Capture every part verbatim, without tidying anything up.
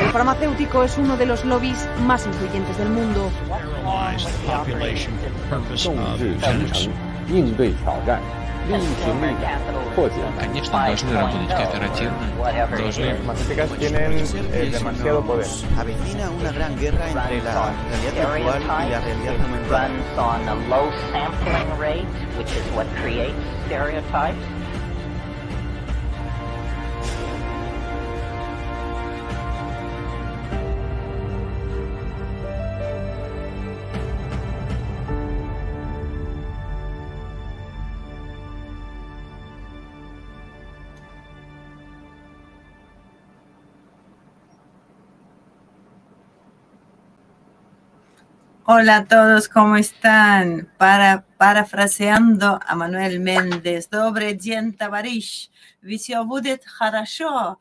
sector farmacéutico es uno de los lobbies más influyentes del mundo. 应对挑战，利益频率破解。 Конечно, должны работать кооперативно, должны... tienen eh, demasiado poder. Avecina una gran guerra entre la realidad virtual y la realidad aumentada. Hola a todos, ¿cómo están? Para, parafraseando a Manuel Méndez, Dobre день, товарищ, все будет хорошо,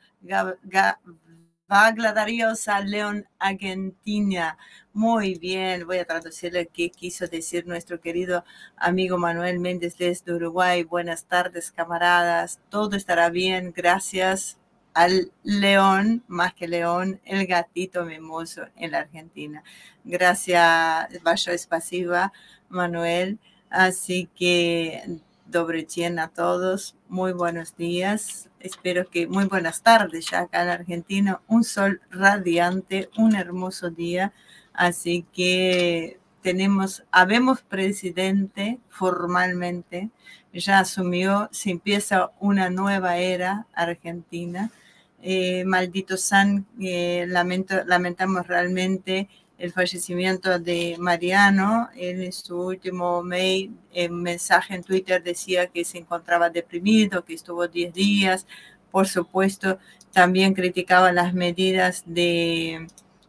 Gloriosa León, Argentina. Muy bien, voy a traducirle qué quiso decir nuestro querido amigo Manuel Méndez desde Uruguay. Buenas tardes, camaradas, todo estará bien, gracias al león, más que león, el gatito mimoso en la Argentina. Gracias, Vasho Spasiba, Manuel. Así que, dobre dien a todos, muy buenos días. Espero que muy buenas tardes ya acá en Argentina. Un sol radiante, un hermoso día. Así que tenemos, habemos presidente formalmente. Ya asumió, se empieza una nueva era argentina. Eh, maldito San, eh, lamento, lamentamos realmente el fallecimiento de Mariano. Él en su último mail, eh, mensaje en Twitter decía que se encontraba deprimido, que estuvo diez días. Por supuesto, también criticaba las medidas de...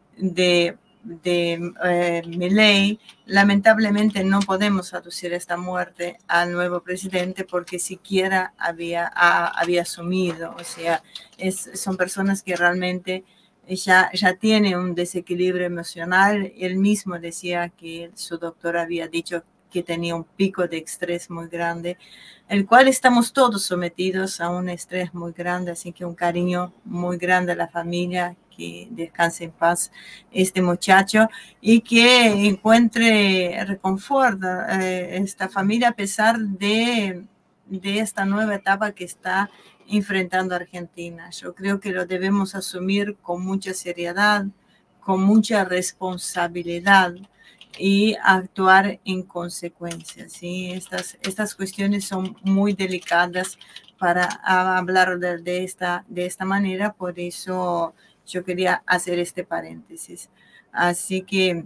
de de eh, Milei. Lamentablemente no podemos aducir esta muerte al nuevo presidente porque siquiera había, a, había asumido, o sea, es, son personas que realmente ya, ya tienen un desequilibrio emocional. Él mismo decía que su doctor había dicho que tenía un pico de estrés muy grande, el cual estamos todos sometidos a un estrés muy grande, así que un cariño muy grande a la familia, que descanse en paz este muchacho y que encuentre reconforto eh, esta familia a pesar de, de esta nueva etapa que está enfrentando Argentina. Yo creo que lo debemos asumir con mucha seriedad, con mucha responsabilidad y actuar en consecuencia, ¿sí? Estas, estas cuestiones son muy delicadas para hablar de, de, esta, de esta manera, por eso yo quería hacer este paréntesis. Así que,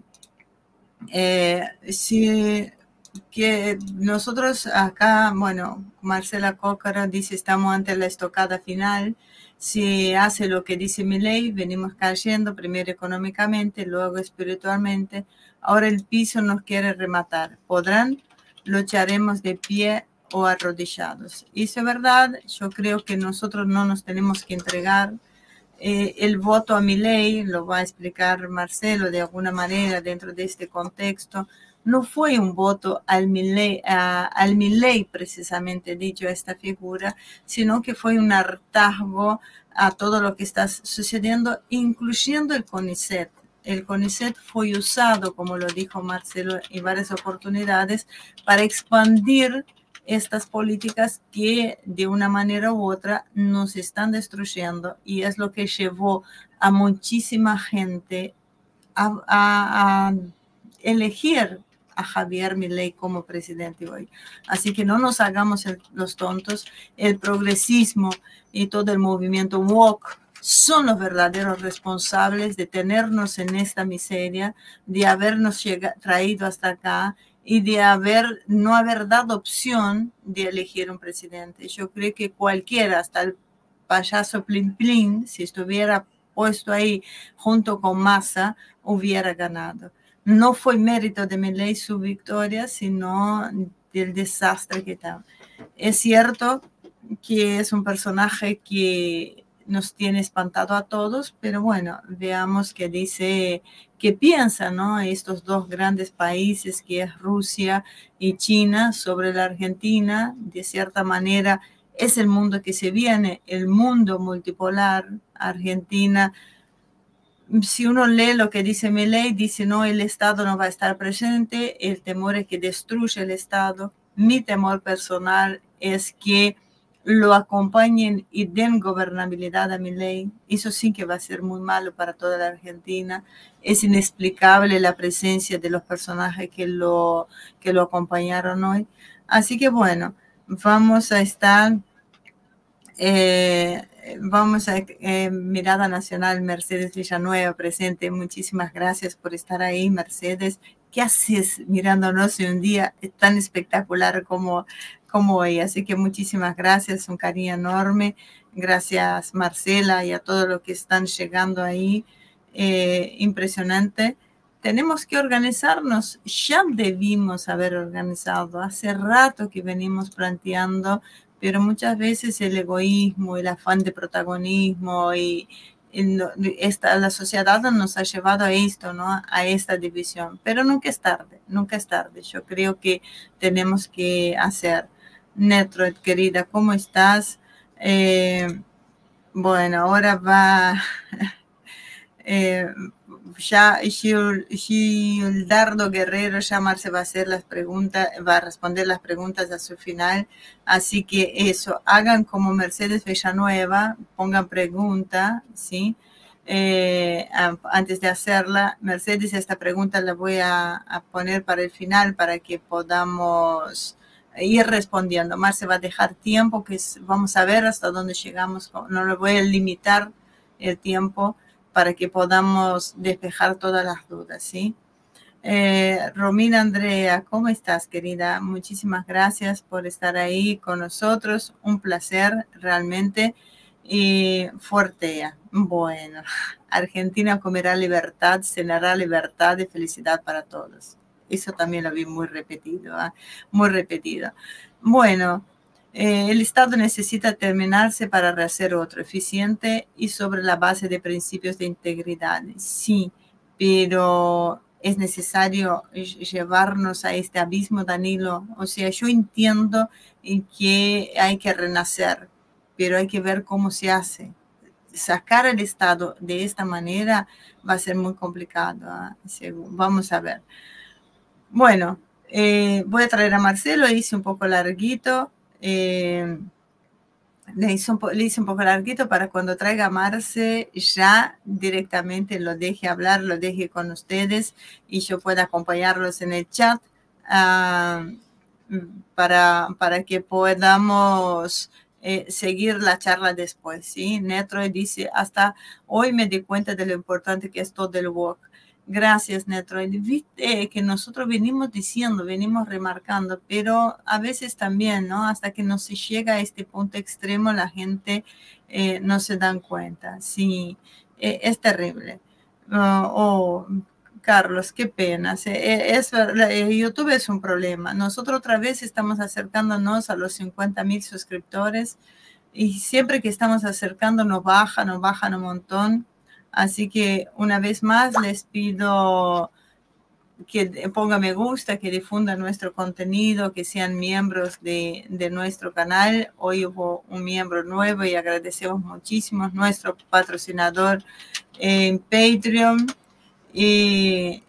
eh, sí, que nosotros acá, bueno, Marcela Cócara dice, estamos ante la estocada final. Si hace lo que dice Milei, venimos cayendo, primero económicamente, luego espiritualmente. Ahora el piso nos quiere rematar. ¿Podrán? Lucharemos de pie o arrodillados. Y eso es verdad, yo creo que nosotros no nos tenemos que entregar. Eh, el voto a Milei, lo va a explicar Marcelo de alguna manera dentro de este contexto, no fue un voto al Milei, a, al Milei precisamente dicho a esta figura, sino que fue un hartazgo a todo lo que está sucediendo, incluyendo el CONICET. El CONICET fue usado, como lo dijo Marcelo en varias oportunidades, para expandir estas políticas que de una manera u otra nos están destruyendo, y es lo que llevó a muchísima gente a, a, a elegir a Javier Milei como presidente hoy. Así que no nos hagamos el, los tontos. El progresismo y todo el movimiento woke son los verdaderos responsables de tenernos en esta miseria, de habernos llegado, traído hasta acá, y de haber, no haber dado opción de elegir un presidente. Yo creo que cualquiera, hasta el payaso Plin Plin, si estuviera puesto ahí junto con Massa, hubiera ganado. No fue mérito de Milei su victoria, sino del desastre que está. Es cierto que es un personaje que nos tiene espantado a todos, pero bueno, veamos qué dice, qué piensan, ¿no?, estos dos grandes países que es Rusia y China sobre la Argentina. De cierta manera es el mundo que se viene, el mundo multipolar. Argentina si uno lee lo que dice Milei, dice no, el Estado no va a estar presente, el temor es que destruya el Estado. Mi temor personal es que lo acompañen y den gobernabilidad a Milei. Eso sí que va a ser muy malo para toda la Argentina. Es inexplicable la presencia de los personajes que lo, que lo acompañaron hoy. Así que bueno, vamos a estar... Eh, vamos a eh, Mirada Nacional, Mercedes Villanueva presente. Muchísimas gracias por estar ahí, Mercedes. ¿Qué haces mirándonos en un día tan espectacular como, como hoy? Así que muchísimas gracias, un cariño enorme. Gracias, Marcela, y a todos los que están llegando ahí. Eh, impresionante. Tenemos que organizarnos. Ya debimos haber organizado. Hace rato que venimos planteando, pero muchas veces el egoísmo, el afán de protagonismo y esta, la sociedad nos ha llevado a esto, ¿no? A esta división. Pero nunca es tarde, nunca es tarde. Yo creo que tenemos que hacer. Netroid, querida, ¿cómo estás? Eh, bueno, ahora va... eh, ya Gildardo Guerrero llamarse va a hacer las preguntas, va a responder las preguntas a su final. Así que eso, hagan como Mercedes Villanueva, pongan pregunta, ¿sí? Eh, antes de hacerla, Mercedes, esta pregunta la voy a, a poner para el final para que podamos ir respondiendo. Marce va a dejar tiempo, que es, vamos a ver hasta dónde llegamos. No le voy a limitar el tiempo para que podamos despejar todas las dudas, ¿sí? Eh, Romina Andrea, ¿cómo estás, querida? Muchísimas gracias por estar ahí con nosotros. Un placer, realmente. Y Fortea, bueno, Argentina comerá libertad, cenará libertad y felicidad para todos. Eso también lo vi muy repetido, ¿eh? Muy repetido. Bueno, Eh, el Estado necesita terminarse para rehacer otro eficiente y sobre la base de principios de integridad. Sí, pero es necesario llevarnos a este abismo, Danilo. O sea, yo entiendo que hay que renacer, pero hay que ver cómo se hace. Sacar al Estado de esta manera va a ser muy complicado, ¿eh? Vamos a ver. Bueno, eh, voy a traer a Marcelo, hice un poco larguito. Eh, le, hice un, le hice un poco larguito para cuando traiga a Marce ya directamente lo deje hablar, lo deje con ustedes y yo pueda acompañarlos en el chat uh, para, para que podamos eh, seguir la charla después, ¿sí? Netroid dice, hasta hoy me di cuenta de lo importante que es todo el work. Gracias, Netroid. Viste que nosotros venimos diciendo, venimos remarcando, pero a veces también, ¿no? Hasta que no se llega a este punto extremo, la gente eh, no se dan cuenta. Sí, eh, es terrible. Uh, oh, Carlos, qué pena. Eh, es, eh, YouTube es un problema. Nosotros otra vez estamos acercándonos a los cincuenta mil suscriptores y siempre que estamos acercando nos baja, nos bajan un montón. Así que una vez más les pido que pongan me gusta, que difundan nuestro contenido, que sean miembros de, de nuestro canal. Hoy hubo un miembro nuevo y agradecemos muchísimo, nuestro patrocinador en Patreon. Y,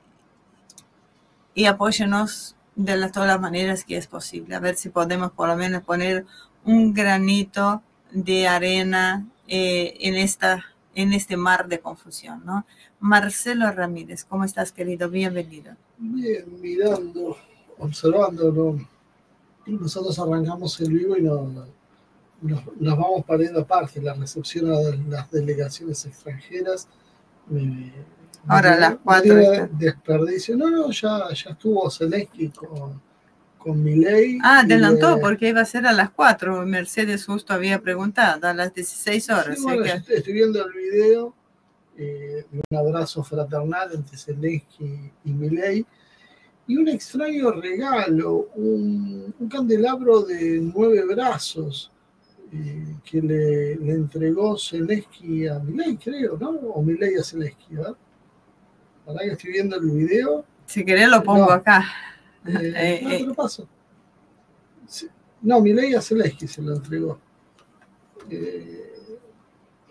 y apóyenos de las, todas las maneras que es posible. A ver si podemos por lo menos poner un granito de arena eh, en esta... en este mar de confusión, ¿no? Marcelo Ramírez, ¿cómo estás, querido? Bienvenido. Bien, mirando, observando, ¿no? Nosotros arrancamos el vivo y no, nos, nos vamos pariendo aparte, la recepción a las delegaciones extranjeras. Me, Ahora me, las cuatro. Me desperdicio. No, no, ya, ya estuvo Zelensky con, con Milei. Ah, adelantó, de, porque iba a ser a las cuatro. Mercedes justo había preguntado, a las dieciséis horas. Sí, bueno, ¿sí? que... Estoy viendo el video eh, de un abrazo fraternal entre Zelensky y Milei. Y un extraño regalo, un, un candelabro de nueve brazos eh, que le, le entregó Zelensky a Milei, creo, ¿no? O Milei a Zelensky, ¿verdad? Ahora que estoy viendo el video. Si querés lo pongo no, acá. Eh, eh, no, eh. te lo paso. Sí, no, Milei a Zelensky se lo entregó. Eh,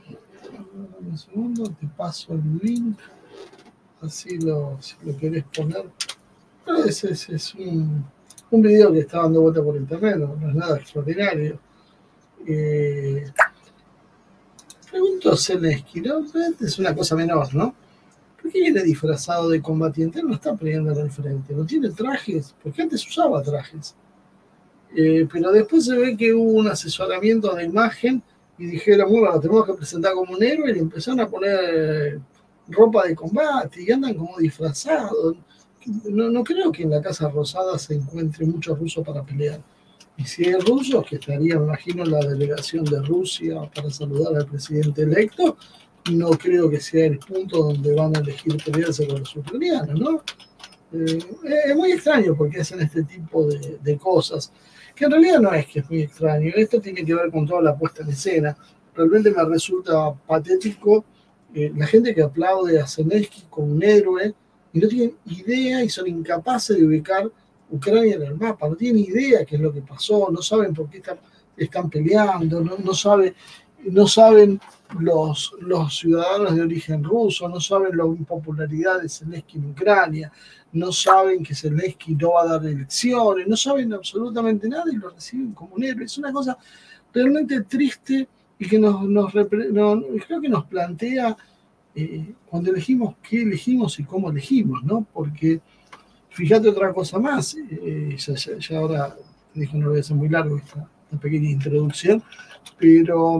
Un segundo, te paso el link, así lo, si lo querés poner. Pero ese, ese es un, un video que está dando vuelta por internet, no, no es nada extraordinario. Eh, pregunto a Zelensky, ¿no? Es una cosa menor, ¿no? ¿Por qué viene disfrazado de combatiente? Él no está peleando al frente, no tiene trajes, porque antes usaba trajes. Eh, pero después se ve que hubo un asesoramiento de imagen y dijeron, bueno, lo tenemos que presentar como un héroe, y le empezaron a poner ropa de combate y andan como disfrazados. No, no creo que en la Casa Rosada se encuentre muchos rusos para pelear. Y si hay rusos, que estarían, me imagino, en la delegación de Rusia para saludar al presidente electo, no creo que sea el punto donde van a elegir pelearse con los ucranianos, ¿no? Eh, es muy extraño porque hacen este tipo de, de cosas, que en realidad no es que es muy extraño. Esto tiene que ver con toda la puesta en escena. Realmente me resulta patético eh, la gente que aplaude a Zelensky como un héroe y no tienen idea y son incapaces de ubicar Ucrania en el mapa, no tienen idea qué es lo que pasó, no saben por qué están, están peleando, no, no, sabe, no saben los, los ciudadanos de origen ruso, no saben la impopularidad de Zelensky en Ucrania, no saben que Zelensky no va a dar elecciones, no saben absolutamente nada y lo reciben como un héroe. Es una cosa realmente triste y que nos, nos, nos creo que nos plantea eh, cuando elegimos qué elegimos y cómo elegimos, ¿no? Porque fíjate otra cosa más, eh, ya, ya, ya ahora te dijo, no lo voy a hacer muy largo esta, esta pequeña introducción, pero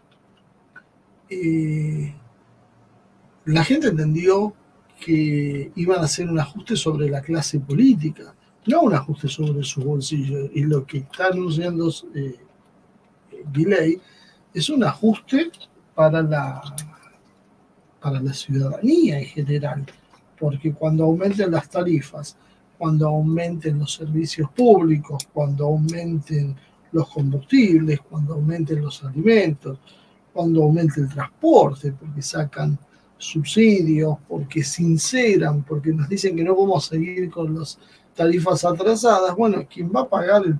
eh, la gente entendió que iban a hacer un ajuste sobre la clase política, no un ajuste sobre su bolsillo, y lo que está anunciando eh, Milei es un ajuste para la, para la ciudadanía en general, porque cuando aumenten las tarifas, cuando aumenten los servicios públicos, cuando aumenten los combustibles, cuando aumenten los alimentos, cuando aumente el transporte, porque sacan subsidios, porque sinceran, porque nos dicen que no vamos a seguir con las tarifas atrasadas, bueno, quien va a pagar el,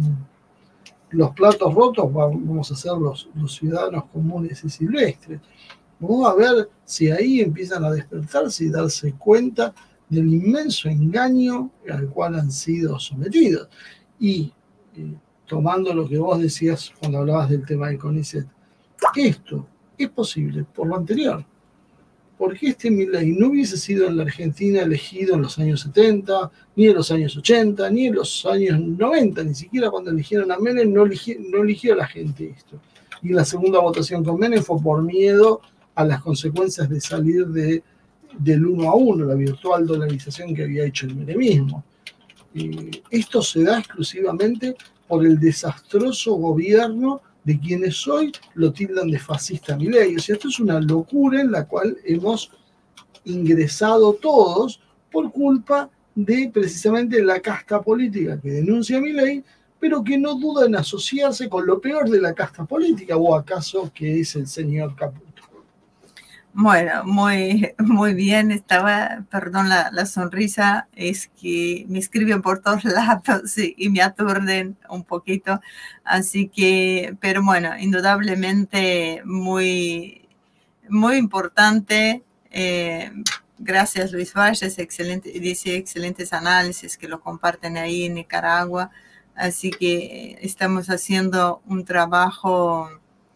los platos rotos vamos a ser los, los ciudadanos comunes y silvestres. Vamos a ver si ahí empiezan a despertarse y darse cuenta del inmenso engaño al cual han sido sometidos. Y eh, tomando lo que vos decías cuando hablabas del tema del CONICET, esto es posible por lo anterior. Porque este Milei no hubiese sido en la Argentina elegido en los años setenta, ni en los años ochenta, ni en los años noventa, ni siquiera cuando eligieron a Menem no eligió, no eligió a la gente esto. Y la segunda votación con Menem fue por miedo a las consecuencias de salir de, del uno a uno, la virtual dolarización que había hecho el menemismo. Eh, esto se da exclusivamente por el desastroso gobierno de quienes hoy lo tildan de fascista Milei. O sea, esto es una locura en la cual hemos ingresado todos por culpa de precisamente la casta política que denuncia a Milei, pero que no duda en asociarse con lo peor de la casta política, o acaso que es el señor Caputo. Bueno, muy, muy bien. Estaba, perdón la, la sonrisa, es que me escriben por todos lados y, y me aturden un poquito. Así que, pero bueno, indudablemente muy, muy importante. Eh, gracias Luis Valles, excelente, dice excelentes análisis que lo comparten ahí en Nicaragua. Así que estamos haciendo un trabajo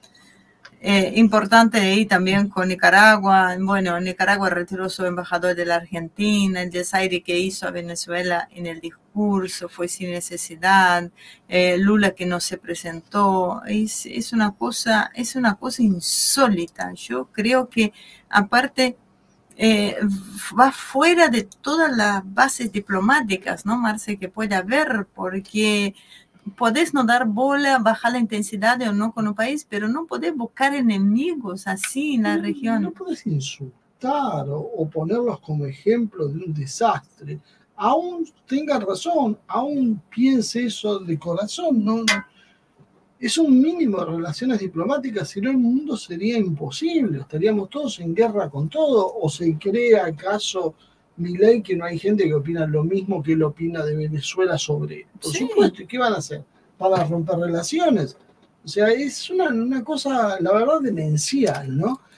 Eh, importante ahí también con Nicaragua. Bueno, Nicaragua retiró su embajador de la Argentina, el desaire que hizo a Venezuela en el discurso fue sin necesidad, eh, Lula que no se presentó, es, es una cosa, es una cosa insólita. Yo creo que aparte eh, va fuera de todas las bases diplomáticas, ¿no, Marce? Que puede haber, porque podés no dar bola, bajar la intensidad o no con un país, pero no podés buscar enemigos así en la no, región. No podés insultar o, o ponerlos como ejemplo de un desastre. Aún tenga razón, aún piense eso de corazón, no, no. Es un mínimo de relaciones diplomáticas, si no el mundo sería imposible, estaríamos todos en guerra con todo. ¿O se cree acaso Milei que no hay gente que opina lo mismo que él opina de Venezuela sobre él? Por sí. Supuesto, ¿y qué van a hacer? ¿Para romper relaciones? O sea, es una, una cosa, la verdad, demencial, ¿no?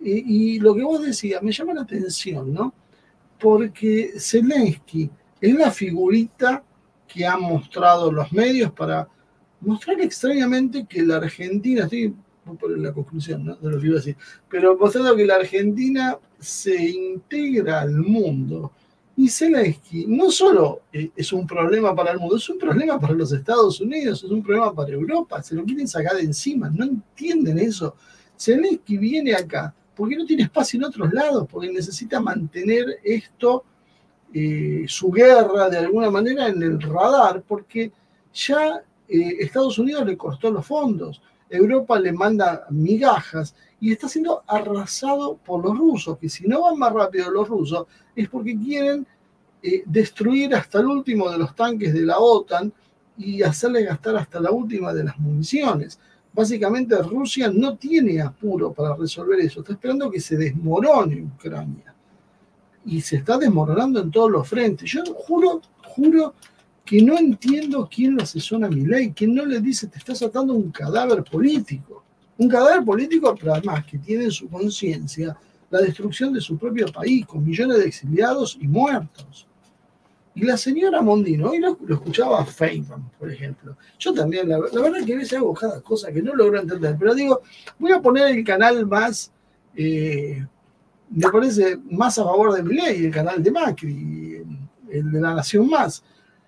Y, y lo que vos decías me llama la atención, ¿no? Porque Zelensky es la figurita que han mostrado los medios para mostrar extrañamente que la Argentina, estoy por la conclusión, ¿no?, de lo que iba a decir, pero mostrando que la Argentina se integra al mundo. Y Zelensky no solo es un problema para el mundo, es un problema para los Estados Unidos, es un problema para Europa, se lo quieren sacar de encima, no entienden eso. Zelensky viene acá porque no tiene espacio en otros lados, porque necesita mantener esto, eh, su guerra de alguna manera en el radar, porque ya eh, Estados Unidos le cortó los fondos, Europa le manda migajas y está siendo arrasado por los rusos, que si no van más rápido los rusos es porque quieren eh, destruir hasta el último de los tanques de la OTAN y hacerle gastar hasta la última de las municiones. Básicamente Rusia no tiene apuro para resolver eso, está esperando que se desmorone Ucrania. Y se está desmoronando en todos los frentes. Yo juro, juro que no entiendo quién lo asesora a Milei, quién no le dice te estás atando un cadáver político. Un cadáver político, pero además que tiene en su conciencia la destrucción de su propio país, con millones de exiliados y muertos. Y la señora Mondino, hoy lo, lo escuchaba a Feynman, por ejemplo. Yo también, la, la verdad que a veces hago cada cosa que no logro entender, pero digo, voy a poner el canal más, eh, me parece, más a favor de Milei, el canal de Macri, el de La Nación Más.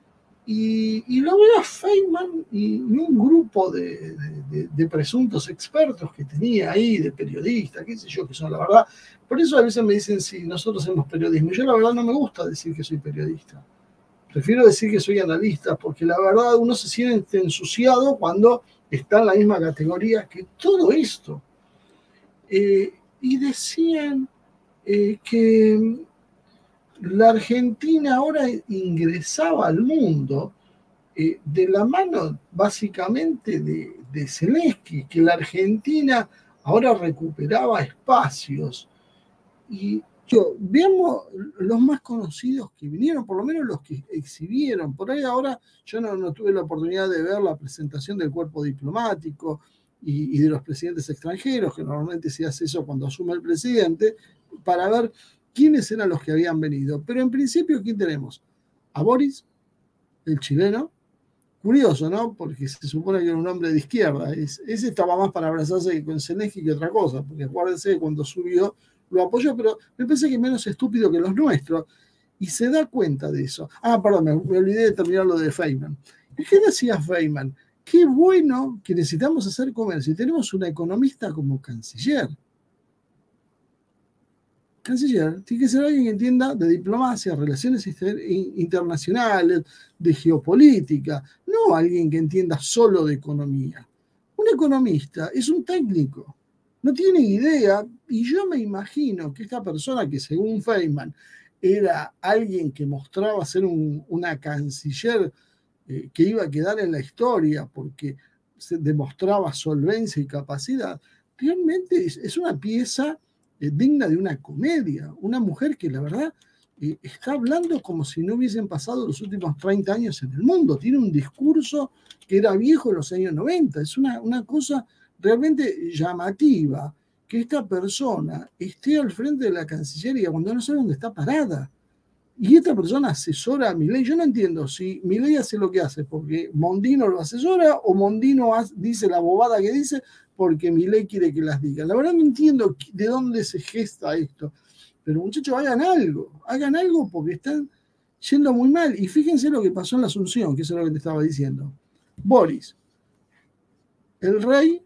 Y, y lo veo a Feynman y, y un grupo de, de, de presuntos expertos que tenía ahí, de periodistas, qué sé yo, que son la verdad. Por eso a veces me dicen, sí, nosotros hacemos periodismo. Yo la verdad no me gusta decir que soy periodista. Prefiero decir que soy analista, porque la verdad uno se siente ensuciado cuando está en la misma categoría que todo esto. Eh, y decían eh, que la Argentina ahora ingresaba al mundo eh, de la mano básicamente de, de Zelensky, que la Argentina ahora recuperaba espacios. Y yo, veamos los más conocidos que vinieron, por lo menos los que exhibieron. Por ahí ahora yo no, no tuve la oportunidad de ver la presentación del cuerpo diplomático y, y de los presidentes extranjeros, que normalmente se hace eso cuando asume el presidente, para ver quiénes eran los que habían venido. Pero en principio, ¿quién tenemos? A Boris, el chileno. Curioso, ¿no? Porque se supone que era un hombre de izquierda. Es, ese estaba más para abrazarse con Zelensky que otra cosa, porque acuérdense que cuando subió lo apoyó, pero me parece que es menos estúpido que los nuestros. Y se da cuenta de eso. Ah, perdón, me, me olvidé de terminar lo de Feynman. ¿Y qué decía Feynman? Qué bueno que necesitamos hacer comercio y tenemos una economista como canciller. Canciller tiene que ser alguien que entienda de diplomacia, relaciones internacionales, de geopolítica, no alguien que entienda solo de economía. Un economista es un técnico, no tiene idea, y yo me imagino que esta persona que según Feynman era alguien que mostraba ser un, una canciller eh, que iba a quedar en la historia porque se demostraba solvencia y capacidad, realmente es, es una pieza Eh, digna de una comedia, una mujer que la verdad eh, está hablando como si no hubiesen pasado los últimos treinta años en el mundo, tiene un discurso que era viejo en los años noventa, es una, una cosa realmente llamativa que esta persona esté al frente de la Cancillería cuando no sabe dónde está parada, y esta persona asesora a Milei. Yo no entiendo si Milei hace lo que hace porque Mondino lo asesora o Mondino hace, dice la bobada que dice porque Milei quiere que las diga. La verdad no entiendo de dónde se gesta esto. Pero muchachos, hagan algo. Hagan algo porque están yendo muy mal. Y fíjense lo que pasó en la Asunción, que eso es lo que te estaba diciendo. Boris, el rey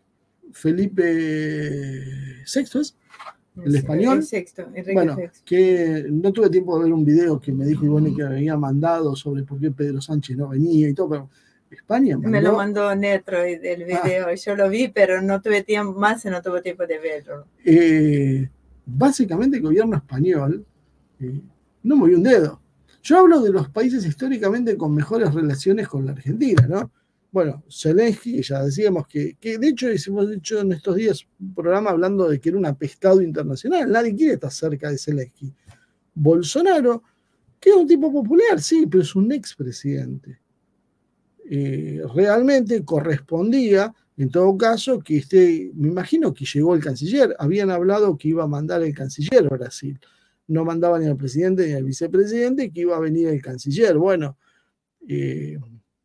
Felipe sexto, ¿es? El español. El sexto, Enrique bueno, sexto. Que no tuve tiempo de ver un video que me dijo Ivonne que había mandado sobre por qué Pedro Sánchez no venía y todo, pero España mandó... Me lo mandó Netroid del video, ah. Yo lo vi, pero no tuve tiempo más y no tuve tiempo de verlo. Eh, básicamente el gobierno español eh, no movió un dedo. Yo hablo de los países históricamente con mejores relaciones con la Argentina, ¿no? Bueno, Zelensky, ya decíamos que, que de hecho hemos hecho en estos días un programa hablando de que era un apestado internacional, nadie quiere estar cerca de Zelensky. Bolsonaro, que es un tipo popular, sí, pero es un expresidente. Eh, realmente correspondía En todo caso, que esté, me imagino que llegó el canciller, habían hablado que iba a mandar el canciller a Brasil, no mandaba ni al presidente ni al vicepresidente, que iba a venir el canciller. Bueno, eh,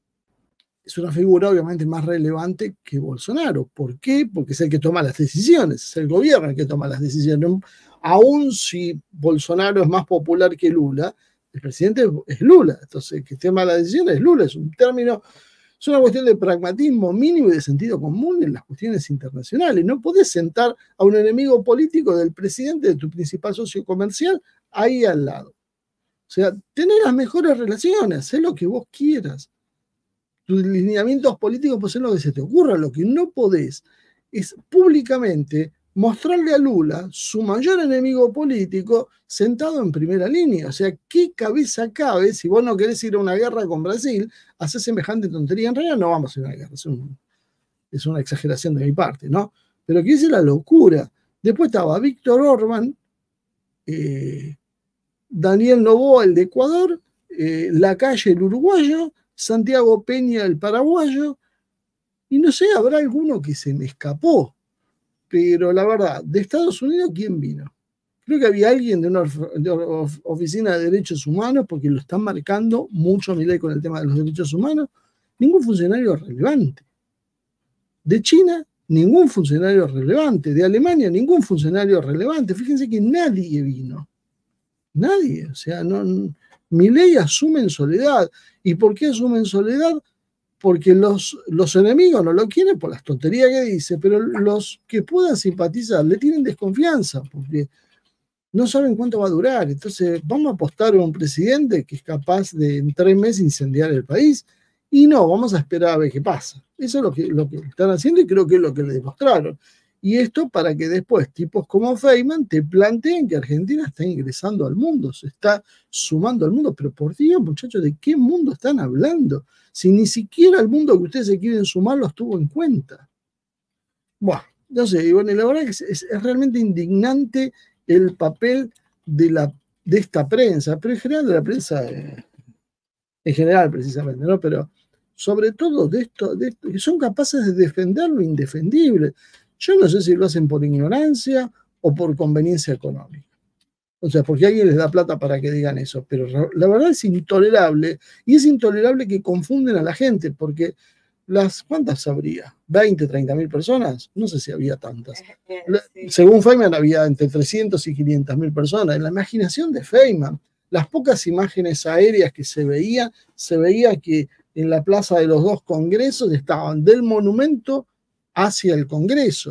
es una figura obviamente más relevante que Bolsonaro. ¿Por qué? Porque es el que toma las decisiones, es el gobierno el que toma las decisiones. Aún si Bolsonaro es más popular que Lula, el presidente es Lula, entonces el que toma las decisiones es Lula, es un término, es una cuestión de pragmatismo mínimo y de sentido común en las cuestiones internacionales. No podés sentar a un enemigo político del presidente de tu principal socio comercial ahí al lado. O sea, tener las mejores relaciones, hacer lo que vos quieras. Tus lineamientos políticos pueden ser lo que se te ocurra. Lo que no podés es públicamente mostrarle a Lula, su mayor enemigo político, sentado en primera línea. O sea, ¿qué cabeza cabe si vos no querés ir a una guerra con Brasil, hacer semejante tontería? En realidad no vamos a ir a una guerra, es, un, es una exageración de mi parte, ¿no? Pero que es la locura. Después estaba Víctor Orbán, eh, Daniel Noboa, el de Ecuador, eh, Lacalle, el uruguayo, Santiago Peña, el paraguayo, y no sé, habrá alguno que se me escapó. Pero la verdad, de Estados Unidos, ¿quién vino? Creo que había alguien de una de of oficina de derechos humanos, porque lo están marcando mucho a Milei con el tema de los derechos humanos. Ningún funcionario relevante. De China, ningún funcionario relevante. De Alemania, ningún funcionario relevante. Fíjense que nadie vino. Nadie. O sea, no, Milei asume en soledad. ¿Y por qué asume en soledad? Porque los, los enemigos no lo quieren por las tonterías que dice, pero los que puedan simpatizar le tienen desconfianza, porque no saben cuánto va a durar. Entonces, vamos a apostar a un presidente que es capaz de en tres meses incendiar el país, y no, vamos a esperar a ver qué pasa. Eso es lo que, lo que están haciendo y creo que es lo que le demostraron. Y esto para que después tipos como Feynman te planteen que Argentina está ingresando al mundo, se está sumando al mundo. Pero por Dios, muchachos, ¿de qué mundo están hablando? Si ni siquiera el mundo que ustedes se quieren sumar los tuvo en cuenta. Bueno, no sé, y bueno, y la verdad que es, es, es realmente indignante el papel de, la, de esta prensa, pero en general de la prensa, eh, en general precisamente, ¿no? Pero sobre todo de esto, de esto, que son capaces de defender lo indefendible. Yo no sé si lo hacen por ignorancia o por conveniencia económica. O sea, porque alguien les da plata para que digan eso. Pero la verdad es intolerable. Y es intolerable que confunden a la gente, porque las, ¿cuántas habría? ¿veinte, treinta mil personas? No sé si había tantas. La, sí. Según Feynman había entre trescientas y quinientas mil personas. En la imaginación de Feynman, las pocas imágenes aéreas que se veían, se veía que en la plaza de los dos congresos estaban del monumento hacia el Congreso.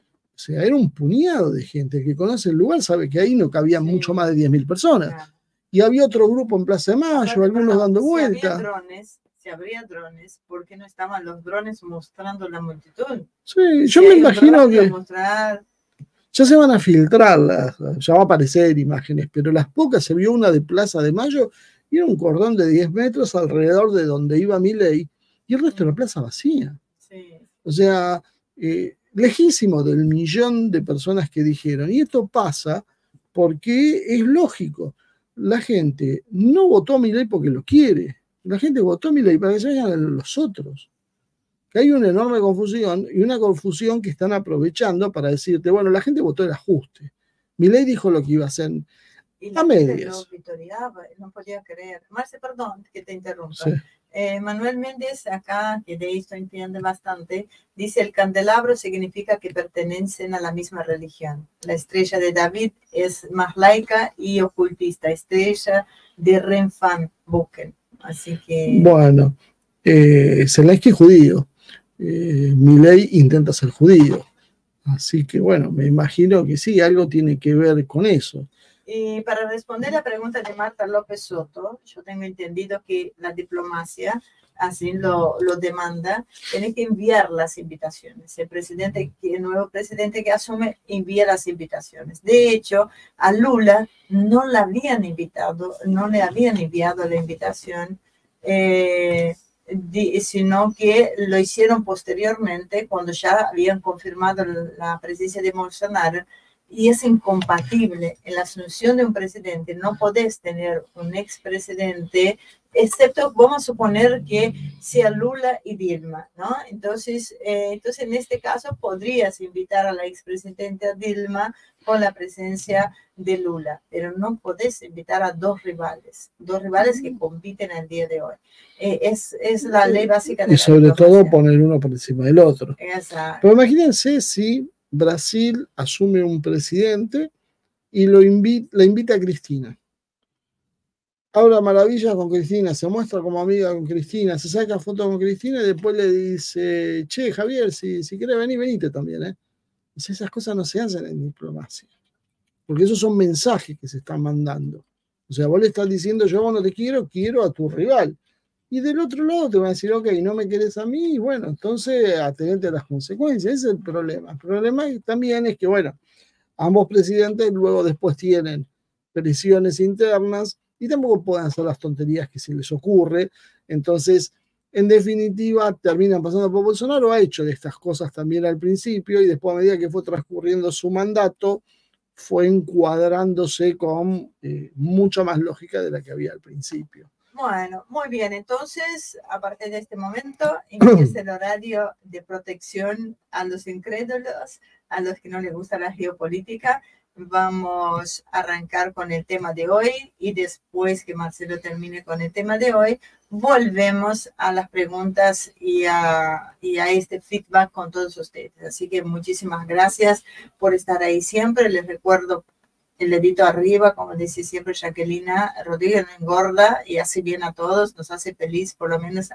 O sea, era un puñado de gente. El que conoce el lugar sabe que ahí no cabían sí. mucho más de diez mil personas. Claro. Y había otro grupo en Plaza de Mayo, pero, algunos pero, dando si vueltas. Había drones, si habría drones, ¿por qué no estaban los drones mostrando la multitud? Sí, yo si me imagino que mostrar... ya se van a filtrar, las, ya va a aparecer imágenes, pero las pocas, se vio una de Plaza de Mayo y era un cordón de diez metros alrededor de donde iba Milei y el resto de la plaza vacía. Sí. O sea, eh, lejísimo del millón de personas que dijeron. Y esto pasa porque es lógico. La gente no votó a Milei porque lo quiere. La gente votó a Milei para que se vayan los otros. Que hay una enorme confusión y una confusión que están aprovechando para decirte, bueno, la gente votó el ajuste. Milei dijo lo que iba a hacer y a medias. No, no podía creer. Marce, perdón que te interrumpa. Sí. Eh, Manuel Méndez, acá, que de esto entiende bastante, dice: el candelabro significa que pertenecen a la misma religión. La estrella de David es más laica y ocultista, estrella de Renfan Buchen. Así que... Bueno, eh, Zelensky es judío. Eh, Milei intenta ser judío. Así que, bueno, me imagino que sí, algo tiene que ver con eso. Y para responder la pregunta de Marta López Soto, yo tengo entendido que la diplomacia, así lo, lo demanda, tiene que enviar las invitaciones. El presidente, el nuevo presidente que asume, envía las invitaciones. De hecho, a Lula no le habían invitado, no le habían enviado la invitación, eh, de, sino que lo hicieron posteriormente, cuando ya habían confirmado la presencia de Bolsonaro. y es incompatible. En la asunción de un presidente no podés tener un expresidente, excepto, vamos a suponer que sea Lula y Dilma, ¿no? Entonces, eh, entonces en este caso podrías invitar a la expresidenta Dilma con la presencia de Lula, pero no podés invitar a dos rivales, dos rivales que compiten al día de hoy. Eh, es, es la ley básica de y la sobre diplomacia. todo poner uno por encima del otro. Exacto. Pero imagínense si Brasil asume un presidente y lo invita, la invita a Cristina. Habla maravillas con Cristina, se muestra como amiga con Cristina, se saca fotos con Cristina y después le dice, che, Javier, si, si querés venir, venite también, ¿eh? O sea, esas cosas no se hacen en diplomacia. Porque esos son mensajes que se están mandando. O sea, vos le estás diciendo, yo no te quiero, quiero a tu rival. Y del otro lado te van a decir, ok, no me querés a mí, y bueno, entonces atenete a las consecuencias. Ese es el problema. El problema también es que, bueno, ambos presidentes luego después tienen presiones internas y tampoco pueden hacer las tonterías que se les ocurre. Entonces, en definitiva, terminan pasando por Bolsonaro. Ha hecho de estas cosas también al principio y después, a medida que fue transcurriendo su mandato, fue encuadrándose con eh, mucha más lógica de la que había al principio. Bueno, muy bien. Entonces, a partir de este momento, empieza el horario de protección a los incrédulos, a los que no les gusta la geopolítica. Vamos a arrancar con el tema de hoy y después que Marcelo termine con el tema de hoy, volvemos a las preguntas y a, y a este feedback con todos ustedes. Así que muchísimas gracias por estar ahí siempre. Les recuerdo el dedito arriba, como dice siempre Jacqueline Rodríguez, no engorda y hace bien a todos, nos hace feliz, por lo menos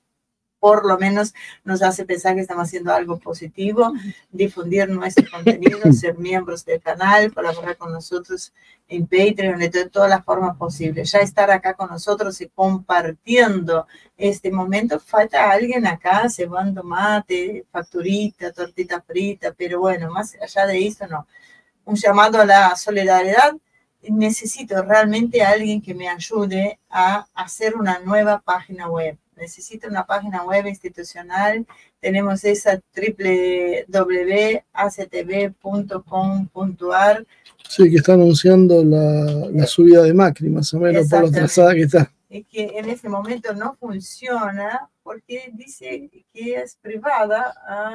por lo menos nos hace pensar que estamos haciendo algo positivo, difundir nuestro contenido, ser miembros del canal, colaborar con nosotros en Patreon, de todas las formas posibles. Ya estar acá con nosotros y compartiendo este momento. Falta alguien acá cebando mate, facturita, tortita frita, pero bueno, más allá de eso no. Un llamado a la solidaridad. Necesito realmente a alguien que me ayude a hacer una nueva página web. Necesito una página web institucional. Tenemos esa doble u doble u doble u punto a c t v punto com punto a r. Sí, que está anunciando la, la subida de Macri, más o menos, por lo trazada que está. Es que en este momento no funciona porque dice que es privada.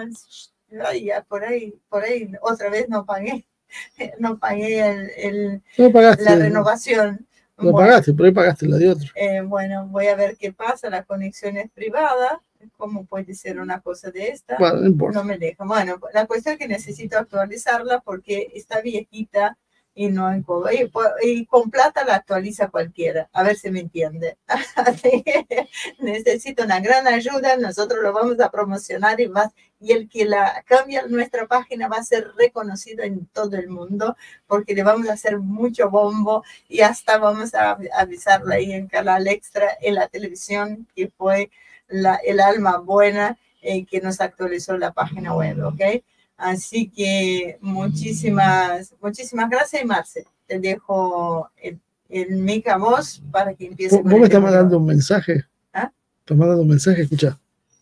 Ay, por ahí, por ahí, otra vez no pagué. No pagué el, el, no pagaste, la renovación. Lo bueno, pagaste, por ahí pagaste la de otro. Eh, bueno, voy a ver qué pasa. La conexión es privada. ¿Cómo puede ser una cosa de esta? Bueno, no importa. No me deja. Bueno, la cuestión es que necesito actualizarla porque está viejita y no encodo. Y, y con plata la actualiza cualquiera. A ver si me entiende. Así que necesito una gran ayuda. Nosotros lo vamos a promocionar y más. Y el que la cambia nuestra página va a ser reconocido en todo el mundo porque le vamos a hacer mucho bombo y hasta vamos a avisarlo ahí en Canal Extra, en la televisión, que fue la, el alma buena eh, que nos actualizó la página web, ¿ok? Así que muchísimas, muchísimas gracias, y Marce, te dejo el, el mic a vos para que empiece. ¿Vos, vos me estás mandando un mensaje? ¿Ah? ¿Estás mandando un mensaje? Escucha.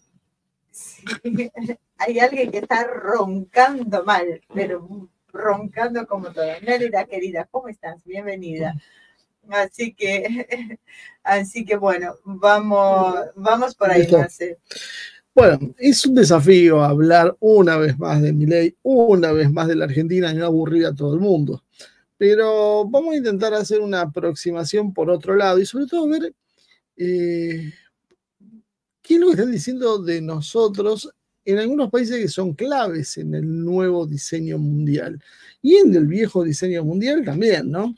Sí. Hay alguien que está roncando mal, pero roncando como toda. Nérida, querida, ¿cómo estás? Bienvenida. Así que, así que bueno, vamos, vamos por ahí, Marce. Bueno, es un desafío hablar una vez más de Milei, una vez más de la Argentina y no aburrir a todo el mundo. Pero vamos a intentar hacer una aproximación por otro lado y sobre todo ver eh, qué es lo que están diciendo de nosotros en algunos países que son claves en el nuevo diseño mundial y en el viejo diseño mundial también, ¿no?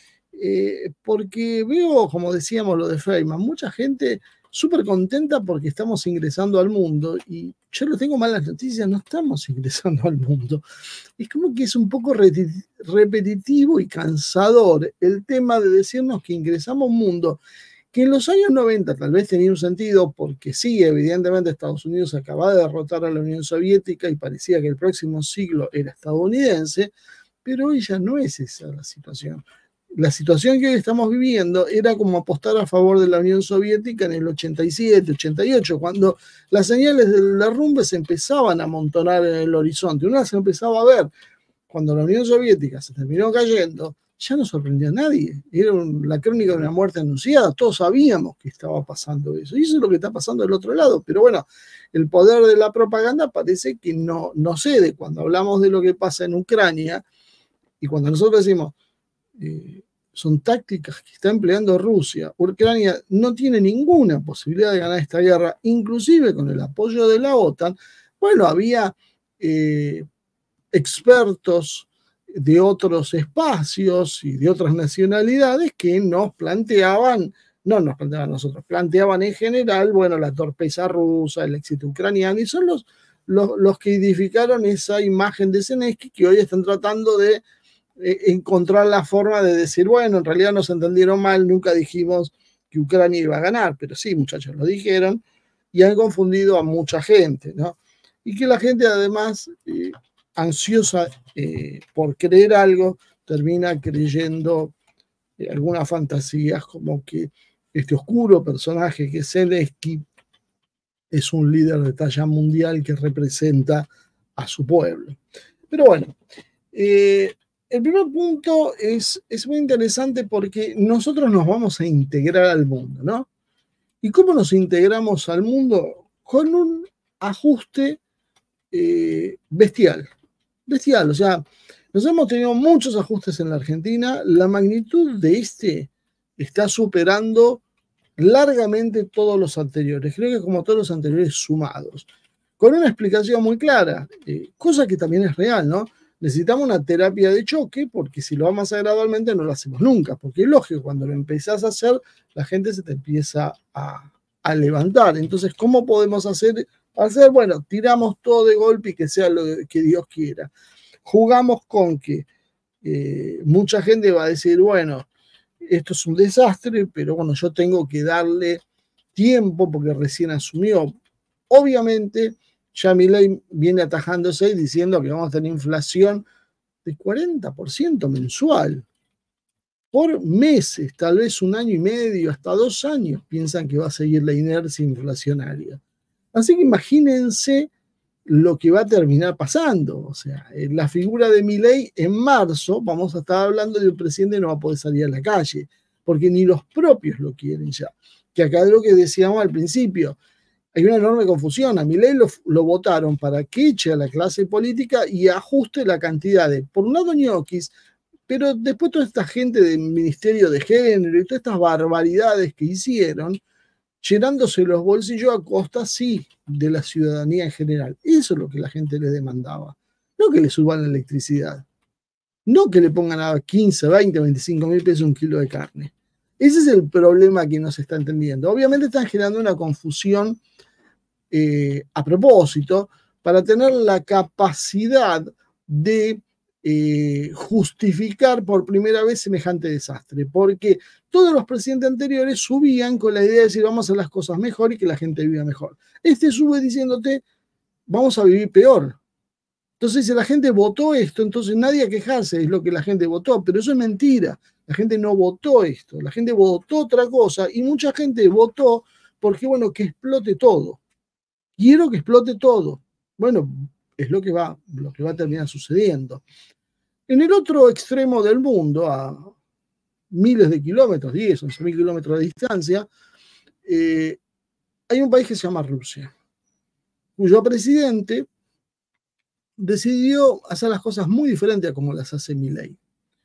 Eh, porque veo, como decíamos, lo de Feynman, mucha gente súper contenta porque estamos ingresando al mundo y yo le tengo malas noticias, no estamos ingresando al mundo. Es como que es un poco repetitivo y cansador el tema de decirnos que ingresamos a un mundo que en los años noventa tal vez tenía un sentido porque sí, evidentemente Estados Unidos acababa de derrotar a la Unión Soviética y parecía que el próximo siglo era estadounidense, pero hoy ya no es esa la situación. La situación que hoy estamos viviendo era como apostar a favor de la Unión Soviética en el ochenta y siete, ochenta y ocho, cuando las señales del derrumbe se empezaban a amontonar en el horizonte. Una se empezaba a ver cuando la Unión Soviética se terminó cayendo, ya no sorprendió a nadie. Era un, la crónica de una muerte anunciada. Todos sabíamos que estaba pasando eso. Y eso es lo que está pasando del otro lado. Pero bueno, el poder de la propaganda parece que no, no cede. Cuando hablamos de lo que pasa en Ucrania, y cuando nosotros decimos, eh, son tácticas que está empleando Rusia, Ucrania no tiene ninguna posibilidad de ganar esta guerra, inclusive con el apoyo de la OTAN. Bueno, había eh, expertos de otros espacios y de otras nacionalidades que nos planteaban, no nos planteaban nosotros, planteaban en general, bueno, la torpeza rusa, el éxito ucraniano, y son los, los, los que edificaron esa imagen de Zelensky, que hoy están tratando de eh, encontrar la forma de decir, bueno, en realidad nos entendieron mal, nunca dijimos que Ucrania iba a ganar, pero sí, muchachos, lo dijeron, y han confundido a mucha gente, ¿no? Y que la gente además... Eh, ansiosa eh, por creer algo, termina creyendo eh, algunas fantasías como que este oscuro personaje que es Zelensky es un líder de talla mundial que representa a su pueblo. Pero bueno, eh, el primer punto es, es muy interesante porque nosotros nos vamos a integrar al mundo, ¿no? ¿Y cómo nos integramos al mundo? Con un ajuste eh, bestial. Bestial, o sea, nosotros hemos tenido muchos ajustes en la Argentina, la magnitud de este está superando largamente todos los anteriores, creo que como todos los anteriores sumados, con una explicación muy clara, eh, cosa que también es real, ¿no? Necesitamos una terapia de choque, porque si lo vamos a hacer gradualmente no lo hacemos nunca, porque es lógico, cuando lo empezás a hacer, la gente se te empieza a, a levantar. Entonces, ¿cómo podemos hacer hacer? Bueno, tiramos todo de golpe y que sea lo que Dios quiera. Jugamos con que eh, mucha gente va a decir, bueno, esto es un desastre, pero bueno, yo tengo que darle tiempo porque recién asumió. Obviamente, ya Milei viene atajándose y diciendo que vamos a tener inflación de cuarenta por ciento mensual. Por meses, tal vez un año y medio, hasta dos años, piensan que va a seguir la inercia inflacionaria. Así que imagínense lo que va a terminar pasando. O sea, en la figura de Milei en marzo vamos a estar hablando de un presidente que no va a poder salir a la calle, porque ni los propios lo quieren ya. Que acá es lo que decíamos al principio. Hay una enorme confusión. A Milei lo, lo votaron para que eche a la clase política y ajuste la cantidad de, por un lado, ñoquis, pero después toda esta gente del Ministerio de Género y todas estas barbaridades que hicieron, llenándose los bolsillos a costa, sí, de la ciudadanía en general. Eso es lo que la gente le demandaba. No que le suban la electricidad. No que le pongan a quince, veinte, veinticinco mil pesos un kilo de carne. Ese es el problema que no se está entendiendo. Obviamente están generando una confusión eh, a propósito para tener la capacidad de Eh, justificar por primera vez semejante desastre, porque todos los presidentes anteriores subían con la idea de decir vamos a hacer las cosas mejor y que la gente viva mejor. Este sube diciéndote vamos a vivir peor. Entonces, si la gente votó esto, entonces nadie a quejarse, es lo que la gente votó, pero eso es mentira. La gente no votó esto, la gente votó otra cosa y mucha gente votó porque, bueno, que explote todo. Quiero que explote todo. Bueno, es lo que va, lo que va a terminar sucediendo. En el otro extremo del mundo, a miles de kilómetros, diez, once mil kilómetros de distancia, eh, hay un país que se llama Rusia, cuyo presidente decidió hacer las cosas muy diferentes a como las hace Milei.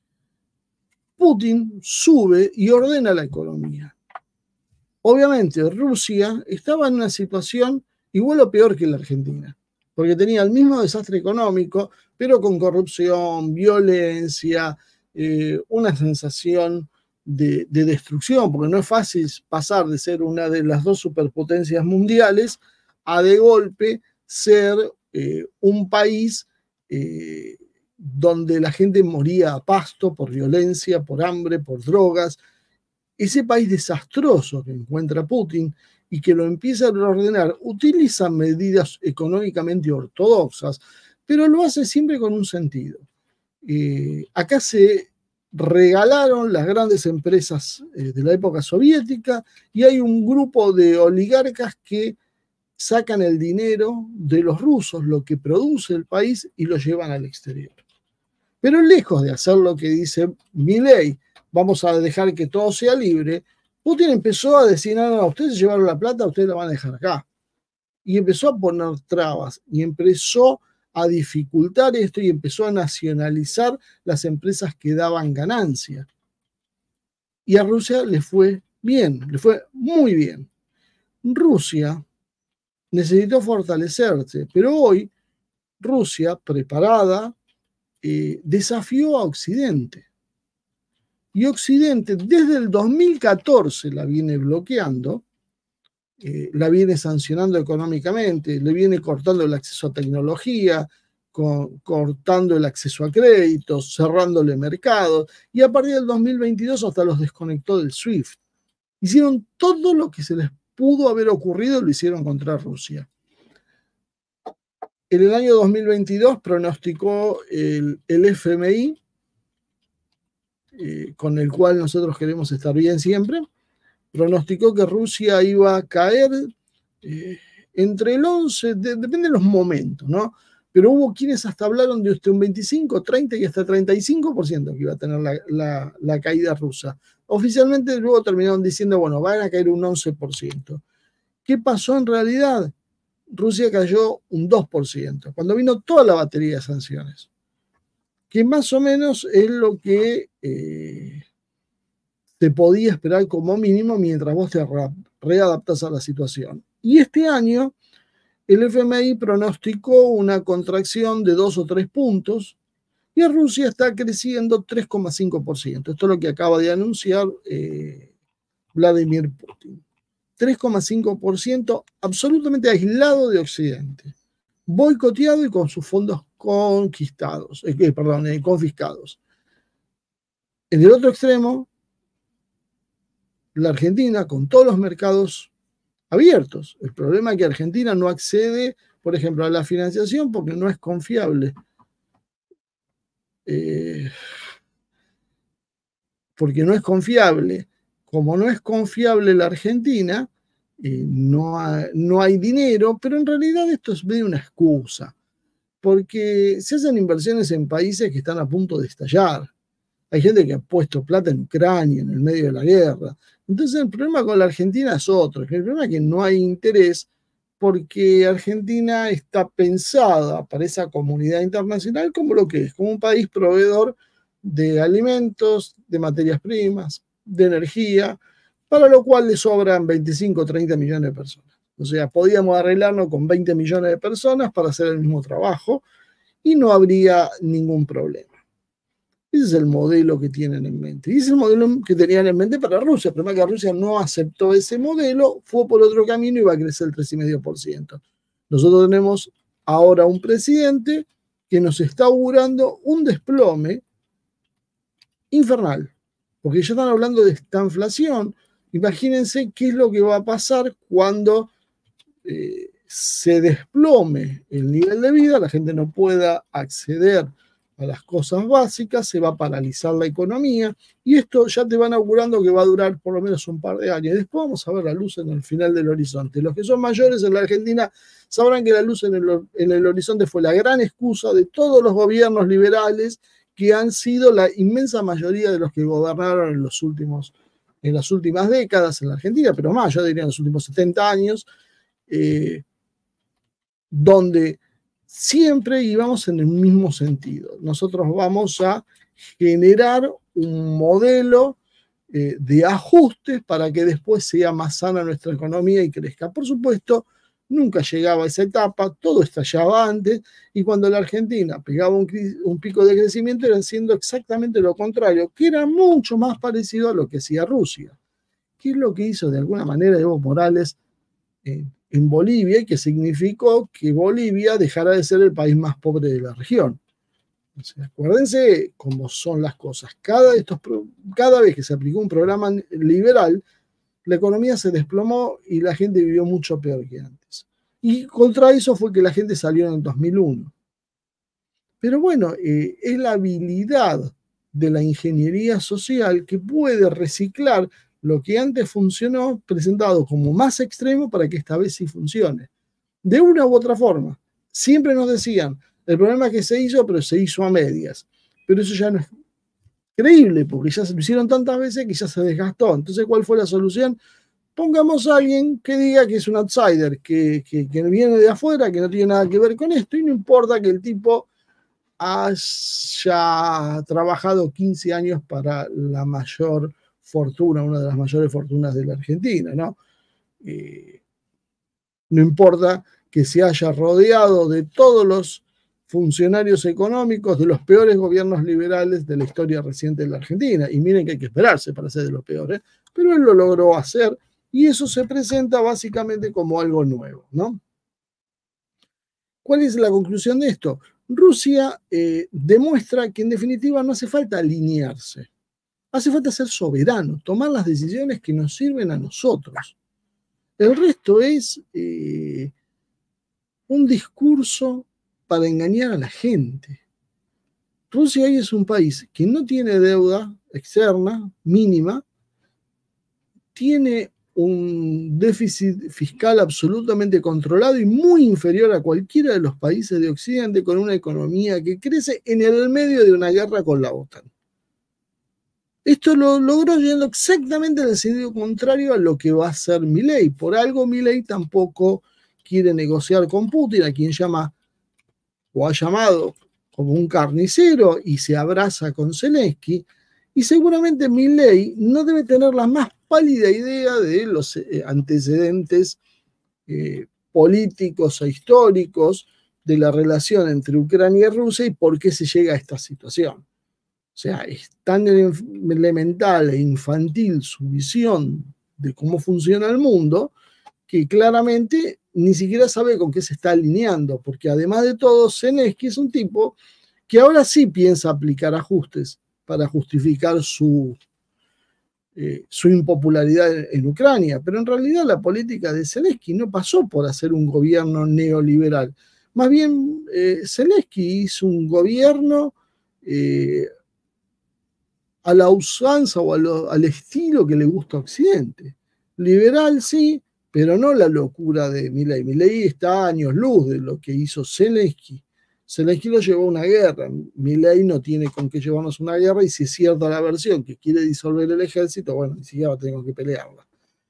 Putin sube y ordena la economía. Obviamente, Rusia estaba en una situación igual o peor que la Argentina, porque tenía el mismo desastre económico, pero con corrupción, violencia, eh, una sensación de, de destrucción, porque no es fácil pasar de ser una de las dos superpotencias mundiales a de golpe ser eh, un país eh, donde la gente moría a pasto por violencia, por hambre, por drogas. Ese país desastroso que encuentra Putin y que lo empieza a ordenar, utiliza medidas económicamente ortodoxas, pero lo hace siempre con un sentido. Eh, acá se regalaron las grandes empresas eh, de la época soviética y hay un grupo de oligarcas que sacan el dinero de los rusos, lo que produce el país, y lo llevan al exterior. Pero lejos de hacer lo que dice Milei, vamos a dejar que todo sea libre, Putin empezó a decir, no, no, ustedes se llevaron la plata, ustedes la van a dejar acá. Y empezó a poner trabas, y empezó a dificultar esto, y empezó a nacionalizar las empresas que daban ganancia. Y a Rusia le fue bien, le fue muy bien. Rusia necesitó fortalecerse, pero hoy Rusia, preparada, eh, desafió a Occidente. Y Occidente desde el dos mil catorce la viene bloqueando, eh, la viene sancionando económicamente, le viene cortando el acceso a tecnología, con, cortando el acceso a créditos, cerrándole mercados, y a partir del dos mil veintidós hasta los desconectó del SWIFT. Hicieron todo lo que se les pudo haber ocurrido, lo hicieron contra Rusia. En el año dos mil veintidós pronosticó el, el F M I, eh, con el cual nosotros queremos estar bien siempre, pronosticó que Rusia iba a caer eh, entre el once, de, depende de los momentos, ¿no? Pero hubo quienes hasta hablaron de un veinticinco, treinta y hasta treinta y cinco por ciento que iba a tener la, la, la caída rusa. Oficialmente luego terminaron diciendo, bueno, van a caer un once por ciento. ¿Qué pasó en realidad? Rusia cayó un dos por ciento, cuando vino toda la batería de sanciones, que más o menos es lo que eh, te podía esperar como mínimo mientras vos te readaptás a la situación. Y este año el F M I pronosticó una contracción de dos o tres puntos y Rusia está creciendo tres coma cinco por ciento. Esto es lo que acaba de anunciar eh, Vladimir Putin. tres coma cinco por ciento absolutamente aislado de Occidente, boicoteado y con sus fondos conquistados, eh, perdón, eh, confiscados. En el otro extremo, la Argentina con todos los mercados abiertos. El problema es que Argentina no accede, por ejemplo, a la financiación porque no es confiable. Eh, porque no es confiable. Como no es confiable la Argentina, eh, no, ha, no hay dinero, pero en realidad esto es medio una excusa, porque se hacen inversiones en países que están a punto de estallar. Hay gente que ha puesto plata en Ucrania en el medio de la guerra. Entonces el problema con la Argentina es otro. El problema es que no hay interés porque Argentina está pensada para esa comunidad internacional como lo que es, como un país proveedor de alimentos, de materias primas, de energía, para lo cual le sobran veinticinco o treinta millones de personas. O sea, podíamos arreglarnos con veinte millones de personas para hacer el mismo trabajo y no habría ningún problema. Ese es el modelo que tienen en mente. Y ese es el modelo que tenían en mente para Rusia. El problema es que Rusia no aceptó ese modelo, fue por otro camino y va a crecer el tres coma cinco por ciento. Nosotros tenemos ahora un presidente que nos está augurando un desplome infernal. Porque ya están hablando de esta inflación. Imagínense qué es lo que va a pasar cuando eh, se desplome el nivel de vida, la gente no pueda acceder a las cosas básicas, se va a paralizar la economía y esto ya te van augurando que va a durar por lo menos un par de años. Después vamos a ver la luz en el final del horizonte. Los que son mayores en la Argentina sabrán que la luz en el, en el horizonte fue la gran excusa de todos los gobiernos liberales que han sido la inmensa mayoría de los que gobernaron en, los últimos, en las últimas décadas en la Argentina, pero más, yo diría en los últimos setenta años, eh, donde siempre íbamos en el mismo sentido. Nosotros vamos a generar un modelo eh, de ajustes para que después sea más sana nuestra economía y crezca. Por supuesto, nunca llegaba a esa etapa, todo estallaba antes, y cuando la Argentina pegaba un, un pico de crecimiento era haciendo exactamente lo contrario, que era mucho más parecido a lo que hacía Rusia. ¿Qué es lo que hizo de alguna manera Evo Morales eh, en Bolivia, y que significó que Bolivia dejara de ser el país más pobre de la región? O sea, acuérdense cómo son las cosas. Cada, estos, cada vez que se aplicó un programa liberal, la economía se desplomó y la gente vivió mucho peor que antes. Y contra eso fue que la gente salió en el dos mil uno. Pero bueno, eh, es la habilidad de la ingeniería social que puede reciclar lo que antes funcionó, presentado como más extremo para que esta vez sí funcione. De una u otra forma. Siempre nos decían, el problema es que se hizo, pero se hizo a medias. pero eso ya no es creíble, porque ya se lo hicieron tantas veces que ya se desgastó. Entonces, ¿cuál fue la solución? Pongamos a alguien que diga que es un outsider, que, que, que viene de afuera, que no tiene nada que ver con esto, y no importa que el tipo haya trabajado quince años para la mayor fortuna, una de las mayores fortunas de la Argentina, ¿no? Eh, no importa que se haya rodeado de todos los funcionarios económicos de los peores gobiernos liberales de la historia reciente de la Argentina. Y miren que hay que esperarse para ser de los peores, pero él lo logró hacer y eso se presenta básicamente como algo nuevo, ¿no? ¿Cuál es la conclusión de esto? Rusia eh, demuestra que en definitiva no hace falta alinearse, hace falta ser soberano, tomar las decisiones que nos sirven a nosotros. El resto es eh, un discurso para engañar a la gente. Rusia hoy es un país que no tiene deuda externa mínima, tiene un déficit fiscal absolutamente controlado y muy inferior a cualquiera de los países de Occidente, con una economía que crece en el medio de una guerra con la OTAN. Esto lo logró yendo exactamente en el sentido contrario a lo que va a hacer Milei. Por algo Milei tampoco quiere negociar con Putin, a quien llama o ha llamado como un carnicero, y se abraza con Zelensky, y seguramente Milei no debe tener la más pálida idea de los antecedentes eh, políticos e históricos de la relación entre Ucrania y Rusia y por qué se llega a esta situación. O sea, es tan elemental e infantil su visión de cómo funciona el mundo que claramente ni siquiera sabe con qué se está alineando, porque además de todo, Zelensky es un tipo que ahora sí piensa aplicar ajustes para justificar su, eh, su impopularidad en Ucrania, pero en realidad la política de Zelensky no pasó por hacer un gobierno neoliberal. Más bien, eh, Zelensky hizo un gobierno eh, a la usanza o a lo, al estilo que le gusta a Occidente. Liberal sí, pero no la locura de Milei. Milei está a años luz de lo que hizo Zelensky. Zelensky lo llevó a una guerra. Milei no tiene con qué llevarnos una guerra, y si es cierta la versión que quiere disolver el ejército, bueno, ni siquiera tengo que pelearla.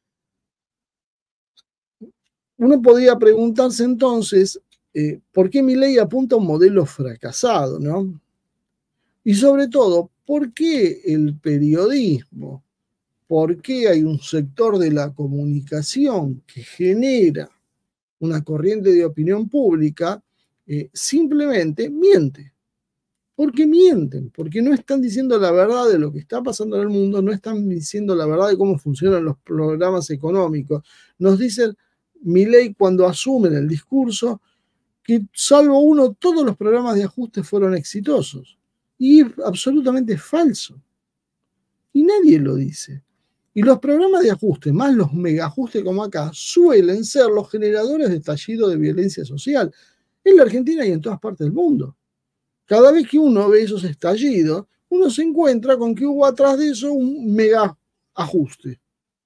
Uno podría preguntarse entonces, eh, ¿por qué Milei apunta a un modelo fracasado, ¿no? Y sobre todo, ¿por qué el periodismo? ¿Por qué hay un sector de la comunicación que genera una corriente de opinión pública eh, simplemente miente? Porque mienten, porque no están diciendo la verdad de lo que está pasando en el mundo, no están diciendo la verdad de cómo funcionan los programas económicos. Nos dicen Milei cuando asumen el discurso que salvo uno, todos los programas de ajuste fueron exitosos. Y es absolutamente falso. Y nadie lo dice. Y los programas de ajuste, más los megaajustes como acá, suelen ser los generadores de estallido de violencia social en la Argentina y en todas partes del mundo. Cada vez que uno ve esos estallidos, uno se encuentra con que hubo atrás de eso un mega ajuste.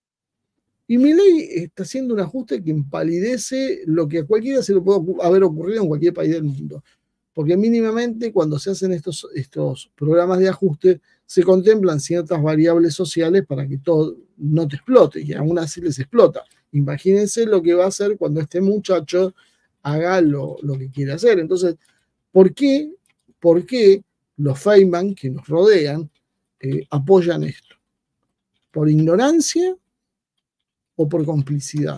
Y Milei está haciendo un ajuste que empalidece lo que a cualquiera se le puede haber ocurrido en cualquier país del mundo. Porque mínimamente cuando se hacen estos, estos programas de ajuste se contemplan ciertas variables sociales para que todo no te explote, y aún así les explota. Imagínense lo que va a hacer cuando este muchacho haga lo, lo que quiere hacer. Entonces, ¿por qué, por qué los Feynman que nos rodean eh, apoyan esto? ¿Por ignorancia o por complicidad?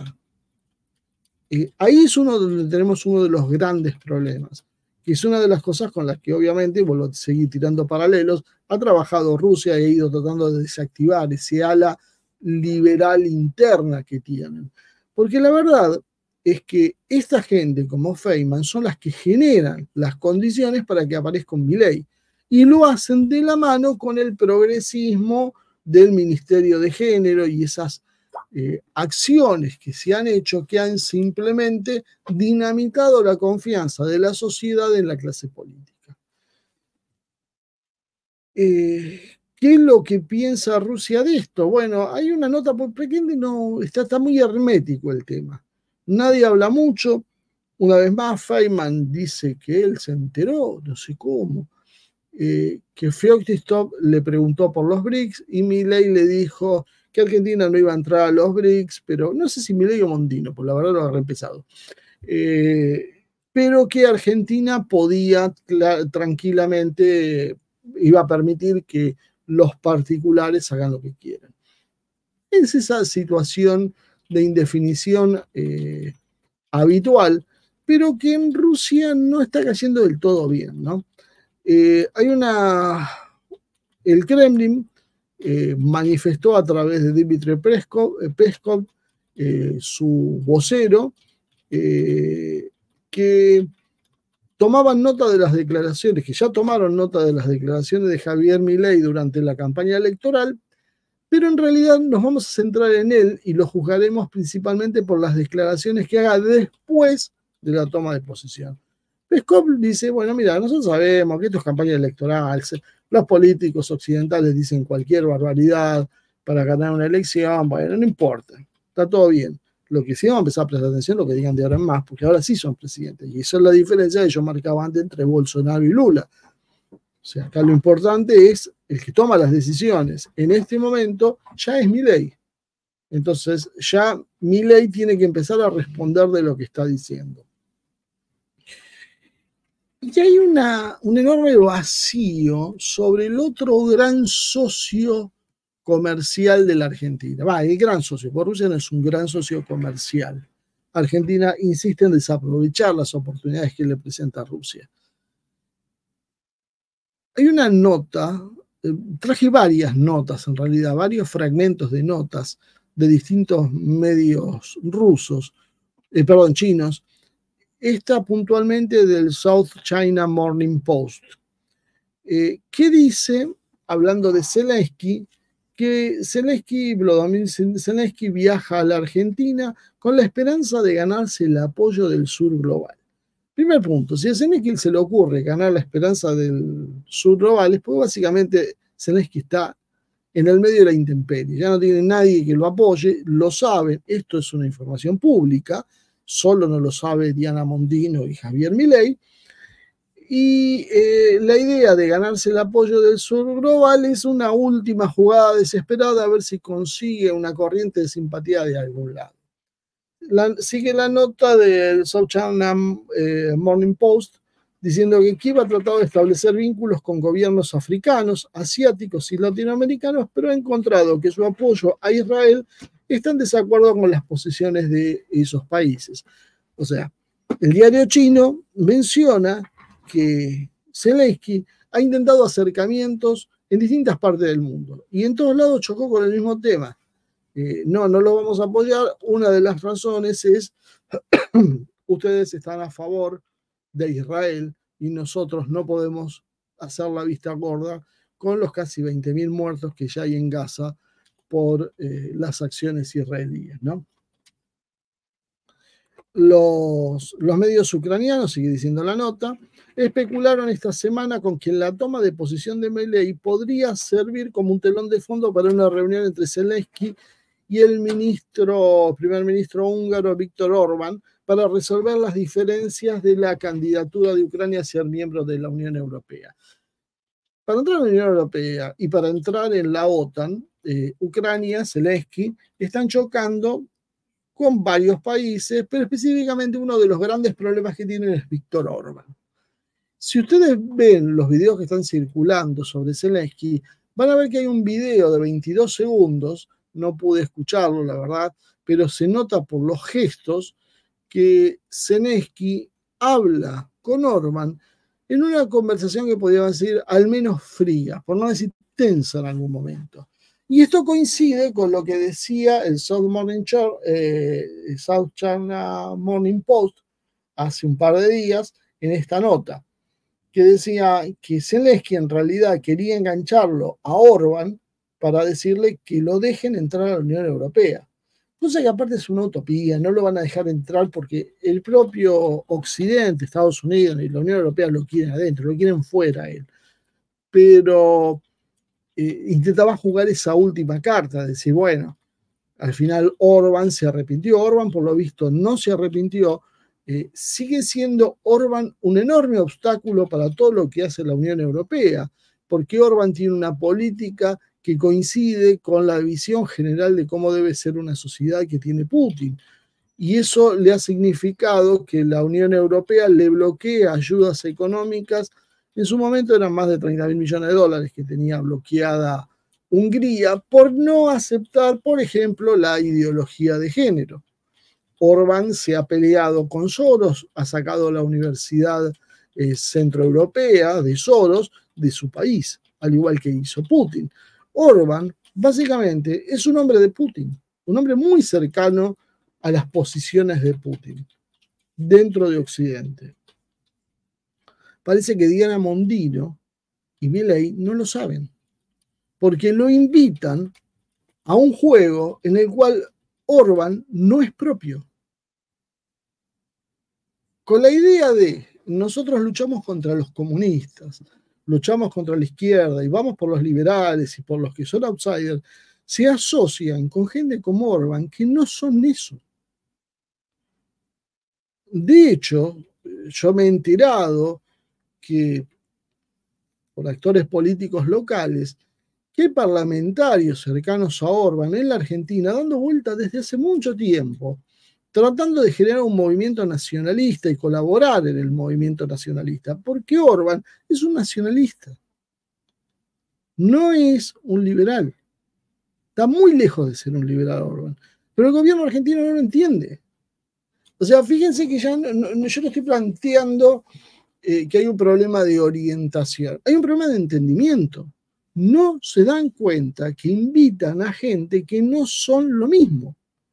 Eh, ahí es uno donde tenemos uno de los grandes problemas, que es una de las cosas con las que obviamente, vuelvo a seguir tirando paralelos, ha trabajado Rusia e ha ido tratando de desactivar ese ala liberal interna que tienen. Porque la verdad es que esta gente como Feynman son las que generan las condiciones para que aparezca un Milei, y lo hacen de la mano con el progresismo del Ministerio de Género y esas Eh, acciones que se han hecho que han simplemente dinamitado la confianza de la sociedad en la clase política. Eh, ¿Qué es lo que piensa Rusia de esto? Bueno, hay una nota muy pequeña y no, está, está muy hermético el tema. Nadie habla mucho. Una vez más, Feynman dice que él se enteró, no sé cómo. eh, que Feoktistov le preguntó por los BRICS y Milei le dijo que Argentina no iba a entrar a los BRICS, pero no sé si Milei o Mondino, por la verdad lo agarré empezado. Eh, pero que Argentina podía tranquilamente, iba a permitir que los particulares hagan lo que quieran. Es esa situación de indefinición eh, habitual, pero que en Rusia no está cayendo del todo bien, ¿no? Eh, hay una... El Kremlin eh, manifestó a través de Dmitry Peskov, eh, Peskov eh, su vocero, eh, que tomaban nota de las declaraciones, que ya tomaron nota de las declaraciones de Javier Milei durante la campaña electoral, pero en realidad nos vamos a centrar en él y lo juzgaremos principalmente por las declaraciones que haga después de la toma de posesión. Peskov dice, bueno, mira, nosotros sabemos que esto es campaña electoral, los políticos occidentales dicen cualquier barbaridad para ganar una elección, bueno, no importa, está todo bien. Lo que sí vamos a empezar a prestar atención es lo que digan de ahora en más, porque ahora sí son presidentes, y esa es la diferencia que yo marcaba antes entre Bolsonaro y Lula. O sea, acá lo importante es el que toma las decisiones. En este momento ya es Milei. Entonces ya Milei tiene que empezar a responder de lo que está diciendo. Y hay una, un enorme vacío sobre el otro gran socio comercial de la Argentina. Va, el gran socio, porque Rusia no es un gran socio comercial. Argentina insiste en desaprovechar las oportunidades que le presenta Rusia. Hay una nota, eh, traje varias notas en realidad, varios fragmentos de notas de distintos medios rusos, eh, perdón, chinos, esta puntualmente del South China Morning Post, eh, que dice, hablando de Zelensky, que Zelensky, Volodymyr Zelensky viaja a la Argentina con la esperanza de ganarse el apoyo del sur global. Primer punto, si a Zelensky se le ocurre ganar la esperanza del sur global, es porque básicamente Zelensky está en el medio de la intemperie, ya no tiene nadie que lo apoye, lo saben, esto es una información pública, solo no lo sabe Diana Mondino y Javier Milei, y eh, la idea de ganarse el apoyo del sur global es una última jugada desesperada a ver si consigue una corriente de simpatía de algún lado. La, sigue la nota del South China eh, Morning Post diciendo que Kiev ha tratado de establecer vínculos con gobiernos africanos, asiáticos y latinoamericanos, pero ha encontrado que su apoyo a Israel está en desacuerdo con las posiciones de esos países. O sea, el diario chino menciona que Zelensky ha intentado acercamientos en distintas partes del mundo y en todos lados chocó con el mismo tema. Eh, no, no lo vamos a apoyar. Una de las razones es ustedes están a favor de Israel y nosotros no podemos hacer la vista gorda con los casi veinte mil muertos que ya hay en Gaza por eh, las acciones israelíes, ¿no? Los, los medios ucranianos, sigue diciendo la nota, especularon esta semana con que la toma de posición de Milei podría servir como un telón de fondo para una reunión entre Zelensky y el ministro, primer ministro húngaro Viktor Orbán para resolver las diferencias de la candidatura de Ucrania a ser miembro de la Unión Europea. Para entrar en la Unión Europea y para entrar en la OTAN, eh, Ucrania, Zelensky, están chocando con varios países, pero específicamente uno de los grandes problemas que tienen es Viktor Orbán. Si ustedes ven los videos que están circulando sobre Zelensky, van a ver que hay un video de veintidós segundos, no pude escucharlo, la verdad, pero se nota por los gestos que Zelensky habla con Orbán en una conversación que podría decir al menos fría, por no decir tensa en algún momento. Y esto coincide con lo que decía el South, Morning Show, eh, South China Morning Post hace un par de días en esta nota, que decía que Zelensky en realidad quería engancharlo a Orbán para decirle que lo dejen entrar a la Unión Europea. Cosa que aparte es una utopía, no lo van a dejar entrar porque el propio Occidente, Estados Unidos y la Unión Europea lo quieren adentro, lo quieren fuera él. Pero eh, intentaba jugar esa última carta, decir, bueno, al final Orbán se arrepintió. Orbán por lo visto no se arrepintió, eh, sigue siendo Orbán un enorme obstáculo para todo lo que hace la Unión Europea, porque Orbán tiene una política que coincide con la visión general de cómo debe ser una sociedad que tiene Putin. Y eso le ha significado que la Unión Europea le bloquee ayudas económicas. En su momento eran más de treinta mil millones de dólares que tenía bloqueada Hungría por no aceptar, por ejemplo, la ideología de género. Orbán se ha peleado con Soros, ha sacado la Universidad eh, Centroeuropea de Soros de su país, al igual que hizo Putin. Orbán, básicamente, es un hombre de Putin, un hombre muy cercano a las posiciones de Putin dentro de Occidente. Parece que Diana Mondino y Milei no lo saben, porque lo invitan a un juego en el cual Orbán no es propio. Con la idea de nosotros luchamos contra los comunistas, luchamos contra la izquierda y vamos por los liberales y por los que son outsiders, se asocian con gente como Orbán que no son eso. De hecho, yo me he enterado que por actores políticos locales, que hay parlamentarios cercanos a Orbán en la Argentina dando vueltas desde hace mucho tiempo, tratando de generar un movimiento nacionalista y colaborar en el movimiento nacionalista, porque Orbán es un nacionalista, no es un liberal. Está muy lejos de ser un liberal Orbán, pero el gobierno argentino no lo entiende. O sea, fíjense que ya no, no, yo no estoy planteando eh, que hay un problema de orientación, hay un problema de entendimiento. No se dan cuenta que invitan a gente que no son lo mismo.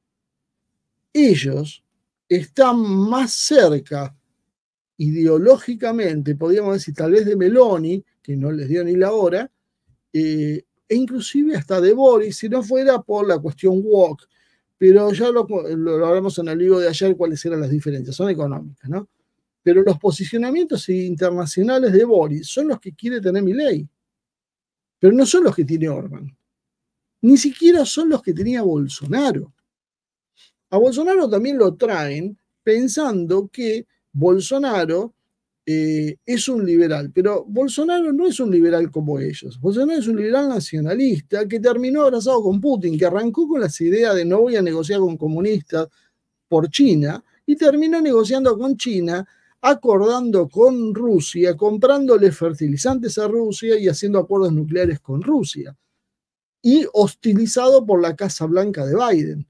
Ellos están más cerca ideológicamente, podríamos decir, tal vez de Meloni, que no les dio ni la hora, eh, e inclusive hasta de Boris, si no fuera por la cuestión woke. Pero ya lo, lo, lo hablamos en el libro de ayer, cuáles eran las diferencias, son económicas, ¿no? Pero los posicionamientos internacionales de Boris son los que quiere tener Milei, pero no son los que tiene Orbán. Ni siquiera son los que tenía Bolsonaro. A Bolsonaro también lo traen pensando que Bolsonaro eh, es un liberal, pero Bolsonaro no es un liberal como ellos. Bolsonaro es un liberal nacionalista que terminó abrazado con Putin, que arrancó con las ideas de no voy a negociar con comunistas por China y terminó negociando con China, acordando con Rusia, comprándole fertilizantes a Rusia y haciendo acuerdos nucleares con Rusia, y hostilizado por la Casa Blanca de Biden.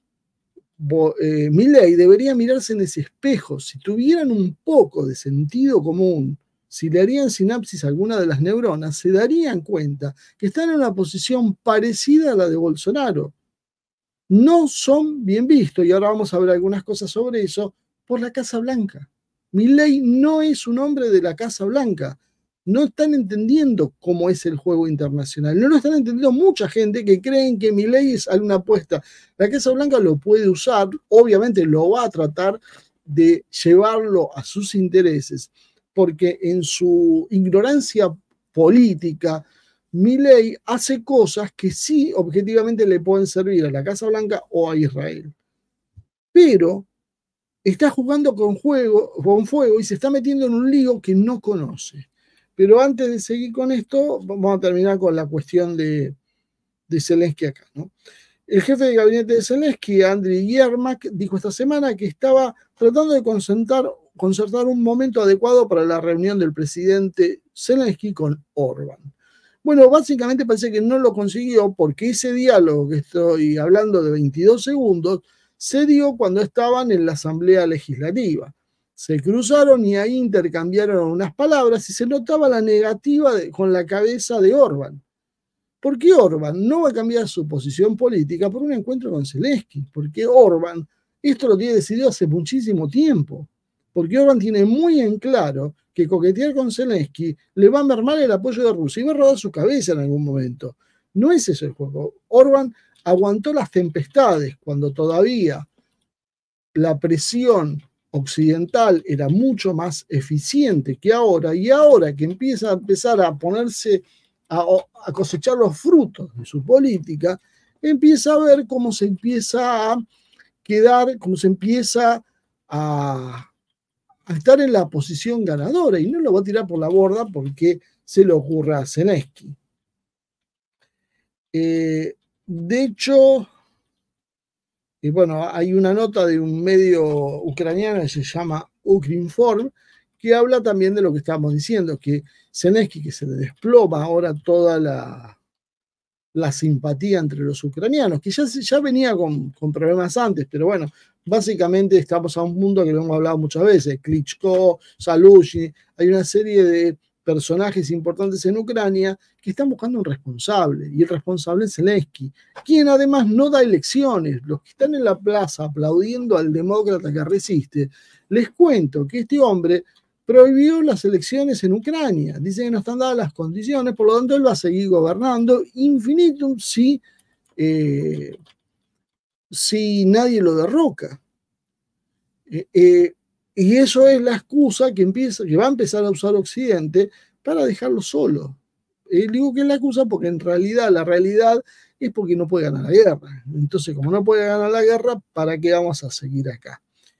Eh, Milei debería mirarse en ese espejo. Si tuvieran un poco de sentido común, si le harían sinapsis a alguna de las neuronas, se darían cuenta que están en una posición parecida a la de Bolsonaro. No son bien vistos, y ahora vamos a ver algunas cosas sobre eso, por la Casa Blanca. Milei no es un hombre de la Casa Blanca. No están entendiendo cómo es el juego internacional. No lo están entendiendo mucha gente que creen que Milei es alguna apuesta. La Casa Blanca lo puede usar, obviamente lo va a tratar de llevarlo a sus intereses, porque en su ignorancia política, Milei hace cosas que sí objetivamente le pueden servir a la Casa Blanca o a Israel. Pero está jugando con, juego, con fuego y se está metiendo en un lío que no conoce. Pero antes de seguir con esto, vamos a terminar con la cuestión de, de Zelensky acá, ¿no? El jefe de gabinete de Zelensky, Andriy Yermak, dijo esta semana que estaba tratando de concertar, concertar un momento adecuado para la reunión del presidente Zelensky con Orbán. Bueno, básicamente parece que no lo consiguió porque ese diálogo que estoy hablando de veintidós segundos se dio cuando estaban en la Asamblea Legislativa. Se cruzaron y ahí intercambiaron unas palabras y se notaba la negativa de, con la cabeza de Orbán. Porque Orbán no va a cambiar su posición política por un encuentro con Zelensky. Porque Orbán, esto lo tiene decidido hace muchísimo tiempo. Porque Orbán tiene muy en claro que coquetear con Zelensky le va a mermar el apoyo de Rusia y va a rodar su cabeza en algún momento. No es eso el juego. Orbán aguantó las tempestades cuando todavía la presión occidental era mucho más eficiente que ahora, y ahora que empieza a empezar a ponerse a, a cosechar los frutos de su política, empieza a ver cómo se empieza a quedar, cómo se empieza a a estar en la posición ganadora y no lo va a tirar por la borda porque se le ocurra a Zelensky. Eh, de hecho, eh, bueno, hay una nota de un medio ucraniano que se llama Ukrinform, que habla también de lo que estábamos diciendo, que Zelensky, que se le desploma ahora toda la, la simpatía entre los ucranianos, que ya, ya venía con, con problemas antes, pero bueno, básicamente estamos a un mundo que lo hemos hablado muchas veces, Klitschko, Zaluzhny, hay una serie de personajes importantes en Ucrania que están buscando un responsable, y el responsable es Zelensky, quien además no da elecciones. Los que están en la plaza aplaudiendo al demócrata que resiste, les cuento que este hombre prohibió las elecciones en Ucrania, dice que no están dadas las condiciones, por lo tanto él va a seguir gobernando infinitum si, eh, si nadie lo derroca. Eh, eh, Y eso es la excusa que, empieza, que va a empezar a usar Occidente para dejarlo solo. Eh, digo que es la excusa porque en realidad la realidad es porque no puede ganar la guerra. Entonces, como no puede ganar la guerra, ¿para qué vamos a seguir acá?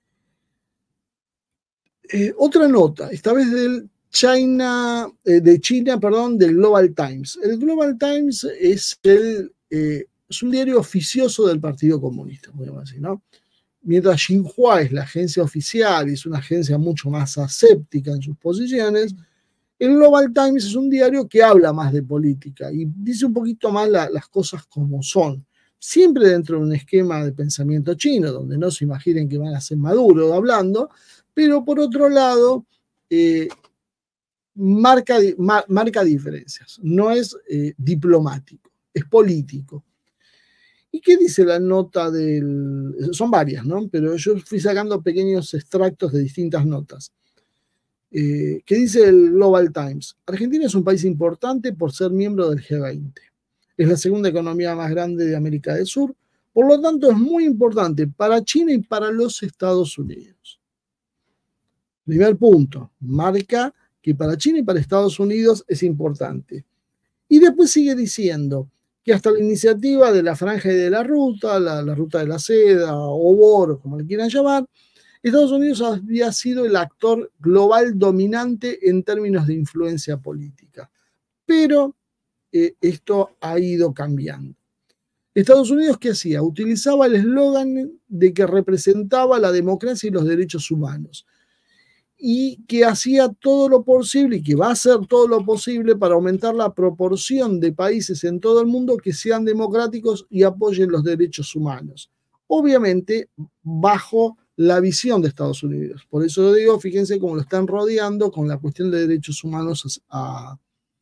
Eh, otra nota, esta vez del China, eh, de China, perdón, del Global Times. El Global Times es, el, eh, es un diario oficioso del Partido Comunista, podemos decir, ¿no? Mientras Xinhua es la agencia oficial y es una agencia mucho más aséptica en sus posiciones, el Global Times es un diario que habla más de política y dice un poquito más la, las cosas como son. Siempre dentro de un esquema de pensamiento chino, donde no se imaginen que van a ser Maduro hablando, pero por otro lado, eh, marca, mar, marca diferencias. No es eh, diplomático, es político. ¿Y qué dice la nota del...? Son varias, ¿no? Pero yo fui sacando pequeños extractos de distintas notas. Eh, ¿Qué dice el Global Times? Argentina es un país importante por ser miembro del G veinte. Es la segunda economía más grande de América del Sur. Por lo tanto, es muy importante para China y para los Estados Unidos. Primer punto. Marca que para China y para Estados Unidos es importante. Y después sigue diciendo que hasta la iniciativa de la Franja y de la Ruta, la, la Ruta de la Seda, o Boro, como le quieran llamar, Estados Unidos había sido el actor global dominante en términos de influencia política. Pero eh, esto ha ido cambiando. Estados Unidos, ¿qué hacía? Utilizaba el eslogan de que representaba la democracia y los derechos humanos, y que hacía todo lo posible y que va a hacer todo lo posible para aumentar la proporción de países en todo el mundo que sean democráticos y apoyen los derechos humanos. Obviamente, bajo la visión de Estados Unidos. Por eso lo digo, fíjense cómo lo están rodeando con la cuestión de derechos humanos a,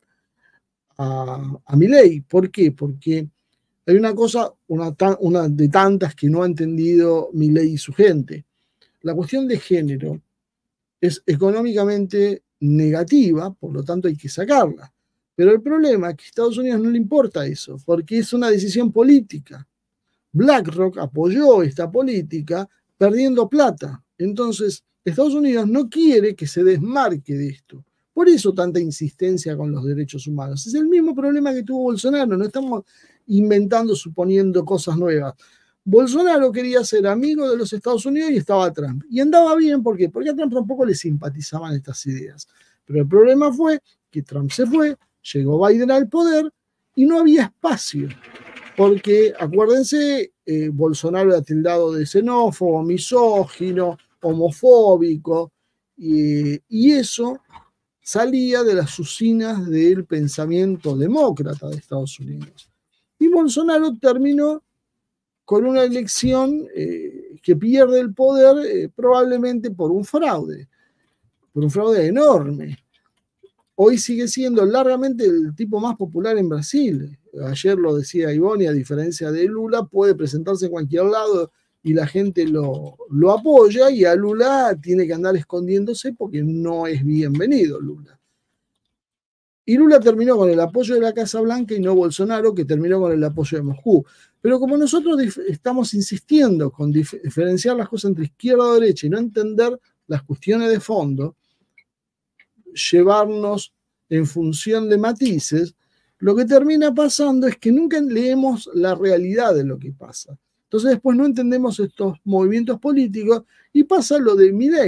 a, a Milei. ¿Por qué? Porque hay una cosa, una, una de tantas que no ha entendido Milei y su gente. La cuestión de género es económicamente negativa, por lo tanto hay que sacarla. Pero el problema es que a Estados Unidos no le importa eso, porque es una decisión política. BlackRock apoyó esta política perdiendo plata. Entonces, Estados Unidos no quiere que se desmarque de esto. Por eso tanta insistencia con los derechos humanos. Es el mismo problema que tuvo Bolsonaro, no estamos inventando, suponiendo cosas nuevas. Bolsonaro quería ser amigo de los Estados Unidos y estaba Trump. Y andaba bien, ¿por qué? Porque a Trump tampoco le simpatizaban estas ideas. Pero el problema fue que Trump se fue, llegó Biden al poder y no había espacio. Porque, acuérdense, eh, Bolsonaro era tildado de xenófobo, misógino, homofóbico, y, y eso salía de las usinas del pensamiento demócrata de Estados Unidos. Y Bolsonaro terminó con una elección eh, que pierde el poder eh, probablemente por un fraude, por un fraude enorme. Hoy sigue siendo largamente el tipo más popular en Brasil. Ayer lo decía Ivonne, a diferencia de Lula, puede presentarse en cualquier lado y la gente lo, lo apoya, y a Lula tiene que andar escondiéndose porque no es bienvenido Lula. Y Lula terminó con el apoyo de la Casa Blanca y no Bolsonaro, que terminó con el apoyo de Moscú. Pero como nosotros estamos insistiendo con dif- diferenciar las cosas entre izquierda o derecha y no entender las cuestiones de fondo, llevarnos en función de matices, lo que termina pasando es que nunca leemos la realidad de lo que pasa. Entonces después no entendemos estos movimientos políticos y pasa lo de Milei.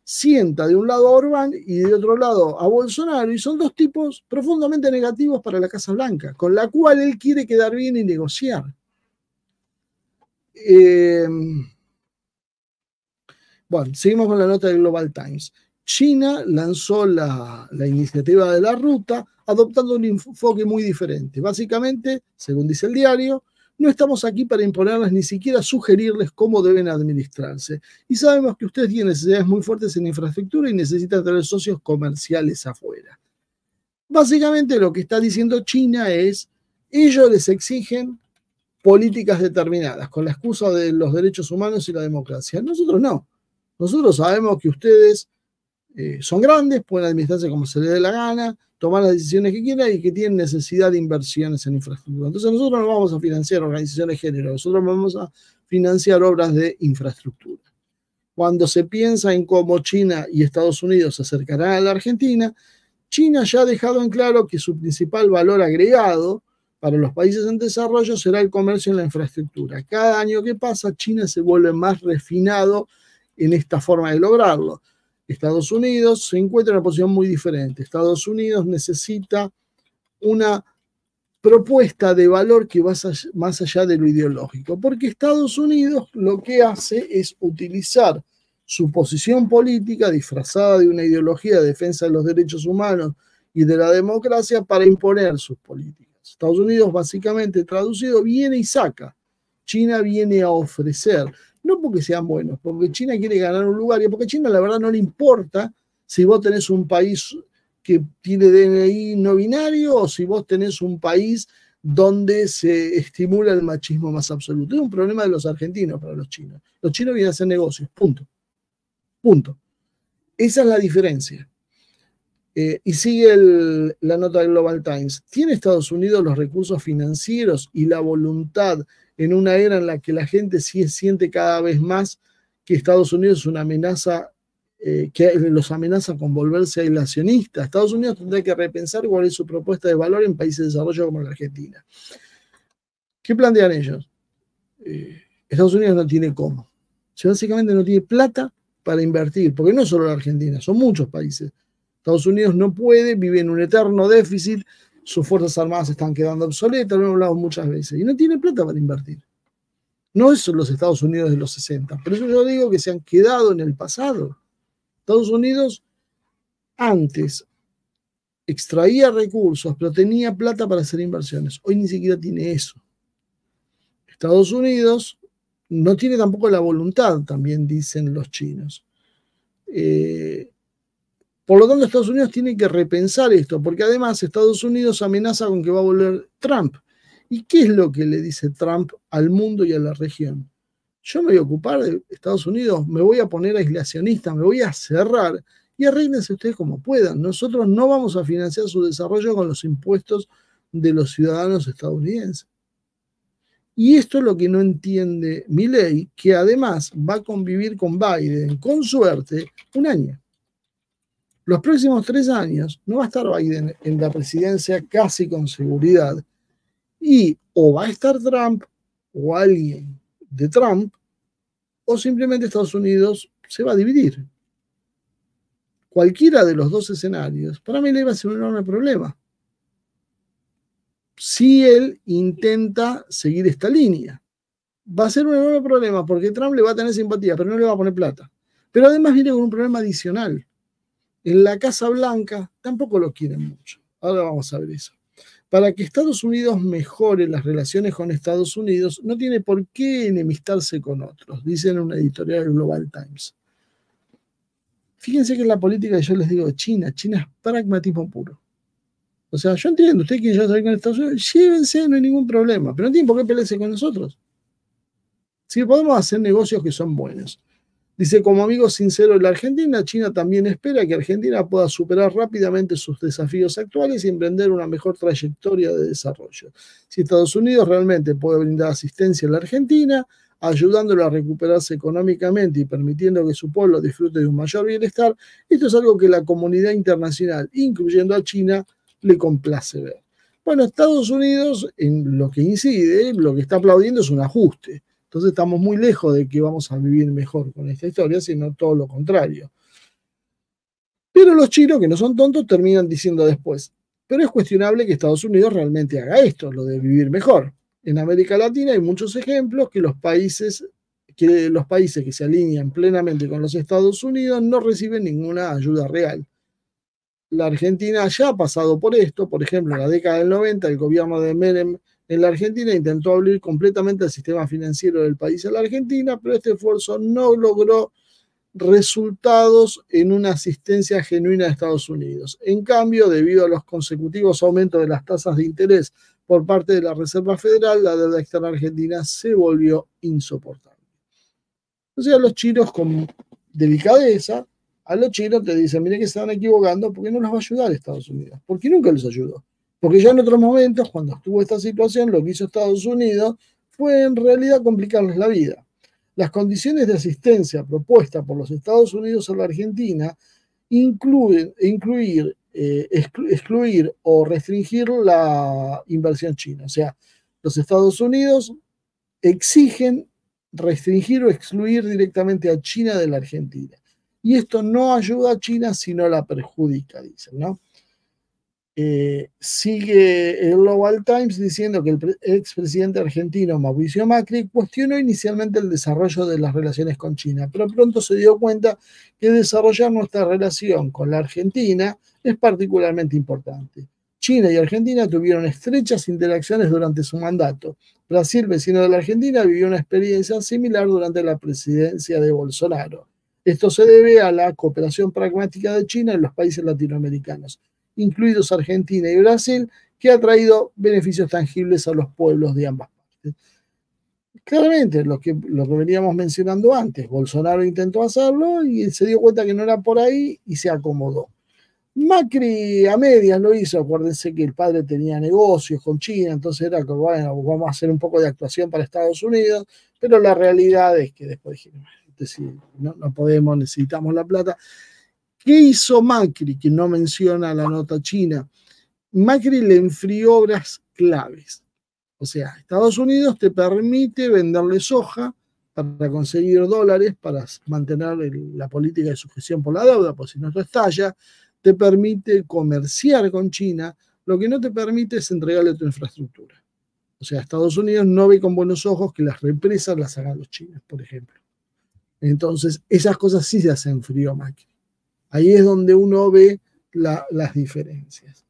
sienta de un lado a Orbán y de otro lado a Bolsonaro, y son dos tipos profundamente negativos para la Casa Blanca, con la cual él quiere quedar bien y negociar. Eh, bueno, seguimos con la nota del Global Times. China lanzó la, la iniciativa de la ruta adoptando un enfoque muy diferente. Básicamente, según dice el diario, no estamos aquí para imponerles ni siquiera sugerirles cómo deben administrarse. Y sabemos que ustedes tienen necesidades muy fuertes en infraestructura y necesitan tener socios comerciales afuera. Básicamente lo que está diciendo China es, ellos les exigen políticas determinadas con la excusa de los derechos humanos y la democracia. Nosotros no. Nosotros sabemos que ustedes eh, son grandes, pueden administrarse como se les dé la gana, tomar las decisiones que quieran y que tienen necesidad de inversiones en infraestructura. Entonces nosotros no vamos a financiar organizaciones de género, nosotros vamos a financiar obras de infraestructura. Cuando se piensa en cómo China y Estados Unidos se acercarán a la Argentina, China ya ha dejado en claro que su principal valor agregado para los países en desarrollo será el comercio en la infraestructura. Cada año que pasa, China se vuelve más refinado en esta forma de lograrlo. Estados Unidos se encuentra en una posición muy diferente. Estados Unidos necesita una propuesta de valor que va más allá de lo ideológico, porque Estados Unidos lo que hace es utilizar su posición política disfrazada de una ideología de defensa de los derechos humanos y de la democracia para imponer sus políticas. Estados Unidos, básicamente traducido, viene y saca. China viene a ofrecer. No porque sean buenos, porque China quiere ganar un lugar y porque a China la verdad no le importa si vos tenés un país que tiene D N I no binario o si vos tenés un país donde se estimula el machismo más absoluto. Es un problema de los argentinos para los chinos. Los chinos vienen a hacer negocios, punto. Punto. Esa es la diferencia. Eh, y sigue el, la nota del Global Times. ¿Tiene Estados Unidos los recursos financieros y la voluntad en una era en la que la gente sí siente cada vez más que Estados Unidos es una amenaza, eh, que los amenaza con volverse aislacionistas? Estados Unidos tendrá que repensar cuál es su propuesta de valor en países de desarrollo como la Argentina. ¿Qué plantean ellos? Eh, Estados Unidos no tiene cómo. O sea, básicamente no tiene plata para invertir, porque no es solo la Argentina, son muchos países. Estados Unidos no puede, vive en un eterno déficit, sus fuerzas armadas están quedando obsoletas, lo hemos hablado muchas veces, y no tiene plata para invertir. No son los Estados Unidos de los sesenta, por eso yo digo que se han quedado en el pasado. Estados Unidos antes extraía recursos, pero tenía plata para hacer inversiones. Hoy ni siquiera tiene eso. Estados Unidos no tiene tampoco la voluntad, también dicen los chinos. Eh, Por lo tanto, Estados Unidos tiene que repensar esto, porque además Estados Unidos amenaza con que va a volver Trump. ¿Y qué es lo que le dice Trump al mundo y a la región? Yo me voy a ocupar de Estados Unidos, me voy a poner aislacionista, me voy a cerrar y arréglense ustedes como puedan. Nosotros no vamos a financiar su desarrollo con los impuestos de los ciudadanos estadounidenses. Y esto es lo que no entiende Milei, que además va a convivir con Biden, con suerte, un año. Los próximos tres años no va a estar Biden en la presidencia casi con seguridad y o va a estar Trump o alguien de Trump o simplemente Estados Unidos se va a dividir. Cualquiera de los dos escenarios para mí le va a ser un enorme problema. Si él intenta seguir esta línea, va a ser un enorme problema porque Trump le va a tener simpatía pero no le va a poner plata. Pero además viene con un problema adicional. En la Casa Blanca tampoco lo quieren mucho. Ahora vamos a ver eso. Para que Estados Unidos mejore las relaciones con Estados Unidos, no tiene por qué enemistarse con otros, dicen en una editorial del Global Times. Fíjense que en la política que yo les digo de China, China es pragmatismo puro. O sea, yo entiendo, ustedes quieren salir con Estados Unidos, llévense, no hay ningún problema, pero no tienen por qué pelearse con nosotros. Sí, podemos hacer negocios que son buenos. Dice, como amigo sincero de la Argentina, China también espera que Argentina pueda superar rápidamente sus desafíos actuales y emprender una mejor trayectoria de desarrollo. Si Estados Unidos realmente puede brindar asistencia a la Argentina, ayudándolo a recuperarse económicamente y permitiendo que su pueblo disfrute de un mayor bienestar, esto es algo que la comunidad internacional, incluyendo a China, le complace ver. Bueno, Estados Unidos, en lo que incide, lo que está aplaudiendo es un ajuste. Entonces estamos muy lejos de que vamos a vivir mejor con esta historia, sino todo lo contrario. los chinos, que no son tontos, terminan diciendo después, pero es cuestionable que Estados Unidos realmente haga esto, lo de vivir mejor. En América Latina hay muchos ejemplos que los países que, los países que se alinean plenamente con los Estados Unidos no reciben ninguna ayuda real. La Argentina ya ha pasado por esto. Por ejemplo, en la década del noventa, el gobierno de Menem en la Argentina intentó abrir completamente el sistema financiero del país a la Argentina, pero este esfuerzo no logró resultados en una asistencia genuina de Estados Unidos. En cambio, debido a los consecutivos aumentos de las tasas de interés por parte de la Reserva Federal, la deuda externa argentina se volvió insoportable. O sea, los chinos, con delicadeza, a los chinos te dicen, mire que se están equivocando, porque no los va a ayudar Estados Unidos, porque nunca los ayudó. Porque ya en otros momentos, cuando estuvo esta situación, lo que hizo Estados Unidos fue en realidad complicarles la vida. Las condiciones de asistencia propuestas por los Estados Unidos a la Argentina incluyen incluir, eh, exclu excluir o restringir la inversión china. O sea, los Estados Unidos exigen restringir o excluir directamente a China de la Argentina. Y esto no ayuda a China, sino la perjudica, dicen, ¿no? Eh, sigue el Global Times diciendo que el expresidente argentino Mauricio Macri cuestionó inicialmente el desarrollo de las relaciones con China, pero pronto se dio cuenta que desarrollar nuestra relación con la Argentina es particularmente importante. China y Argentina tuvieron estrechas interacciones durante su mandato. Brasil, vecino de la Argentina, vivió una experiencia similar durante la presidencia de Bolsonaro. Esto se debe a la cooperación pragmática de China en los países latinoamericanos, incluidos Argentina y Brasil, que ha traído beneficios tangibles a los pueblos de ambas partes. Claramente, lo que, lo que veníamos mencionando antes, Bolsonaro intentó hacerlo y se dio cuenta que no era por ahí y se acomodó. Macri a medias lo hizo. Acuérdense que el padre tenía negocios con China, entonces era como, bueno, vamos a hacer un poco de actuación para Estados Unidos, pero la realidad es que después dijeron, no, no podemos, necesitamos la plata. ¿Qué hizo Macri, que no menciona la nota china? Macri le enfrió obras claves. O sea, Estados Unidos te permite venderle soja para conseguir dólares, para mantener el, la política de sujeción por la deuda, por si no esto estalla. Te permite comerciar con China, lo que no te permite es entregarle tu infraestructura. O sea, Estados Unidos no ve con buenos ojos que las represas las hagan los chinos, por ejemplo. Entonces, esas cosas sí se hacen frío Macri. Ahí es donde uno ve la, las diferencias.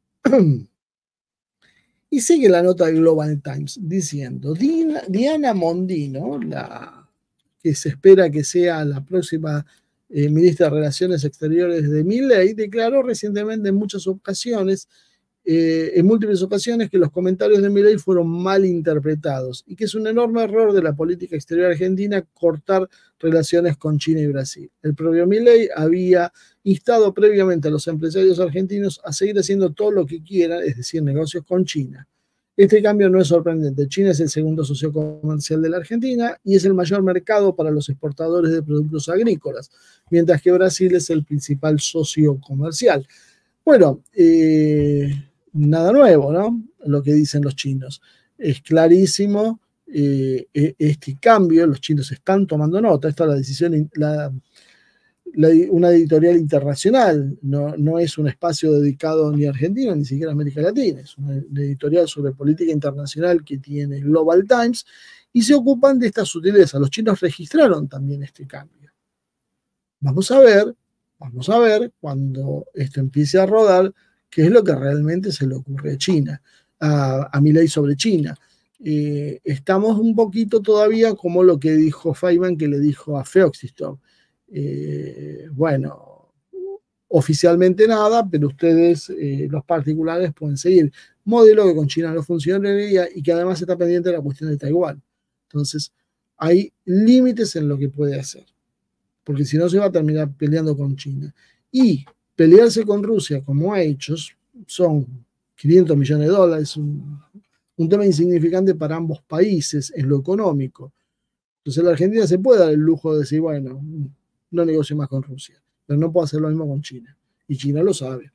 Y sigue la nota del Global Times diciendo, Diana, Diana Mondino, la, que se espera que sea la próxima eh, ministra de Relaciones Exteriores de Milei, declaró recientemente en muchas ocasiones, eh, en múltiples ocasiones, que los comentarios de Milei fueron mal interpretados y que es un enorme error de la política exterior argentina cortar relaciones con China y Brasil. El propio Milei había instado previamente a los empresarios argentinos a seguir haciendo todo lo que quieran, es decir, negocios con China. Este cambio no es sorprendente. China es el segundo socio comercial de la Argentina y es el mayor mercado para los exportadores de productos agrícolas, mientras que Brasil es el principal socio comercial. Bueno, eh, nada nuevo, ¿no? Lo que dicen los chinos. Es clarísimo eh, este cambio, los chinos están tomando nota. Esta es la decisión, la, la, una editorial internacional, no, no es un espacio dedicado ni a Argentina, ni siquiera a América Latina, es una editorial sobre política internacional que tiene Global Times y se ocupan de estas sutilezas. Los chinos registraron también este cambio. Vamos a ver, vamos a ver cuando esto empiece a rodar, qué es lo que realmente se le ocurre a China, a, a Milei sobre China. Eh, estamos un poquito todavía como lo que dijo Feynman, que le dijo a Feoxistov. Eh, bueno, oficialmente nada, pero ustedes, eh, los particulares, pueden seguir. Modelo que con China no funcionaría y que además está pendiente de la cuestión de Taiwán. Entonces, hay límites en lo que puede hacer, porque si no se va a terminar peleando con China. Y pelearse con Rusia, como ha hecho, son quinientos millones de dólares, un, un tema insignificante para ambos países en lo económico. Entonces la Argentina se puede dar el lujo de decir, bueno, no negocio más con Rusia, pero no puedo hacer lo mismo con China. Y China lo sabe.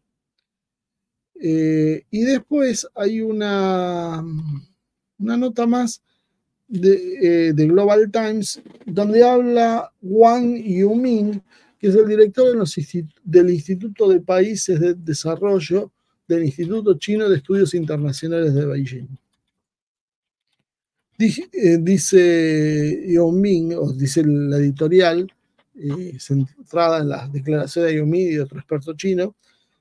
Eh, y después hay una, una nota más de, eh, de Global Times, donde habla Wang Yumin, que es el director de los del Instituto de Países de Desarrollo del Instituto Chino de Estudios Internacionales de Beijing. Dice Yao Ming, o dice la editorial, eh, centrada en las declaraciones de Yao Ming y de otro experto chino,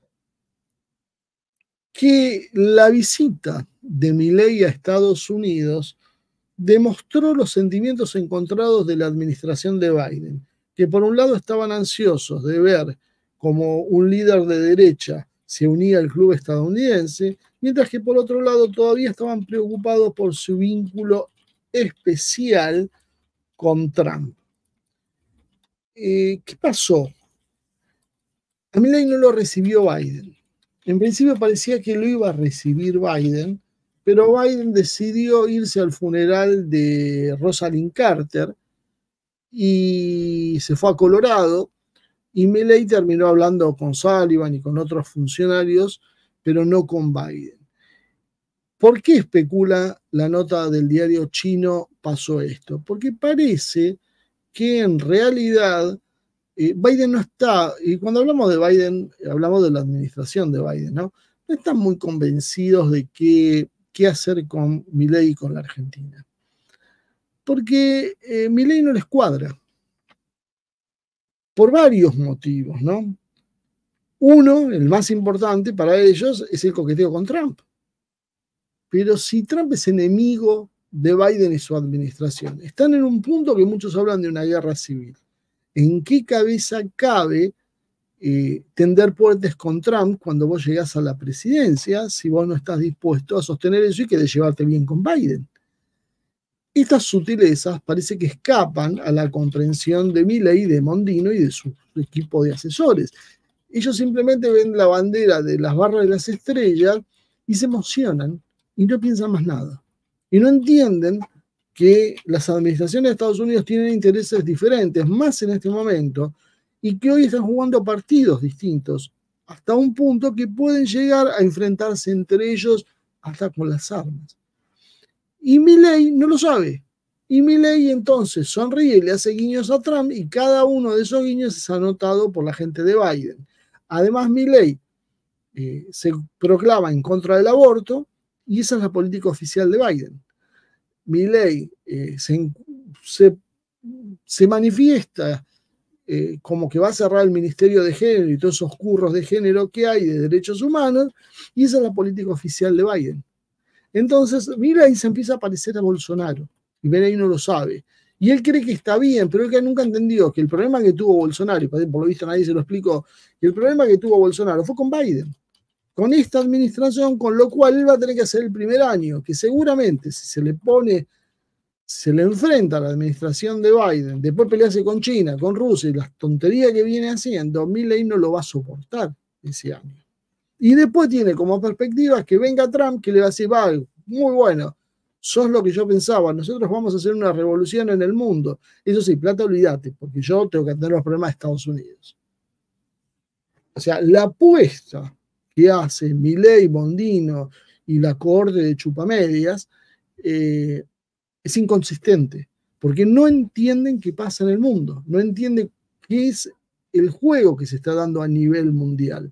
que la visita de Milei a Estados Unidos demostró los sentimientos encontrados de la administración de Biden, que por un lado estaban ansiosos de ver cómo un líder de derecha se unía al club estadounidense, mientras que por otro lado todavía estaban preocupados por su vínculo especial con Trump. Eh, ¿Qué pasó? A Milei no lo recibió Biden. En principio parecía que lo iba a recibir Biden, pero Biden decidió irse al funeral de Rosalind Carter y se fue a Colorado, y Milei terminó hablando con Sullivan y con otros funcionarios, pero no con Biden. ¿Por qué especula la nota del diario chino pasó esto? Porque parece que en realidad eh, Biden no está, y cuando hablamos de Biden, hablamos de la administración de Biden, ¿no? No están muy convencidos de qué, qué hacer con Milei y con la Argentina. Porque eh, Milei no les cuadra. Por varios motivos, ¿no? Uno, el más importante para ellos, es el coqueteo con Trump. Pero si Trump es enemigo de Biden y su administración, están en un punto que muchos hablan de una guerra civil. ¿En qué cabeza cabe eh, tender puentes con Trump cuando vos llegás a la presidencia si vos no estás dispuesto a sostener eso y querés llevarte bien con Biden? Estas sutilezas parece que escapan a la comprensión de Milei, de Mondino y de su equipo de asesores. Ellos simplemente ven la bandera de las barras de las estrellas y se emocionan y no piensan más nada. Y no entienden que las administraciones de Estados Unidos tienen intereses diferentes, más en este momento, y que hoy están jugando partidos distintos, hasta un punto que pueden llegar a enfrentarse entre ellos hasta con las armas. Y Milei no lo sabe. Y Milei entonces sonríe y le hace guiños a Trump, y cada uno de esos guiños es anotado por la gente de Biden. Además, Milei eh, se proclama en contra del aborto, y esa es la política oficial de Biden. Milei eh, se, se, se manifiesta eh, como que va a cerrar el Ministerio de Género y todos esos curros de género que hay de derechos humanos, y esa es la política oficial de Biden. Entonces, Milei se empieza a parecer a Bolsonaro, y Milei no lo sabe. Y él cree que está bien, pero él nunca entendió que el problema que tuvo Bolsonaro, y por lo visto nadie se lo explicó, que el problema que tuvo Bolsonaro fue con Biden, con esta administración, con lo cual él va a tener que hacer el primer año, que seguramente si se le pone, se le enfrenta a la administración de Biden, después pelearse con China, con Rusia y las tonterías que viene haciendo, Milei no lo va a soportar ese año. Y después tiene como perspectiva que venga Trump, que le va a decir, va, muy bueno, sos lo que yo pensaba, nosotros vamos a hacer una revolución en el mundo. Eso sí, plata, olvídate, porque yo tengo que atender los problemas de Estados Unidos. O sea, la apuesta que hace Milei, Mondino y la cohorte de chupamedias eh, es inconsistente, porque no entienden qué pasa en el mundo, no entienden qué es el juego que se está dando a nivel mundial.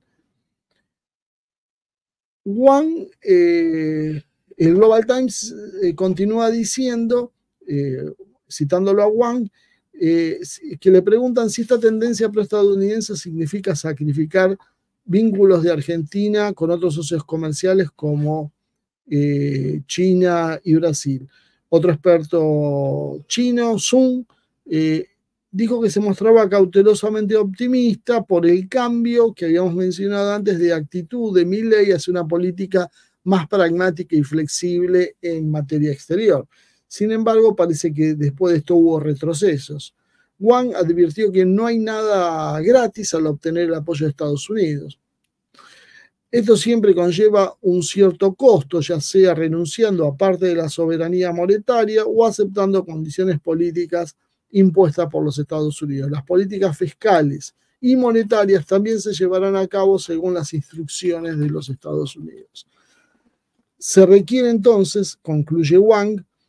Wang, eh, el Global Times eh, continúa diciendo, eh, citándolo a Wang, eh, que le preguntan si esta tendencia proestadounidense significa sacrificar vínculos de Argentina con otros socios comerciales como eh, China y Brasil. Otro experto chino, Sun, eh, dijo que se mostraba cautelosamente optimista por el cambio que habíamos mencionado antes de actitud de Milei hacia una política más pragmática y flexible en materia exterior. Sin embargo, parece que después de esto hubo retrocesos. Wang advirtió que no hay nada gratis al obtener el apoyo de Estados Unidos. Esto siempre conlleva un cierto costo, ya sea renunciando a parte de la soberanía monetaria o aceptando condiciones políticas impuestas por los Estados Unidos. Las políticas fiscales y monetarias también se llevarán a cabo según las instrucciones de los Estados Unidos. Se requiere entonces, concluye Wang,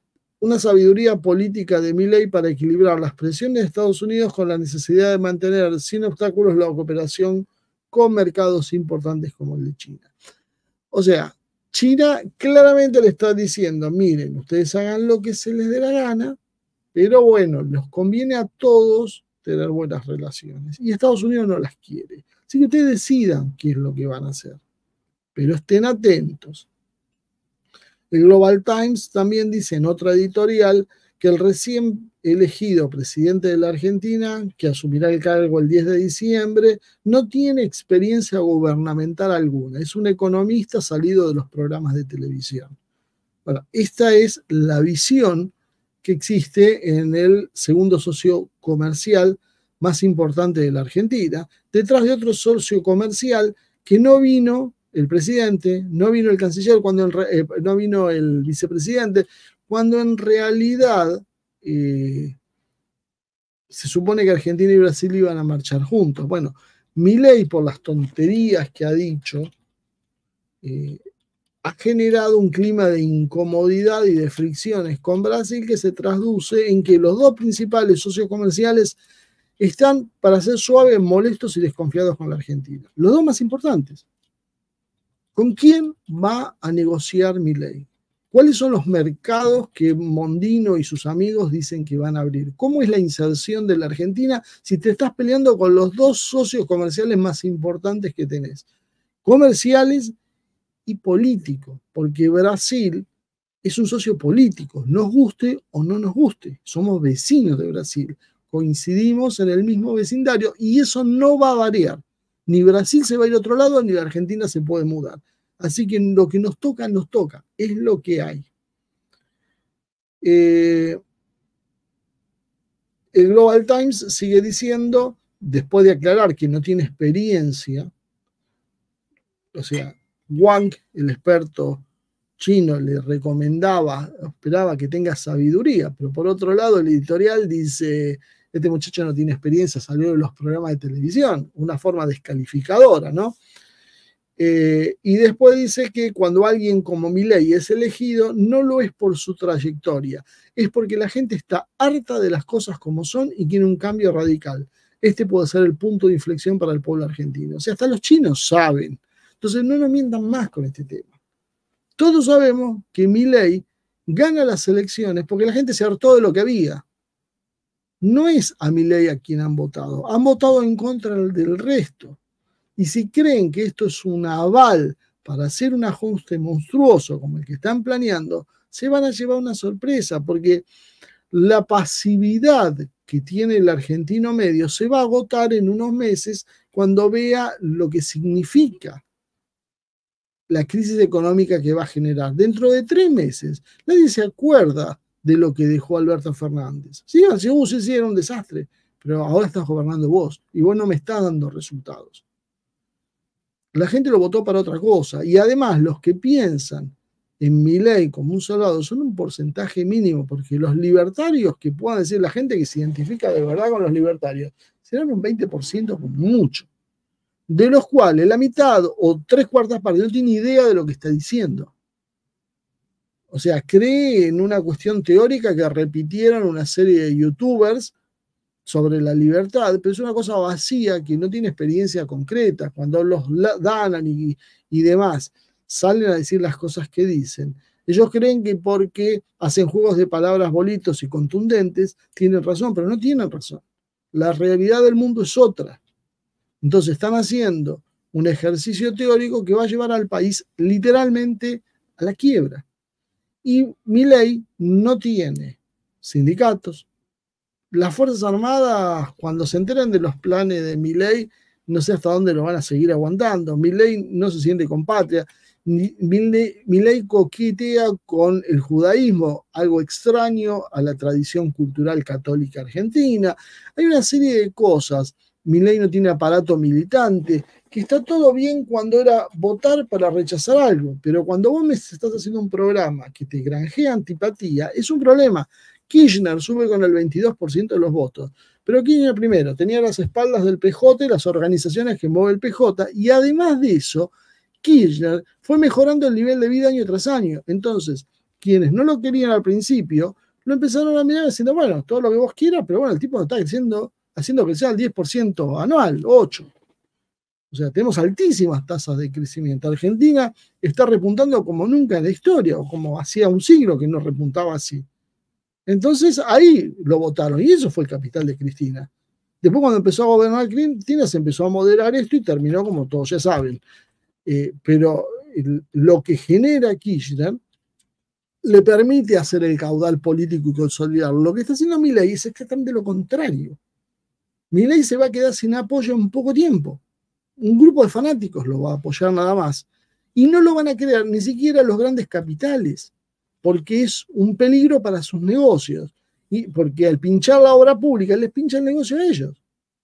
una sabiduría política de Milei para equilibrar las presiones de Estados Unidos con la necesidad de mantener sin obstáculos la cooperación con mercados importantes como el de China. O sea, China claramente le está diciendo, miren, ustedes hagan lo que se les dé la gana, pero bueno, nos conviene a todos tener buenas relaciones. Y Estados Unidos no las quiere. Así que ustedes decidan qué es lo que van a hacer. Pero estén atentos. El Global Times también dice en otra editorial que el recién elegido presidente de la Argentina, que asumirá el cargo el diez de diciembre, no tiene experiencia gubernamental alguna. Es un economista salido de los programas de televisión. Bueno, esta es la visión que existe en el segundo socio comercial más importante de la Argentina, detrás de otro socio comercial que no vino el presidente, no vino el canciller, cuando en re, eh, no vino el vicepresidente, cuando en realidad eh, se supone que Argentina y Brasil iban a marchar juntos. Bueno, Milei, por las tonterías que ha dicho, eh, ha generado un clima de incomodidad y de fricciones con Brasil que se traduce en que los dos principales socios comerciales están, para ser suaves, molestos y desconfiados con la Argentina. Los dos más importantes. ¿Con quién va a negociar Milei? ¿Cuáles son los mercados que Mondino y sus amigos dicen que van a abrir? ¿Cómo es la inserción de la Argentina si te estás peleando con los dos socios comerciales más importantes que tenés? Comerciales y políticos, porque Brasil es un socio político, nos guste o no nos guste. Somos vecinos de Brasil, coincidimos en el mismo vecindario y eso no va a variar. Ni Brasil se va a ir a otro lado, ni la Argentina se puede mudar. Así que lo que nos toca, nos toca. Es lo que hay. Eh, el Global Times sigue diciendo, después de aclarar que no tiene experiencia, o sea, Wang, el experto chino, le recomendaba, esperaba que tenga sabiduría, pero por otro lado el editorial dice, este muchacho no tiene experiencia, salió de los programas de televisión, una forma descalificadora, ¿no? Eh, y después dice que cuando alguien como Milei es elegido, no lo es por su trayectoria, es porque la gente está harta de las cosas como son y quiere un cambio radical. Este puede ser el punto de inflexión para el pueblo argentino. O sea, hasta los chinos saben. Entonces no nos mientan más con este tema. Todos sabemos que Milei gana las elecciones porque la gente se hartó de lo que había. No es a Milei a quien han votado, han votado en contra del resto. Y si creen que esto es un aval para hacer un ajuste monstruoso como el que están planeando, se van a llevar una sorpresa, porque la pasividad que tiene el argentino medio se va a agotar en unos meses cuando vea lo que significa la crisis económica que va a generar. Dentro de tres meses, nadie se acuerda de lo que dejó Alberto Fernández. Sí, sí, uh, sí, sí, era un desastre, pero ahora estás gobernando vos y vos no me estás dando resultados. La gente lo votó para otra cosa y además los que piensan en Milei como un salvador son un porcentaje mínimo, porque los libertarios que puedan decir, la gente que se identifica de verdad con los libertarios, serán un veinte por ciento con mucho, de los cuales la mitad o tres cuartas partes no tiene idea de lo que está diciendo. O sea, cree en una cuestión teórica que repitieron una serie de youtubers sobre la libertad, pero es una cosa vacía que no tiene experiencia concreta. Cuando los dan y, y demás salen a decir las cosas que dicen, ellos creen que porque hacen juegos de palabras bonitos y contundentes tienen razón, pero no tienen razón. La realidad del mundo es otra. Entonces están haciendo un ejercicio teórico que va a llevar al país literalmente a la quiebra. Y Milei no tiene sindicatos. Las Fuerzas Armadas, cuando se enteran de los planes de Milei, no sé hasta dónde lo van a seguir aguantando. Milei no se siente con patria. Milei, Milei coquetea con el judaísmo, algo extraño a la tradición cultural católica argentina. Hay una serie de cosas. Milei no tiene aparato militante, que está todo bien cuando era votar para rechazar algo, pero cuando vos me estás haciendo un programa que te granjea antipatía, es un problema. Kirchner sube con el veintidós por ciento de los votos, pero Kirchner primero tenía las espaldas del P J y las organizaciones que mueve el P J, y además de eso, Kirchner fue mejorando el nivel de vida año tras año. Entonces, quienes no lo querían al principio, lo empezaron a mirar diciendo, bueno, todo lo que vos quieras, pero bueno, el tipo está creciendo, haciendo crecer al diez por ciento anual, ocho por ciento. O sea, tenemos altísimas tasas de crecimiento. Argentina está repuntando como nunca en la historia, o como hacía un siglo que no repuntaba así. Entonces ahí lo votaron, y eso fue el capital de Cristina. Después, cuando empezó a gobernar Cristina, se empezó a moderar esto y terminó como todos ya saben. Eh, pero el, lo que genera Kirchner le permite hacer el caudal político y consolidarlo. Lo que está haciendo Milei es exactamente lo contrario. Milei se va a quedar sin apoyo en poco tiempo. Un grupo de fanáticos lo va a apoyar nada más. Y no lo van a creer ni siquiera los grandes capitales, porque es un peligro para sus negocios. Y porque al pinchar la obra pública, les pincha el negocio a ellos.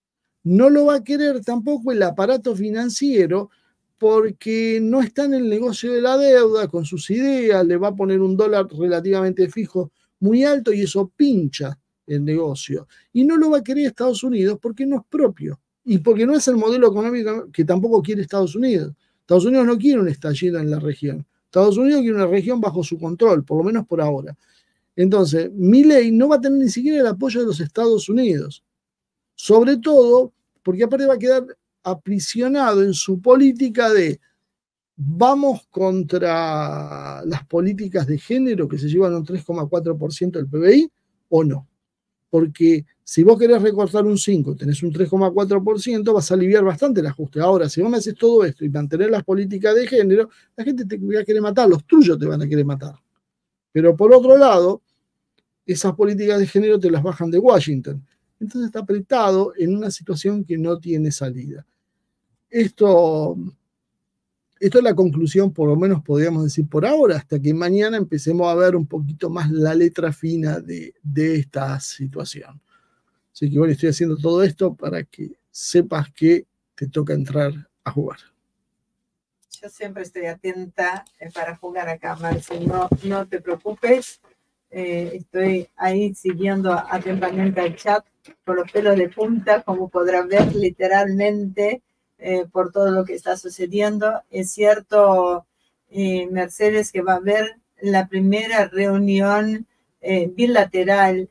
No lo va a querer tampoco el aparato financiero, porque no está en el negocio de la deuda, con sus ideas, le va a poner un dólar relativamente fijo muy alto y eso pincha el negocio. Y no lo va a querer Estados Unidos porque no es propio. Y porque no es el modelo económico que tampoco quiere Estados Unidos. Estados Unidos no quiere un estallido en la región. Estados Unidos quiere una región bajo su control, por lo menos por ahora. Entonces, Milei no va a tener ni siquiera el apoyo de los Estados Unidos. Sobre todo, porque aparte va a quedar aprisionado en su política de vamos contra las políticas de género que se llevan un tres coma cuatro por ciento del P B I o no. Porque si vos querés recortar un cinco, tenés un tres coma cuatro por ciento, vas a aliviar bastante el ajuste. Ahora, si vos me haces todo esto y mantener las políticas de género, la gente te va a querer matar, los tuyos te van a querer matar. Pero por otro lado, esas políticas de género te las bajan de Washington. Entonces está apretado en una situación que no tiene salida. Esto, esto es la conclusión, por lo menos podríamos decir por ahora, hasta que mañana empecemos a ver un poquito más la letra fina de, de esta situación. Así que bueno, estoy haciendo todo esto para que sepas que te toca entrar a jugar. Yo siempre estoy atenta eh, para jugar acá, Marce, no, no te preocupes. Eh, estoy ahí siguiendo atentamente al chat con los pelos de punta, como podrán ver literalmente eh, por todo lo que está sucediendo. Es cierto, eh, Mercedes, que va a haber la primera reunión eh, bilateral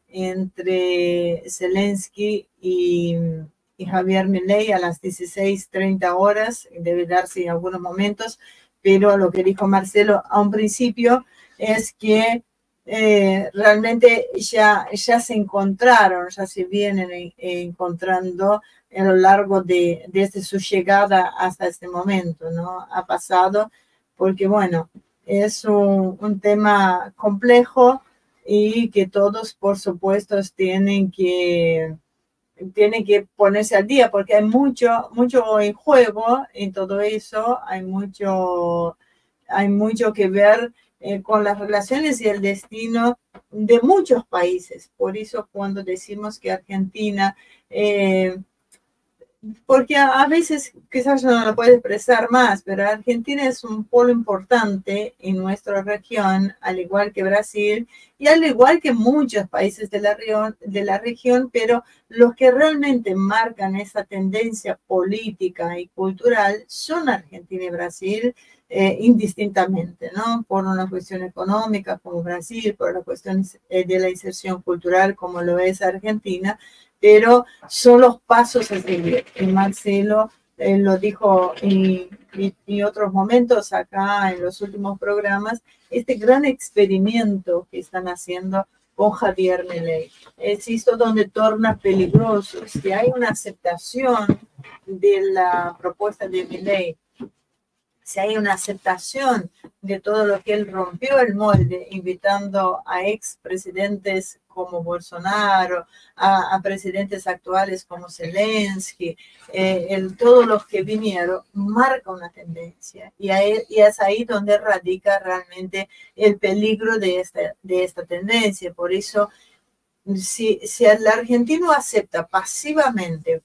entre Zelensky y, y Javier Milei a las dieciséis treinta horas, debe darse en algunos momentos, pero lo que dijo Marcelo a un principio es que Eh, realmente ya, ya se encontraron, ya se vienen eh, encontrando a lo largo de desde su llegada hasta este momento, ¿no? Ha pasado porque, bueno, es un, un tema complejo y que todos, por supuesto, tienen que, tienen que ponerse al día porque hay mucho, mucho en juego en todo eso, hay mucho, hay mucho que ver Eh, con las relaciones y el destino de muchos países. Por eso cuando decimos que Argentina, eh, porque a, a veces quizás no lo puede expresar más, pero Argentina es un polo importante en nuestra región, al igual que Brasil, y al igual que muchos países de la, región, de la región, pero los que realmente marcan esa tendencia política y cultural son Argentina y Brasil, Eh, indistintamente, ¿no? Por una cuestión económica como Brasil, por la cuestión eh, de la inserción cultural como lo es Argentina, pero son los pasos a seguir. Y Marcelo eh, lo dijo en, en, en otros momentos acá en los últimos programas, este gran experimento que están haciendo con Javier Milei. Es esto donde torna peligroso. Si hay una aceptación de la propuesta de Milei, si hay una aceptación de todo lo que él rompió el molde, invitando a expresidentes como Bolsonaro, a, a presidentes actuales como Zelensky, eh, el, todos los que vinieron, marca una tendencia. Y, ahí, y es ahí donde radica realmente el peligro de esta, de esta tendencia. Por eso, si, si el argentino acepta pasivamente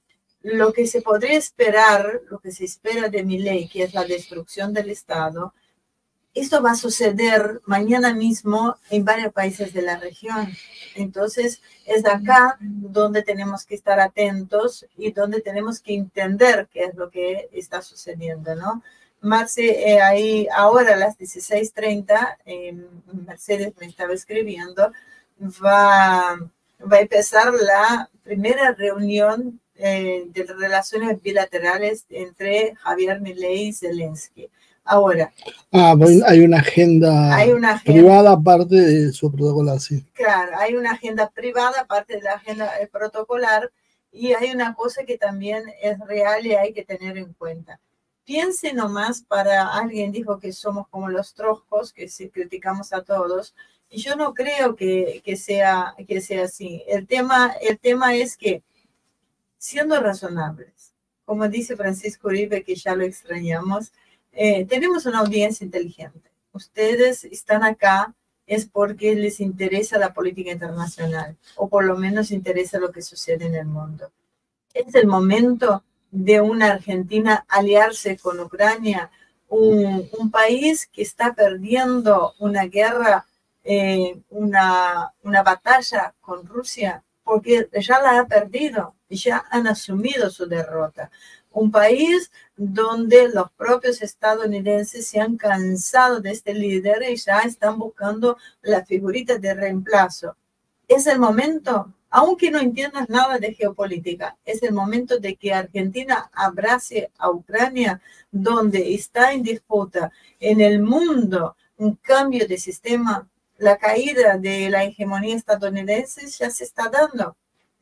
lo que se podría esperar, lo que se espera de Milei, que es la destrucción del Estado, esto va a suceder mañana mismo en varios países de la región. Entonces, es acá donde tenemos que estar atentos y donde tenemos que entender qué es lo que está sucediendo, ¿no? Marce, eh, ahí ahora a las dieciséis treinta, eh, Mercedes me estaba escribiendo, va, va a empezar la primera reunión eh, de relaciones bilaterales entre Javier Milei y Zelensky. Ahora. Ah, hay una agenda, hay una agenda privada aparte de su protocolar, sí. Claro, hay una agenda privada aparte de la agenda protocolar y hay una cosa que también es real y hay que tener en cuenta. Piense nomás, para alguien dijo que somos como los troscos, que si criticamos a todos, y yo no creo que, que, sea, que sea así. El tema, el tema es que, siendo razonables, como dice Francisco Uribe, que ya lo extrañamos, eh, tenemos una audiencia inteligente. Ustedes están acá es porque les interesa la política internacional, o por lo menos interesa lo que sucede en el mundo. Es el momento de una Argentina aliarse con Ucrania, un, un país que está perdiendo una guerra, eh, una, una batalla con Rusia, porque ya la ha perdido, ya han asumido su derrota. Un país donde los propios estadounidenses se han cansado de este líder y ya están buscando la figurita de reemplazo. Es el momento, aunque no entiendas nada de geopolítica, es el momento de que Argentina abrace a Ucrania, donde está en disputa en el mundo un cambio de sistema. La caída de la hegemonía estadounidense ya se está dando.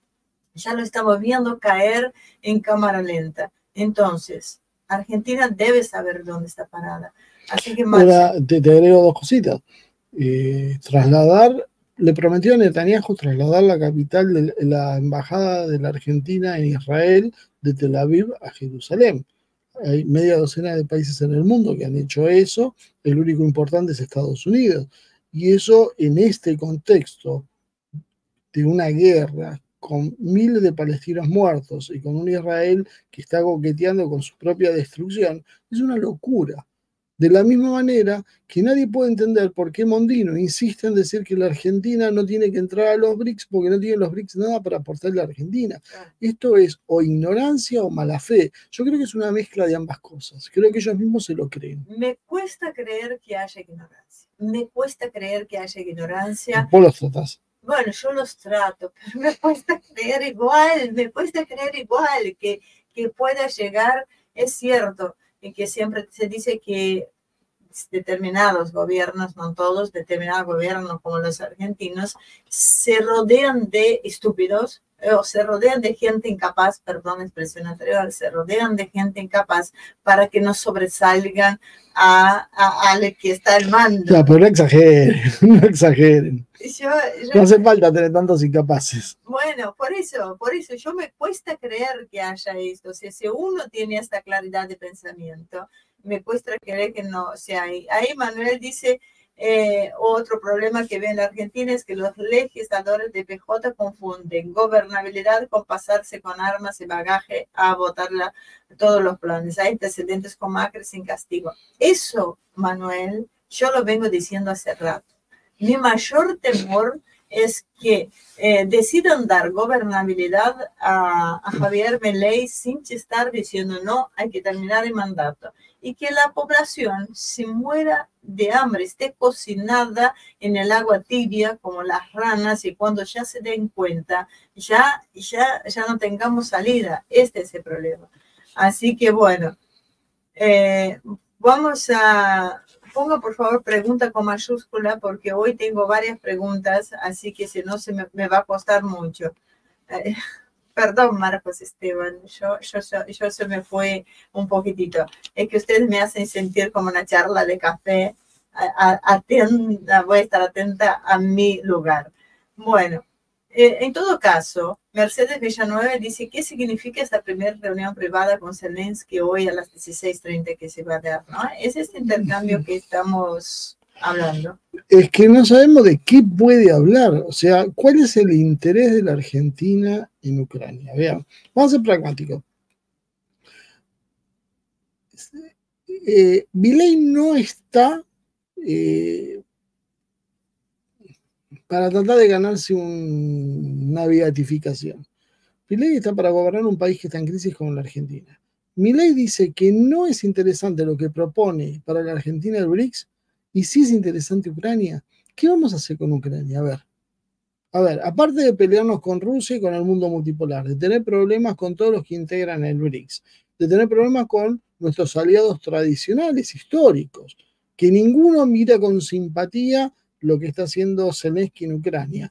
Ya lo estamos viendo caer en cámara lenta. Entonces, Argentina debe saber dónde está parada. Así que, Ahora, te, te agrego dos cositas. Eh, trasladar, le prometió a Netanyahu trasladar la capital de la embajada de la Argentina en Israel, de Tel Aviv a Jerusalén. Hay media docena de países en el mundo que han hecho eso. El único importante es Estados Unidos. Y eso, en este contexto de una guerra con miles de palestinos muertos y con un Israel que está coqueteando con su propia destrucción, es una locura. De la misma manera que nadie puede entender por qué Mondino insiste en decir que la Argentina no tiene que entrar a los BRICS porque no tienen los BRICS nada para aportarle a la Argentina. Esto es o ignorancia o mala fe. Yo creo que es una mezcla de ambas cosas. Creo que ellos mismos se lo creen. Me cuesta creer que haya ignorancia. Me cuesta creer que haya ignorancia. Vos los tratás. Bueno, yo los trato, pero me cuesta creer igual, me cuesta creer igual que, que pueda llegar, es cierto, y que siempre se dice que determinados gobiernos, no todos, determinados gobiernos como los argentinos, se rodean de estúpidos, o se rodean de gente incapaz, perdón la expresión anterior, se rodean de gente incapaz para que no sobresalgan a, a, a el que está al mando. No, pero no exageren, no exageren. Yo, yo, no hace falta tener tantos incapaces. Bueno, por eso, por eso yo me cuesta creer que haya esto. O sea, si uno tiene esta claridad de pensamiento, me cuesta creer que no sea ahí. Ahí Manuel dice, eh, otro problema que ve en la Argentina es que los legisladores de P J confunden gobernabilidad con pasarse con armas y bagaje a votar la, todos los planes. Hay antecedentes con Macri sin castigo. Eso, Manuel, yo lo vengo diciendo hace rato. Mi mayor temor es que eh, decidan dar gobernabilidad a, a Javier Milei sin estar diciendo no, hay que terminar el mandato. Y que la población se muera de hambre, esté cocinada en el agua tibia como las ranas y cuando ya se den cuenta, ya, ya, ya no tengamos salida. Este es el problema. Así que bueno, eh, vamos a... Ponga por favor pregunta con mayúscula porque hoy tengo varias preguntas, así que si no se me, me va a costar mucho. Eh, perdón, Marcos Esteban, yo, yo, yo, yo se me fue un poquitito. Es que ustedes me hacen sentir como una charla de café. Atenta, voy a estar atenta a mi lugar. Bueno, eh, en todo caso, Mercedes Villanueva dice, ¿qué significa esta primera reunión privada con Zelensky hoy a las dieciséis treinta que se va a dar? ¿No? Es este intercambio que estamos hablando. Es que no sabemos de qué puede hablar. O sea, ¿cuál es el interés de la Argentina en Ucrania? Vean, vamos a ser pragmáticos. Eh, Milei no está eh, para tratar de ganarse un, una beatificación. Milei está para gobernar un país que está en crisis como la Argentina. Milei dice que no es interesante lo que propone para la Argentina el BRICS, y sí es interesante Ucrania. ¿Qué vamos a hacer con Ucrania? A ver, A ver, aparte de pelearnos con Rusia y con el mundo multipolar, de tener problemas con todos los que integran el BRICS, de tener problemas con nuestros aliados tradicionales, históricos, que ninguno mira con simpatía lo que está haciendo Zelensky en Ucrania.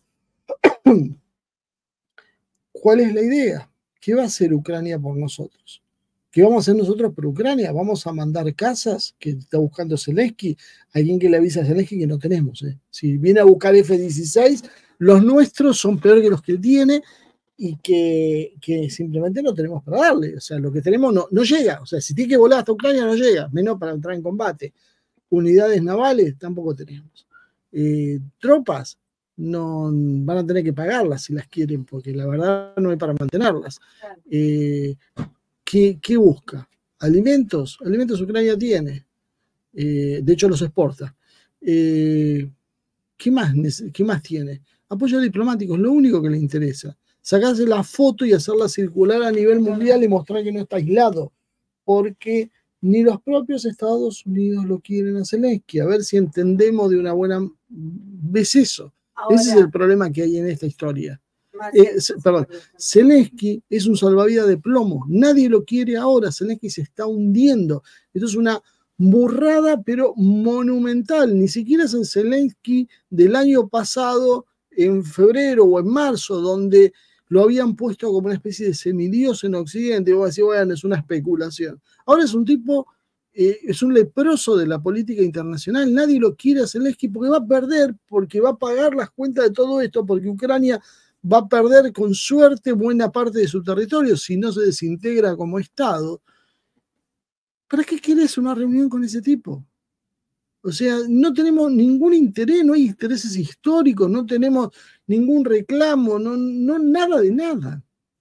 ¿Cuál es la idea? ¿Qué va a hacer Ucrania por nosotros? ¿Qué vamos a hacer nosotros por Ucrania? ¿Vamos a mandar casas que está buscando Zelensky? Alguien que le avisa a Zelensky que no tenemos. ¿eh? Si viene a buscar F dieciséis, los nuestros son peor que los que él tiene y que, que simplemente no tenemos para darle. O sea, lo que tenemos no, no llega. O sea, si tiene que volar hasta Ucrania, no llega, menos para entrar en combate. Unidades navales tampoco tenemos. Eh, tropas no van a tener que pagarlas si las quieren, porque la verdad no hay para mantenerlas. Eh, ¿qué, ¿Qué busca? Alimentos. Alimentos Ucrania tiene. Eh, de hecho, los exporta. Eh, ¿qué, más, ¿Qué más tiene? Apoyo diplomático es lo único que le interesa. Sacarse la foto y hacerla circular a nivel mundial y mostrar que no está aislado. Porque ni los propios Estados Unidos lo quieren a Zelensky. A ver si entendemos de una buena vez eso. Ahora, ese es el problema que hay en esta historia. Eh, perdón, Zelensky es un salvavidas de plomo. Nadie lo quiere ahora. Zelensky se está hundiendo. Esto es una burrada, pero monumental. Ni siquiera es el Zelensky del año pasado, en febrero o en marzo, donde lo habían puesto como una especie de semidios en Occidente. Y vos decís, bueno, es una especulación. Ahora es un tipo, eh, es un leproso de la política internacional. Nadie lo quiere a Zelensky porque va a perder, porque va a pagar las cuentas de todo esto, porque Ucrania va a perder con suerte buena parte de su territorio si no se desintegra como Estado. ¿Para qué querés una reunión con ese tipo? O sea, no tenemos ningún interés, no hay intereses históricos, no tenemos ningún reclamo, no, no nada de nada.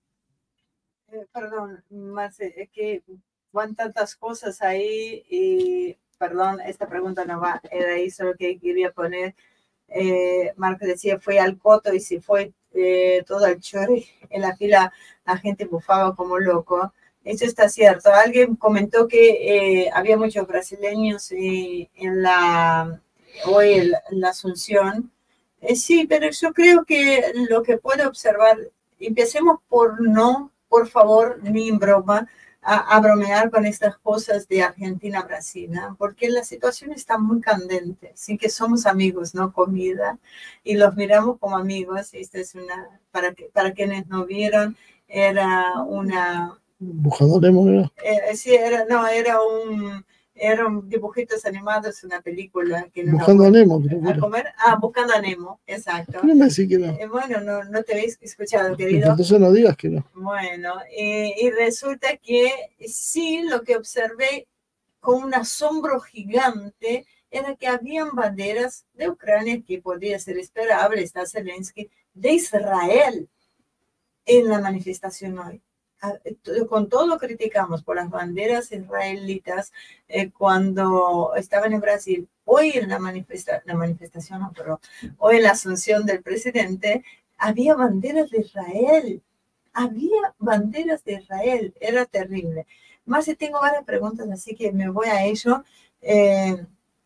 Eh, perdón, Marce, es que van tantas cosas ahí y, perdón, esta pregunta no va, era ahí solo que quería poner. Eh, Marco decía, fue al Coto y se fue eh, todo al chorri. En la fila la gente bufaba como loco. Eso está cierto. Alguien comentó que eh, había muchos brasileños eh, en la, hoy en la, en la Asunción. Eh, sí, pero yo creo que lo que puedo observar, empecemos por no, por favor, ni en broma, a, a bromear con estas cosas de Argentina-Brasil, ¿no? Porque la situación está muy candente, sí que somos amigos, no comida, y los miramos como amigos. Esta es una, para, que, para quienes no vieron, era una... Buscando Nemo, ¿no? Eh, sí, era, no, era un, eran dibujitos animados, una película que no Buscando a Nemo, creo que a era. comer. Ah, Buscando a Nemo, exacto. No me decís que no. Eh, bueno, no, no te habéis escuchado, querido. Entonces no digas que no. Bueno, eh, y resulta que sí, lo que observé con un asombro gigante era que habían banderas de Ucrania, que podría ser esperable, está Zelensky, de Israel en la manifestación hoy. Con todo lo criticamos por las banderas israelitas eh, cuando estaban en Brasil. Hoy en la, manifesta la manifestación, no, pero hoy en la asunción del presidente, había banderas de Israel. Había banderas de Israel. Era terrible. Más si tengo varias preguntas, así que me voy a ello. Eh,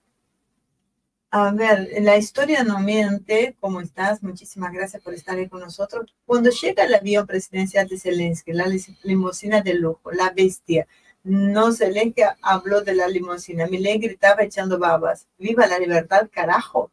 A ver, la historia no miente. ¿Cómo estás? Muchísimas gracias por estar ahí con nosotros. Cuando llega el avión presidencial de Zelensky, la limusina de lujo, la bestia, no, Zelensky habló de la limusina. Milei gritaba echando babas. ¡Viva la libertad, carajo!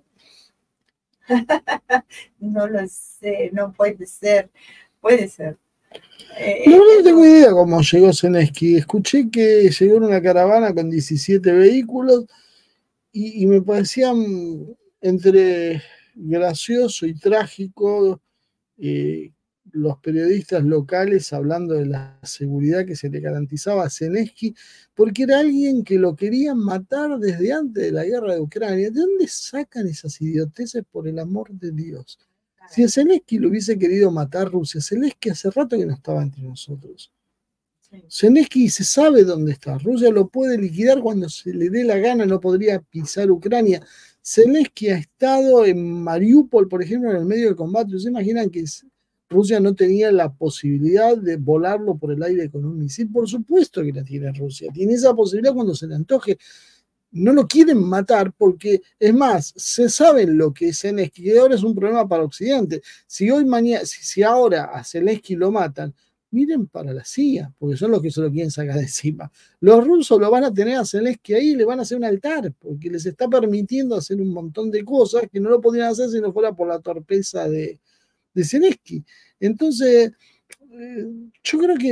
No lo sé, no puede ser. Puede ser. Eh, no, no tengo idea cómo llegó Zelensky. Escuché que llegó en una caravana con diecisiete vehículos. Y, y me parecían entre gracioso y trágico eh, los periodistas locales hablando de la seguridad que se le garantizaba a Zelensky, porque era alguien que lo querían matar desde antes de la guerra de Ucrania. ¿De dónde sacan esas idioteces, por el amor de Dios? Si a Zelensky lo hubiese querido matar Rusia, Zelensky hace rato que no estaba entre nosotros. Zelensky se sabe dónde está. Rusia lo puede liquidar cuando se le dé la gana, no podría pisar Ucrania. Zelensky ha estado en Mariupol, por ejemplo, en el medio del combate. ¿Se imaginan que Rusia no tenía la posibilidad de volarlo por el aire con un misil? Por supuesto que la tiene Rusia. Tiene esa posibilidad cuando se le antoje. no lo quieren matar porque, es más, se sabe lo que es Zelensky, que ahora es un problema para Occidente. Si hoy mañana, si, si ahora a Zelensky lo matan, miren para la C I A, porque son los que se lo quieren sacar de encima. Los rusos lo van a tener a Zelensky ahí y le van a hacer un altar, porque les está permitiendo hacer un montón de cosas que no lo podrían hacer si no fuera por la torpeza de, de Zelensky. Entonces, eh, yo creo que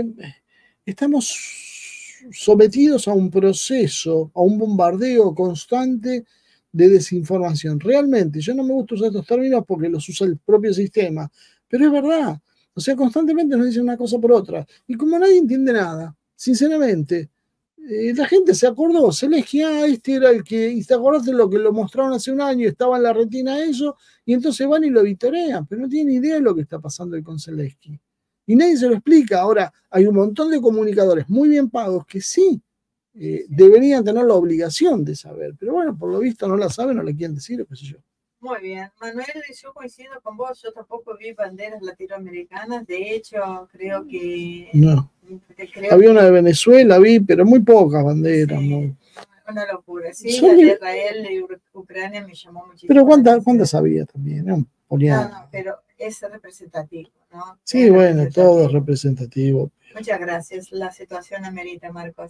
estamos sometidos a un proceso, a un bombardeo constante de desinformación. Realmente, yo no me gusta usar estos términos porque los usa el propio sistema, pero es verdad. O sea, constantemente nos dicen una cosa por otra. Y como nadie entiende nada, sinceramente, eh, la gente se acordó, Zelensky, ah, este era el que, y te acordás de lo que lo mostraron hace un año, estaba en la retina eso, y entonces van y lo vitorean, pero no tienen idea de lo que está pasando con Zelensky. Y nadie se lo explica. Ahora, hay un montón de comunicadores muy bien pagos que sí eh, deberían tener la obligación de saber, pero bueno, por lo visto no la saben, no le quieren decir, qué sé yo. Muy bien, Manuel, yo coincido con vos, yo tampoco vi banderas latinoamericanas, de hecho creo que... No, creo había que, una de Venezuela, vi, pero muy pocas banderas. sí, ¿no? Una locura, sí, Son la de li- Israel y Ucrania me llamó muchísimo. Pero la ¿cuántas atención. cuántas había también? ¿no? Ponía- No, no, pero es representativo, ¿no? Sí, Es bueno, todo es representativo. representativo. Muchas gracias, la situación amerita, Marcos.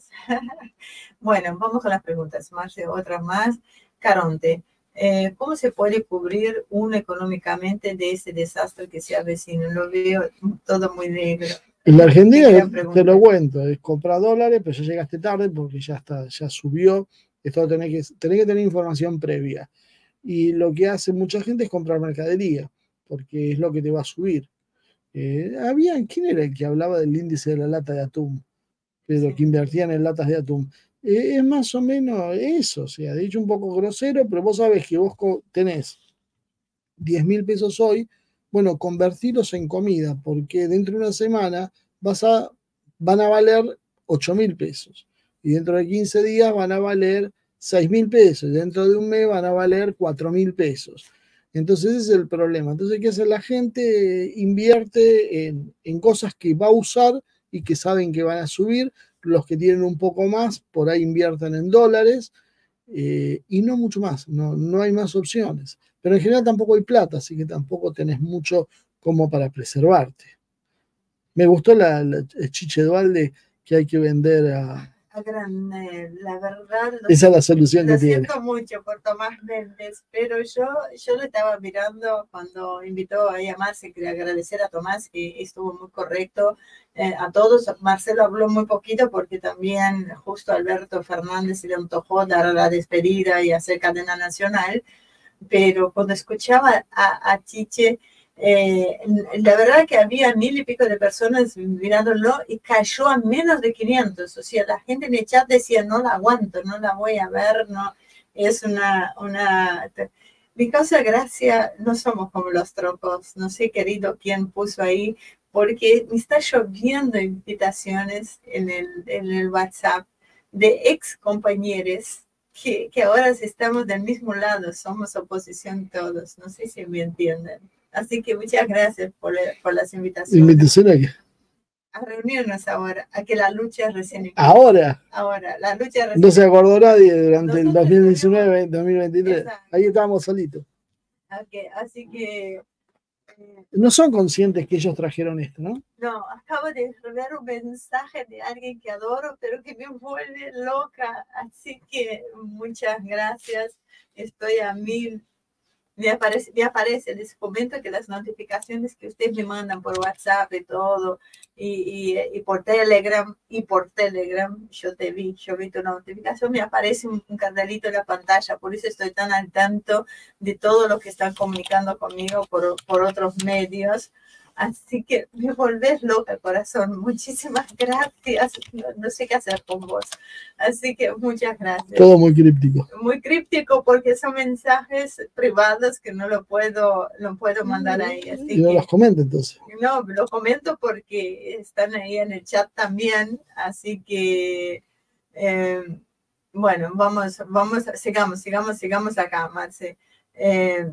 Bueno, vamos con las preguntas, Marce, otras más. Caronte, eh, ¿cómo se puede cubrir uno económicamente de ese desastre que se avecina? Lo veo todo muy negro. En la Qué Argentina, gran pregunta. te lo cuento, es comprar dólares, pero ya llegaste tarde porque ya está, ya subió. Esto tenés que, tenés que tener información previa. Y lo que hace mucha gente es comprar mercadería, porque es lo que te va a subir. Eh, había, ¿quién era el que hablaba del índice de la lata de atún? Pero Sí. que invertían en latas de atún. Eh, es más o menos eso, o sea, dicho un poco grosero, pero vos sabés que vos co- tenés diez mil pesos hoy, bueno, convertirlos en comida, porque dentro de una semana vas a, van a valer ocho mil pesos. Y dentro de quince días van a valer seis mil pesos. Y dentro de un mes van a valer cuatro mil pesos. Entonces ese es el problema. Entonces, ¿qué hace la gente? Invierte en, en cosas que va a usar y que saben que van a subir. Los que tienen un poco más, por ahí invierten en dólares. Eh, y no mucho más, no, no hay más opciones. Pero en general tampoco hay plata, así que tampoco tenés mucho como para preservarte. Me gustó la, la chiche dualde que hay que vender a... A gran, eh, la verdad, lo, Esa es la solución lo que tiene. siento mucho por Tomás Méndez, pero yo, yo lo estaba mirando cuando invitó a llamarse, quería agradecer a Tomás, que estuvo muy correcto, eh, a todos. Marcelo habló muy poquito porque también justo Alberto Fernández se le antojó dar la despedida y hacer cadena nacional, pero cuando escuchaba a, a Chiche, Eh, la verdad que había mil y pico de personas mirándolo y cayó a menos de quinientos. O sea, la gente en el chat decía, no la aguanto, no la voy a ver, no, es una, una... Mi causa gracia, no somos como los troncos, no sé, querido, quién puso ahí, porque me está lloviendo invitaciones en el, en el WhatsApp de ex compañeros que, que ahora estamos del mismo lado, somos oposición todos, no sé si me entienden. Así que muchas gracias por, por las invitaciones. ¿Invitación a qué? A reunirnos ahora, a que la lucha recién empieza. Ahora. Ahora, la lucha recién No se acordó nadie durante Nosotros el dos mil diecinueve, dos mil veintitrés. Exacto. Ahí estábamos solitos. Okay, así que... Eh, No son conscientes que ellos trajeron esto, ¿no? no, acabo de ver un mensaje de alguien que adoro, pero que me vuelve loca. Así que muchas gracias. Estoy a mil. Me aparece, me aparece, les comento que las notificaciones que ustedes me mandan por WhatsApp y todo, y, y, y por Telegram, y por Telegram, yo te vi, yo vi tu notificación, me aparece un, un cartelito en la pantalla, por eso estoy tan al tanto de todo lo que están comunicando conmigo por, por otros medios. Así que me volvés loca, corazón. Muchísimas gracias. No, no sé qué hacer con vos. Así que muchas gracias. Todo muy críptico. Muy críptico porque son mensajes privados que no lo puedo, no puedo mandar ahí. Así Y no que, los comenta entonces. no, lo comento porque están ahí en el chat también. Así que, eh, bueno, vamos, vamos, sigamos, sigamos, sigamos acá, Marce. Eh,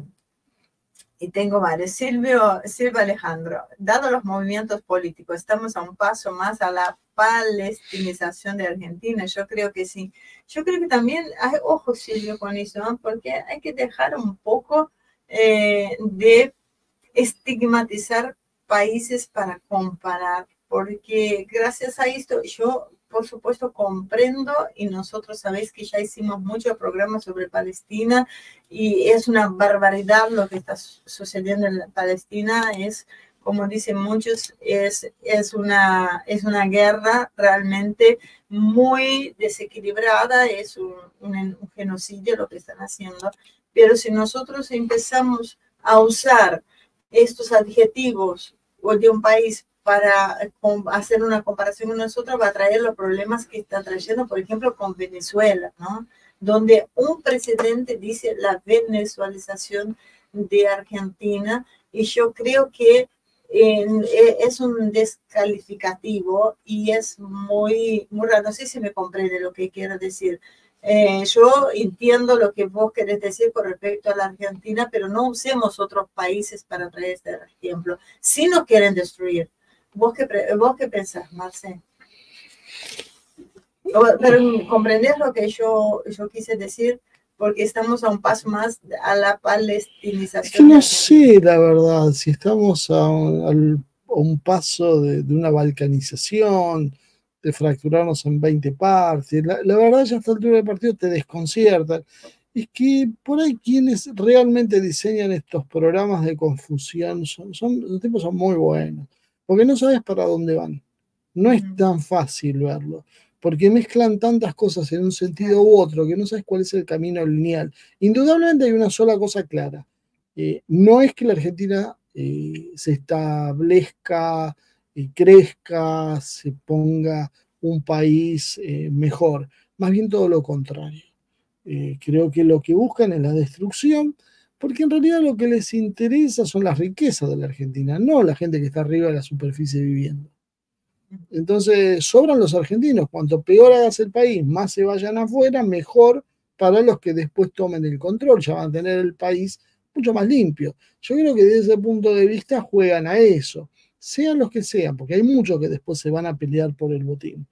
Y tengo varios. Silvio, Silvio Alejandro, dado los movimientos políticos, estamos a un paso más a la palestinización de Argentina. Yo creo que sí. Yo creo que también, hay, ojo Silvio con eso, ¿no? Porque hay que dejar un poco eh, de estigmatizar países para comparar, porque gracias a esto yo, por supuesto, comprendo, y nosotros sabéis que ya hicimos muchos programas sobre Palestina, y es una barbaridad lo que está sucediendo en Palestina, es, como dicen muchos, es, es, una, es una guerra realmente muy desequilibrada, es un, un, un genocidio lo que están haciendo, pero si nosotros empezamos a usar estos adjetivos de un país para hacer una comparación con nosotros, va a traer los problemas que está trayendo, por ejemplo, con Venezuela, ¿no? Donde un presidente dice la venezualización de Argentina, y yo creo que eh, es un descalificativo y es muy, muy raro. No sé si me comprende lo que quiero decir. Eh, yo entiendo lo que vos querés decir con respecto a la Argentina, pero no usemos otros países para traer este ejemplo. Si nos quieren destruir, ¿vos qué, vos qué pensás, Marce? Pero comprendés lo que yo, yo quise decir, porque estamos a un paso más a la palestinización. Es que no sé, la verdad, si estamos a un, a un paso de, de una balcanización, de fracturarnos en veinte partes. La, la verdad, ya a esta altura del partido te desconciertan. Es que por ahí quienes realmente diseñan estos programas de confusión, son, son, los tipos son muy buenos, porque no sabes para dónde van. No es tan fácil verlo, porque mezclan tantas cosas en un sentido u otro, que no sabes cuál es el camino lineal. Indudablemente hay una sola cosa clara. Eh, no es que la Argentina eh, se establezca, y crezca, se ponga un país eh, mejor, más bien todo lo contrario. Eh, creo que lo que buscan es la destrucción, porque en realidad lo que les interesa son las riquezas de la Argentina, no la gente que está arriba de la superficie viviendo. Entonces sobran los argentinos, cuanto peor hagas el país, más se vayan afuera, mejor para los que después tomen el control, ya van a tener el país mucho más limpio. Yo creo que desde ese punto de vista juegan a eso, sean los que sean, porque hay muchos que después se van a pelear por el botín.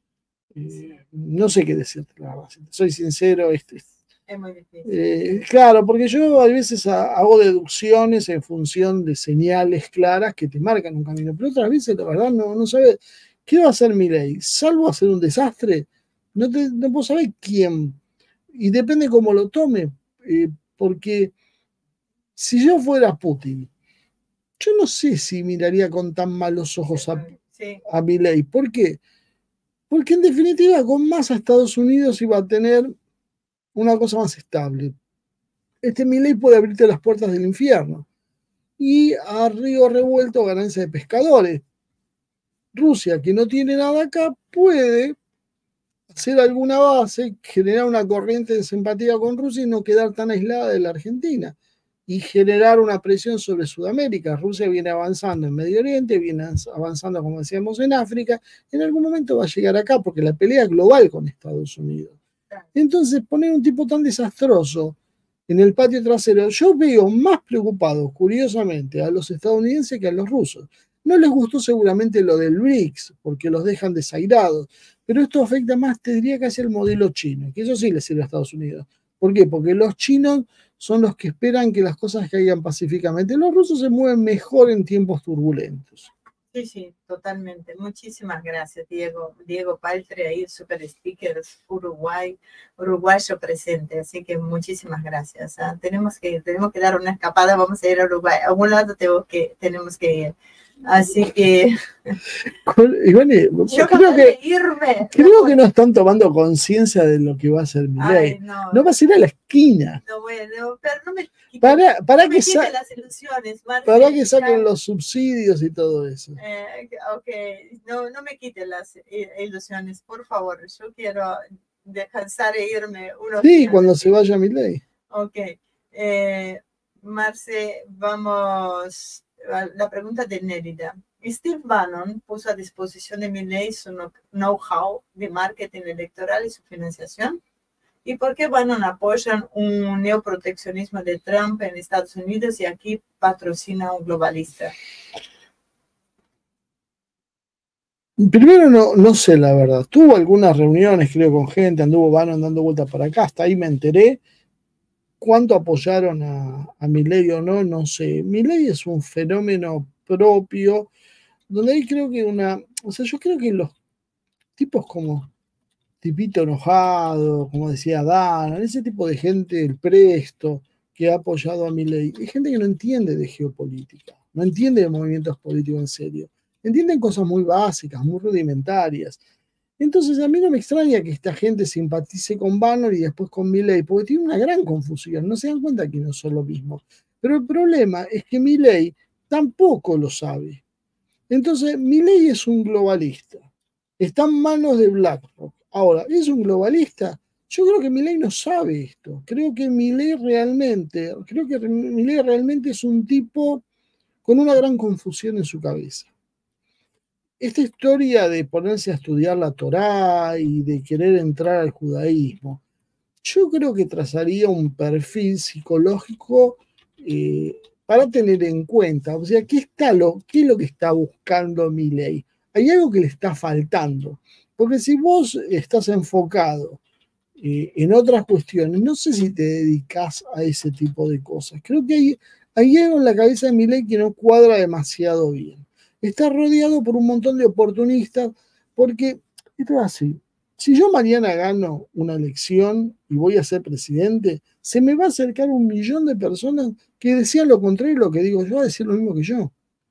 Eh, no sé qué decirte, la verdad. Si soy sincero, este, es muy difícil. Eh, claro, porque yo a veces hago deducciones en función de señales claras que te marcan un camino, pero otras veces la verdad no, no sabes qué va a hacer Milei. Salvo hacer un desastre, no, te, no puedo saber quién. Y depende cómo lo tome, eh, porque si yo fuera Putin, yo no sé si miraría con tan malos ojos a, sí. a Milei. ¿Por qué? Porque en definitiva con más a Estados Unidos iba a tener una cosa más estable. Este Milei puede abrirte las puertas del infierno. Y a río revuelto ganancia de pescadores. Rusia, que no tiene nada acá, puede hacer alguna base, generar una corriente de simpatía con Rusia y no quedar tan aislada de la Argentina. Y generar una presión sobre Sudamérica. Rusia viene avanzando en Medio Oriente, viene avanzando, como decíamos, en África. En algún momento va a llegar acá, porque la pelea es global con Estados Unidos. Entonces, poner un tipo tan desastroso en el patio trasero, yo veo más preocupados, curiosamente, a los estadounidenses que a los rusos. No les gustó seguramente lo del B R I C S, porque los dejan desairados, pero esto afecta más, te diría, casi el modelo chino, que eso sí le sirve a Estados Unidos. ¿Por qué? Porque los chinos son los que esperan que las cosas caigan pacíficamente. Los rusos se mueven mejor en tiempos turbulentos. Sí, sí, totalmente. Muchísimas gracias, Diego. Diego Paltre, ahí, super speaker, Uruguay, uruguayo presente. Así que muchísimas gracias. ¿eh? Tenemos que, tenemos que dar una escapada, vamos a ir a Uruguay. A algún lado tengo que, tenemos que ir. Así que Iván, yo creo que, irme. creo que no están tomando conciencia de lo que va a hacer Milei. No, no vas a ir a la esquina. No, bueno, pero no me quiten, para, para no que me quiten sa- las ilusiones, Marce, para que saquen ya. los subsidios y todo eso. Eh, ok, no, no me quiten las eh, ilusiones, por favor. Yo quiero descansar e irme unos Sí, días. cuando se vaya Milei. Ok. Eh, Marce, vamos a la pregunta de Nérida. Steve Bannon puso a disposición de Milei su no- know-how de marketing electoral y su financiación. ¿Y por qué Bannon apoyan un neoproteccionismo de Trump en Estados Unidos y aquí patrocina a un globalista? Primero no, no sé la verdad. Tuvo algunas reuniones, creo, con gente, anduvo Bannon dando vueltas para acá, hasta ahí me enteré. ¿Cuánto apoyaron a, a Milei o no? No sé. Milei es un fenómeno propio, donde ahí creo que una, o sea, yo creo que los tipos como Tipito Enojado, como decía Dan, ese tipo de gente, el Presto, que ha apoyado a Milei, es gente que no entiende de geopolítica, no entiende de movimientos políticos en serio, entienden cosas muy básicas, muy rudimentarias. Entonces a mí no me extraña que esta gente simpatice con Bannon y después con Milei, porque tiene una gran confusión, no se dan cuenta que no son lo mismo. Pero el problema es que Milei tampoco lo sabe. Entonces Milei es un globalista, está en manos de BlackRock. Ahora, ¿es un globalista? Yo creo que Milei no sabe esto. Creo que Milei realmente, creo que Milei realmente es un tipo con una gran confusión en su cabeza. Esta historia de ponerse a estudiar la Torá y de querer entrar al judaísmo, yo creo que trazaría un perfil psicológico eh, para tener en cuenta. O sea, ¿qué, está lo, ¿qué es lo que está buscando Milei? Hay algo que le está faltando. Porque si vos estás enfocado eh, en otras cuestiones, no sé si te dedicas a ese tipo de cosas. Creo que hay, hay algo en la cabeza de Milei que no cuadra demasiado bien. Está rodeado por un montón de oportunistas, porque esto es así. Si yo mañana gano una elección y voy a ser presidente, se me va a acercar un millón de personas que decían lo contrario de lo que digo yo, a decir lo mismo que yo.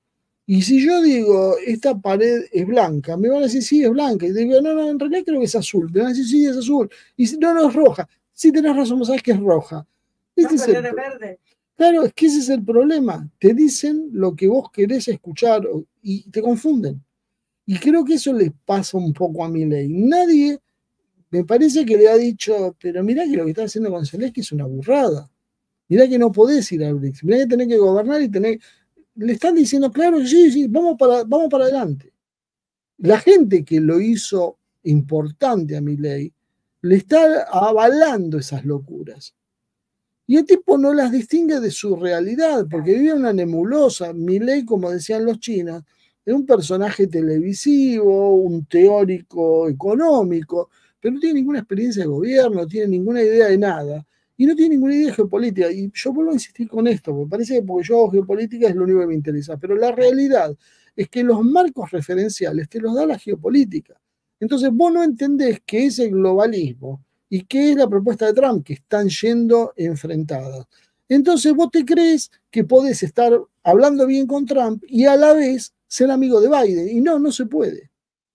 Y si yo digo, esta pared es blanca, me van a decir, sí, es blanca. Y digo, no, no, en realidad creo que es azul. Me van a decir, sí, es azul. Y si no, no es roja. Sí, tenés razón, vos sabés que es roja. Este no, es el, de verde. Claro, es que ese es el problema. Te dicen lo que vos querés escuchar y te confunden. Y creo que eso les pasa un poco a Milei. Nadie, me parece que le ha dicho, pero mirá que lo que está haciendo con Zelensky es una burrada. Mirá que no podés ir al BRICS. Mirá que tenés que gobernar y tenés... Le están diciendo, claro, sí, sí, vamos para, vamos para adelante. La gente que lo hizo importante a Milei le está avalando esas locuras. Y el tipo no las distingue de su realidad, porque vive una nebulosa. Milei, como decían los chinos, es un personaje televisivo, un teórico económico, pero no tiene ninguna experiencia de gobierno, no tiene ninguna idea de nada. Y no tiene ninguna idea de geopolítica. Y yo vuelvo a insistir con esto, porque parece que porque yo hago geopolítica es lo único que me interesa. Pero la realidad es que los marcos referenciales te los da la geopolítica. Entonces vos no entendés qué es el globalismo y qué es la propuesta de Trump, que están yendo enfrentadas. Entonces vos te crees que podés estar hablando bien con Trump y a la vez ser amigo de Biden. Y no, no se puede.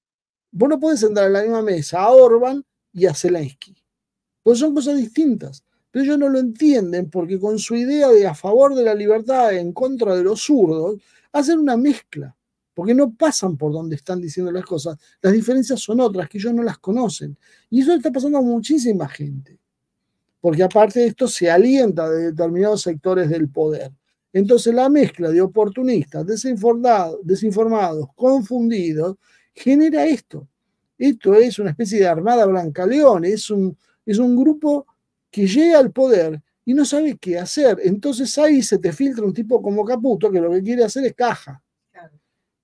Vos no podés sentar en la misma mesa a Orbán y a Zelensky. Pues son cosas distintas. Pero ellos no lo entienden porque con su idea de a favor de la libertad, en contra de los zurdos, hacen una mezcla. Porque no pasan por donde están diciendo las cosas. Las diferencias son otras, que ellos no las conocen. Y eso le está pasando a muchísima gente. Porque aparte de esto se alienta de determinados sectores del poder. Entonces la mezcla de oportunistas, desinformados, desinformados confundidos, genera esto. Esto es una especie de armada Brancaleón, es un, es un grupo que llega al poder y no sabe qué hacer. Entonces ahí se te filtra un tipo como Caputo que lo que quiere hacer es caja. Claro.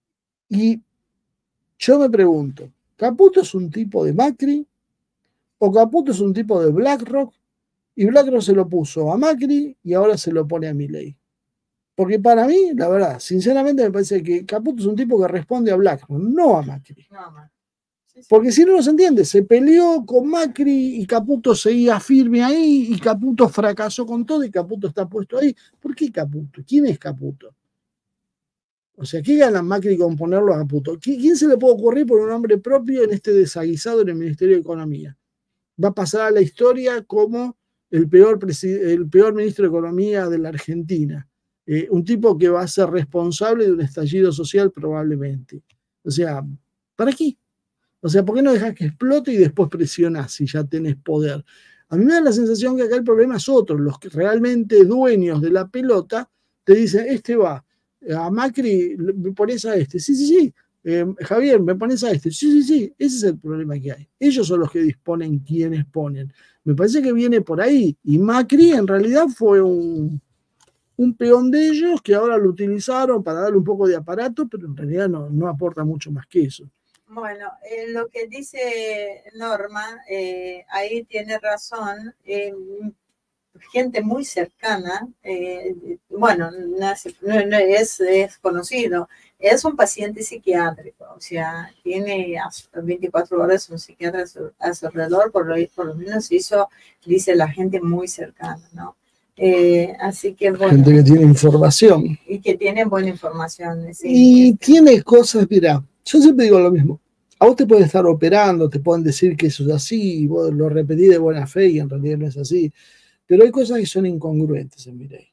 Y yo me pregunto, ¿Caputo es un tipo de Macri? ¿O Caputo es un tipo de BlackRock? Y BlackRock se lo puso a Macri y ahora se lo pone a Milei. Porque para mí, la verdad, sinceramente me parece que Caputo es un tipo que responde a BlackRock, no a Macri. No, man. Porque si no, no se entiende, se peleó con Macri y Caputo seguía firme ahí y Caputo fracasó con todo y Caputo está puesto ahí. ¿Por qué Caputo? ¿Quién es Caputo? O sea, ¿qué gana Macri con ponerlo a Caputo? ¿Quién se le puede ocurrir por un nombre propio en este desaguisado en el Ministerio de Economía? Va a pasar a la historia como el peor, el peor ministro de Economía de la Argentina. Eh, un tipo que va a ser responsable de un estallido social probablemente. O sea, ¿para qué? O sea, ¿por qué no dejas que explote y después presionás si ya tenés poder? A mí me da la sensación que acá el problema es otro. Los que realmente dueños de la pelota te dicen, este va, a Macri me pones a este. Sí, sí, sí. Eh, Javier, me pones a este. Sí, sí, sí. Ese es el problema que hay. Ellos son los que disponen quienes ponen. Me parece que viene por ahí. Y Macri en realidad fue un, un peón de ellos que ahora lo utilizaron para darle un poco de aparato, pero en realidad no, no aporta mucho más que eso. Bueno, eh, lo que dice Norma, eh, ahí tiene razón. Eh, gente muy cercana, eh, bueno, no es, no, no es, es conocido, es un paciente psiquiátrico, o sea, tiene veinticuatro horas un psiquiatra a su, a su alrededor, por lo, por lo menos eso dice la gente muy cercana, ¿no? Eh, así que bueno. Gente que tiene información. Y que tiene buena información. Sí, y este. Tiene cosas, mira, yo siempre digo lo mismo. A vos te pueden estar operando, te pueden decir que eso es así, y vos lo repetís de buena fe y en realidad no es así. Pero hay cosas que son incongruentes en Milei.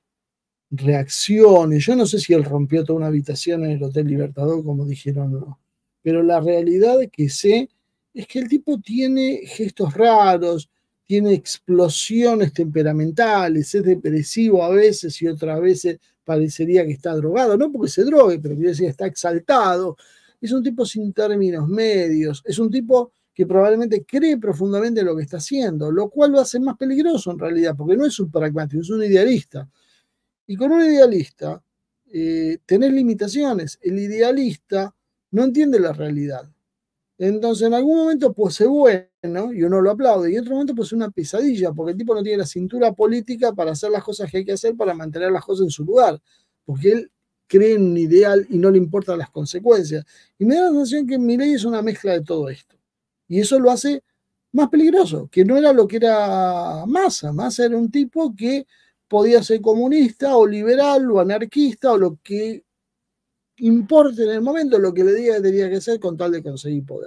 Reacciones. Yo no sé si él rompió toda una habitación en el Hotel Libertador, como dijeron o no. Pero la realidad que sé es que el tipo tiene gestos raros, tiene explosiones temperamentales, es depresivo a veces y otras veces parecería que está drogado. No porque se drogue, pero quiere decir que está exaltado. Es un tipo sin términos medios. Es un tipo que probablemente cree profundamente en lo que está haciendo, lo cual lo hace más peligroso en realidad, porque no es un pragmático, es un idealista. Y con un idealista eh, tenés limitaciones. El idealista no entiende la realidad. Entonces en algún momento puede ser bueno y uno lo aplaude, y en otro momento puede ser una pesadilla, porque el tipo no tiene la cintura política para hacer las cosas que hay que hacer para mantener las cosas en su lugar, porque él cree en un ideal y no le importan las consecuencias. Y me da la sensación que Milei es una mezcla de todo esto. Y eso lo hace más peligroso, que no era lo que era Massa. Massa era un tipo que podía ser comunista o liberal o anarquista o lo que importe en el momento, lo que le diga que tenía que hacer con tal de conseguir poder.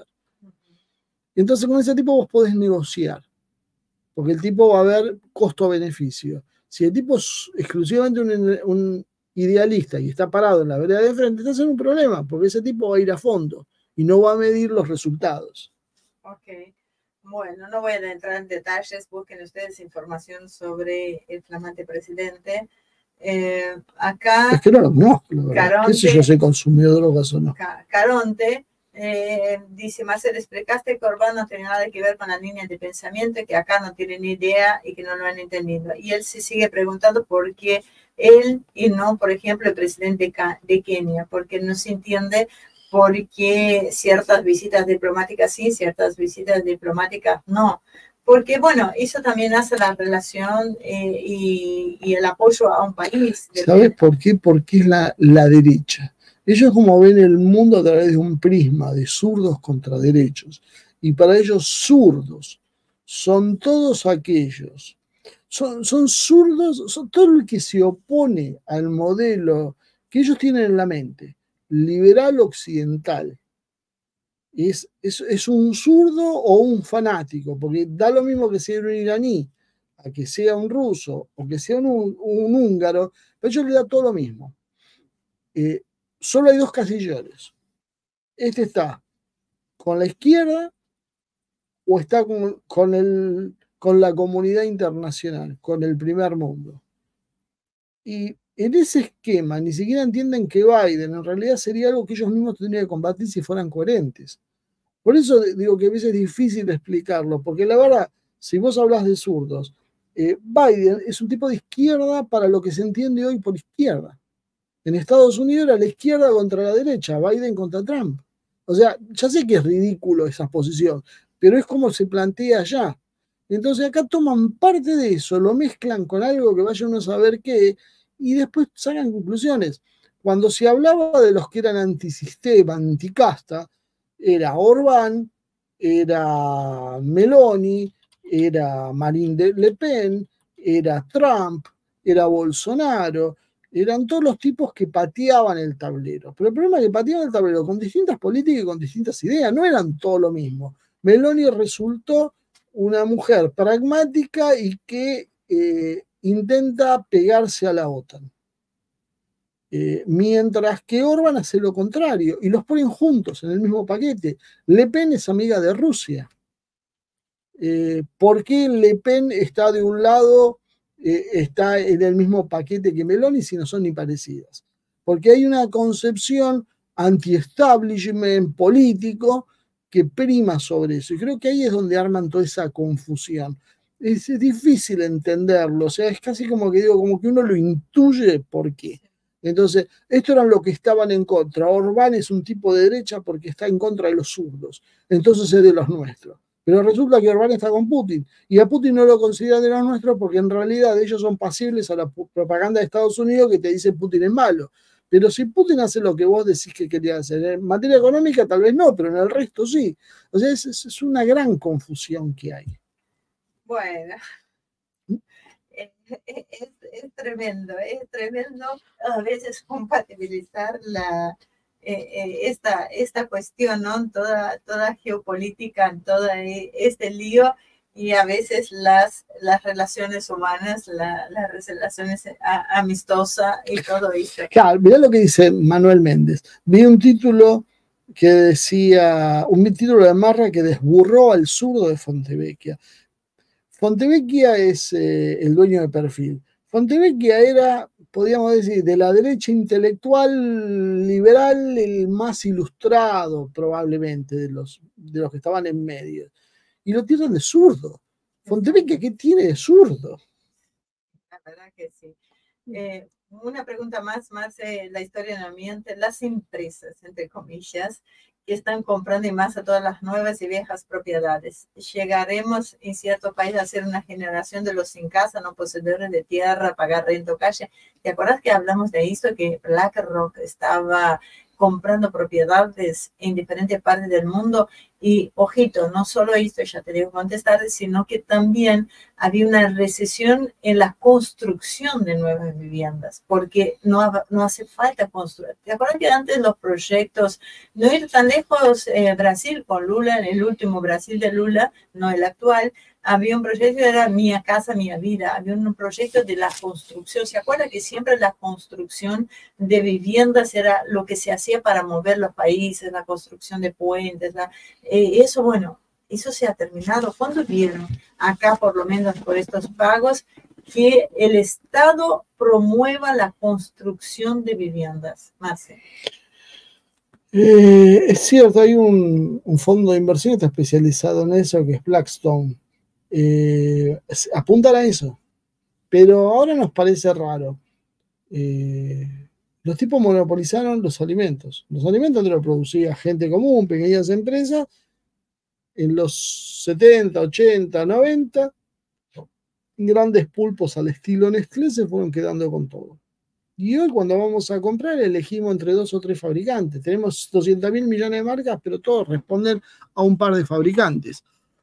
Entonces con ese tipo vos podés negociar, porque el tipo va a ver costo-beneficio. Si el tipo es exclusivamente un, un idealista y está parado en la vereda de frente, estás en un problema, porque ese tipo va a ir a fondo y no va a medir los resultados. Ok, bueno, no voy a entrar en detalles, busquen ustedes información sobre el flamante presidente. Eh, acá... Es que no lo conozco, la verdad. Caronte, ¿qué sé yo si consumió drogas o no? Caronte eh, dice, Marcel, explicaste que Orbán no tiene nada que ver con la línea de pensamiento, que acá no tienen ni idea y que no lo han entendido. Y él se sigue preguntando por qué él y no, por ejemplo, el presidente de Kenia, porque no se entiende porque ciertas visitas diplomáticas sí, ciertas visitas diplomáticas no. Porque, bueno, eso también hace la relación eh, y, y el apoyo a un país. ¿Sabes por qué? Porque es la, la derecha. Ellos como ven el mundo a través de un prisma de zurdos contra derechos. Y para ellos zurdos son todos aquellos. Son, son zurdos, son todo el que se opone al modelo que ellos tienen en la mente. Liberal occidental. Es, es, es un zurdo o un fanático, porque da lo mismo que sea un iraní, a que sea un ruso o que sea un, un húngaro, pero a ellos les da todo lo mismo. Eh, solo hay dos casilleros. Este está con la izquierda o está con, con, el, con la comunidad internacional, con el primer mundo. Y en ese esquema ni siquiera entienden que Biden en realidad sería algo que ellos mismos tendrían que combatir si fueran coherentes. Por eso digo que a veces es difícil explicarlo, porque la verdad, si vos hablas de zurdos, eh, Biden es un tipo de izquierda para lo que se entiende hoy por izquierda. En Estados Unidos era la izquierda contra la derecha, Biden contra Trump. O sea, ya sé que es ridículo esa posición, pero es como se plantea allá. Entonces acá toman parte de eso, lo mezclan con algo que vaya uno a saber qué, y después sacan conclusiones. Cuando se hablaba de los que eran antisistema, anticasta, era Orbán, era Meloni, era Marine Le Pen, era Trump, era Bolsonaro, eran todos los tipos que pateaban el tablero. Pero el problema es que pateaban el tablero con distintas políticas y con distintas ideas, no eran todo lo mismo. Meloni resultó una mujer pragmática y que eh, intenta pegarse a la OTAN. Eh, mientras que Orbán hace lo contrario y los ponen juntos en el mismo paquete. Le Pen es amiga de Rusia. Eh, ¿Por qué Le Pen está de un lado, eh, está en el mismo paquete que Meloni si no son ni parecidas? Porque hay una concepción anti-establishment político que prima sobre eso. Y creo que ahí es donde arman toda esa confusión. Es, es difícil entenderlo. O sea, es casi como que digo, como que uno lo intuye por qué. Entonces, esto era lo que estaban en contra. Orbán es un tipo de derecha porque está en contra de los zurdos. Entonces es de los nuestros. Pero resulta que Orbán está con Putin. Y a Putin no lo consideran de los nuestros porque en realidad ellos son pasibles a la propaganda de Estados Unidos que te dice Putin es malo. Pero si Putin hace lo que vos decís que quería hacer, en materia económica tal vez no, pero en el resto sí. O sea, es, es una gran confusión que hay. Bueno, es, es, es tremendo, es tremendo a veces compatibilizar la, eh, eh, esta, esta cuestión, ¿no? Toda, toda geopolítica, todo este lío y a veces las, las relaciones humanas, la, las relaciones amistosas y todo eso. Claro, mirá lo que dice Manuel Méndez. Vi un título que decía, un título de Marra que desburró al zurdo de Fontevecchia. Fontevecchia es eh, el dueño de Perfil. Fontevecchia era, podríamos decir, de la derecha intelectual liberal, el más ilustrado probablemente de los, de los que estaban en medio. Y lo tienen de zurdo. Fontevecchia, ¿qué tiene de zurdo? La verdad que sí. Eh, una pregunta más, más eh, la historia en el ambiente. Las empresas, entre comillas, que están comprando en masa todas las nuevas y viejas propiedades. Llegaremos en cierto país a ser una generación de los sin casa, no poseedores de tierra, pagar renta o calle. ¿Te acuerdas que hablamos de esto? Que BlackRock estaba comprando propiedades en diferentes partes del mundo y, ojito, no solo esto, ya te digo contestar, sino que también había una recesión en la construcción de nuevas viviendas, porque no, no hace falta construir. ¿Te acuerdas que antes los proyectos, no ir tan lejos, eh, Brasil con Lula, en el último Brasil de Lula, no el actual, había un proyecto que era Mi Casa, Mi Vida, había un proyecto de la construcción. ¿Se acuerda que siempre la construcción de viviendas era lo que se hacía para mover los países, la construcción de puentes? La, eh, eso, bueno, eso se ha terminado. ¿Cuándo vieron acá, por lo menos por estos pagos, que el Estado promueva la construcción de viviendas? Marce. Eh, es cierto, hay un, un fondo de inversión que está especializado en eso, que es Blackstone. Eh, apuntan a eso, pero ahora nos parece raro. Eh, los tipos monopolizaron los alimentos. Los alimentos los producía gente común, pequeñas empresas. En los setenta, ochenta, noventa, grandes pulpos al estilo Nestlé se fueron quedando con todo. Y hoy cuando vamos a comprar elegimos entre dos o tres fabricantes. Tenemos doscientos mil millones de marcas, pero todos responden a un par de fabricantes.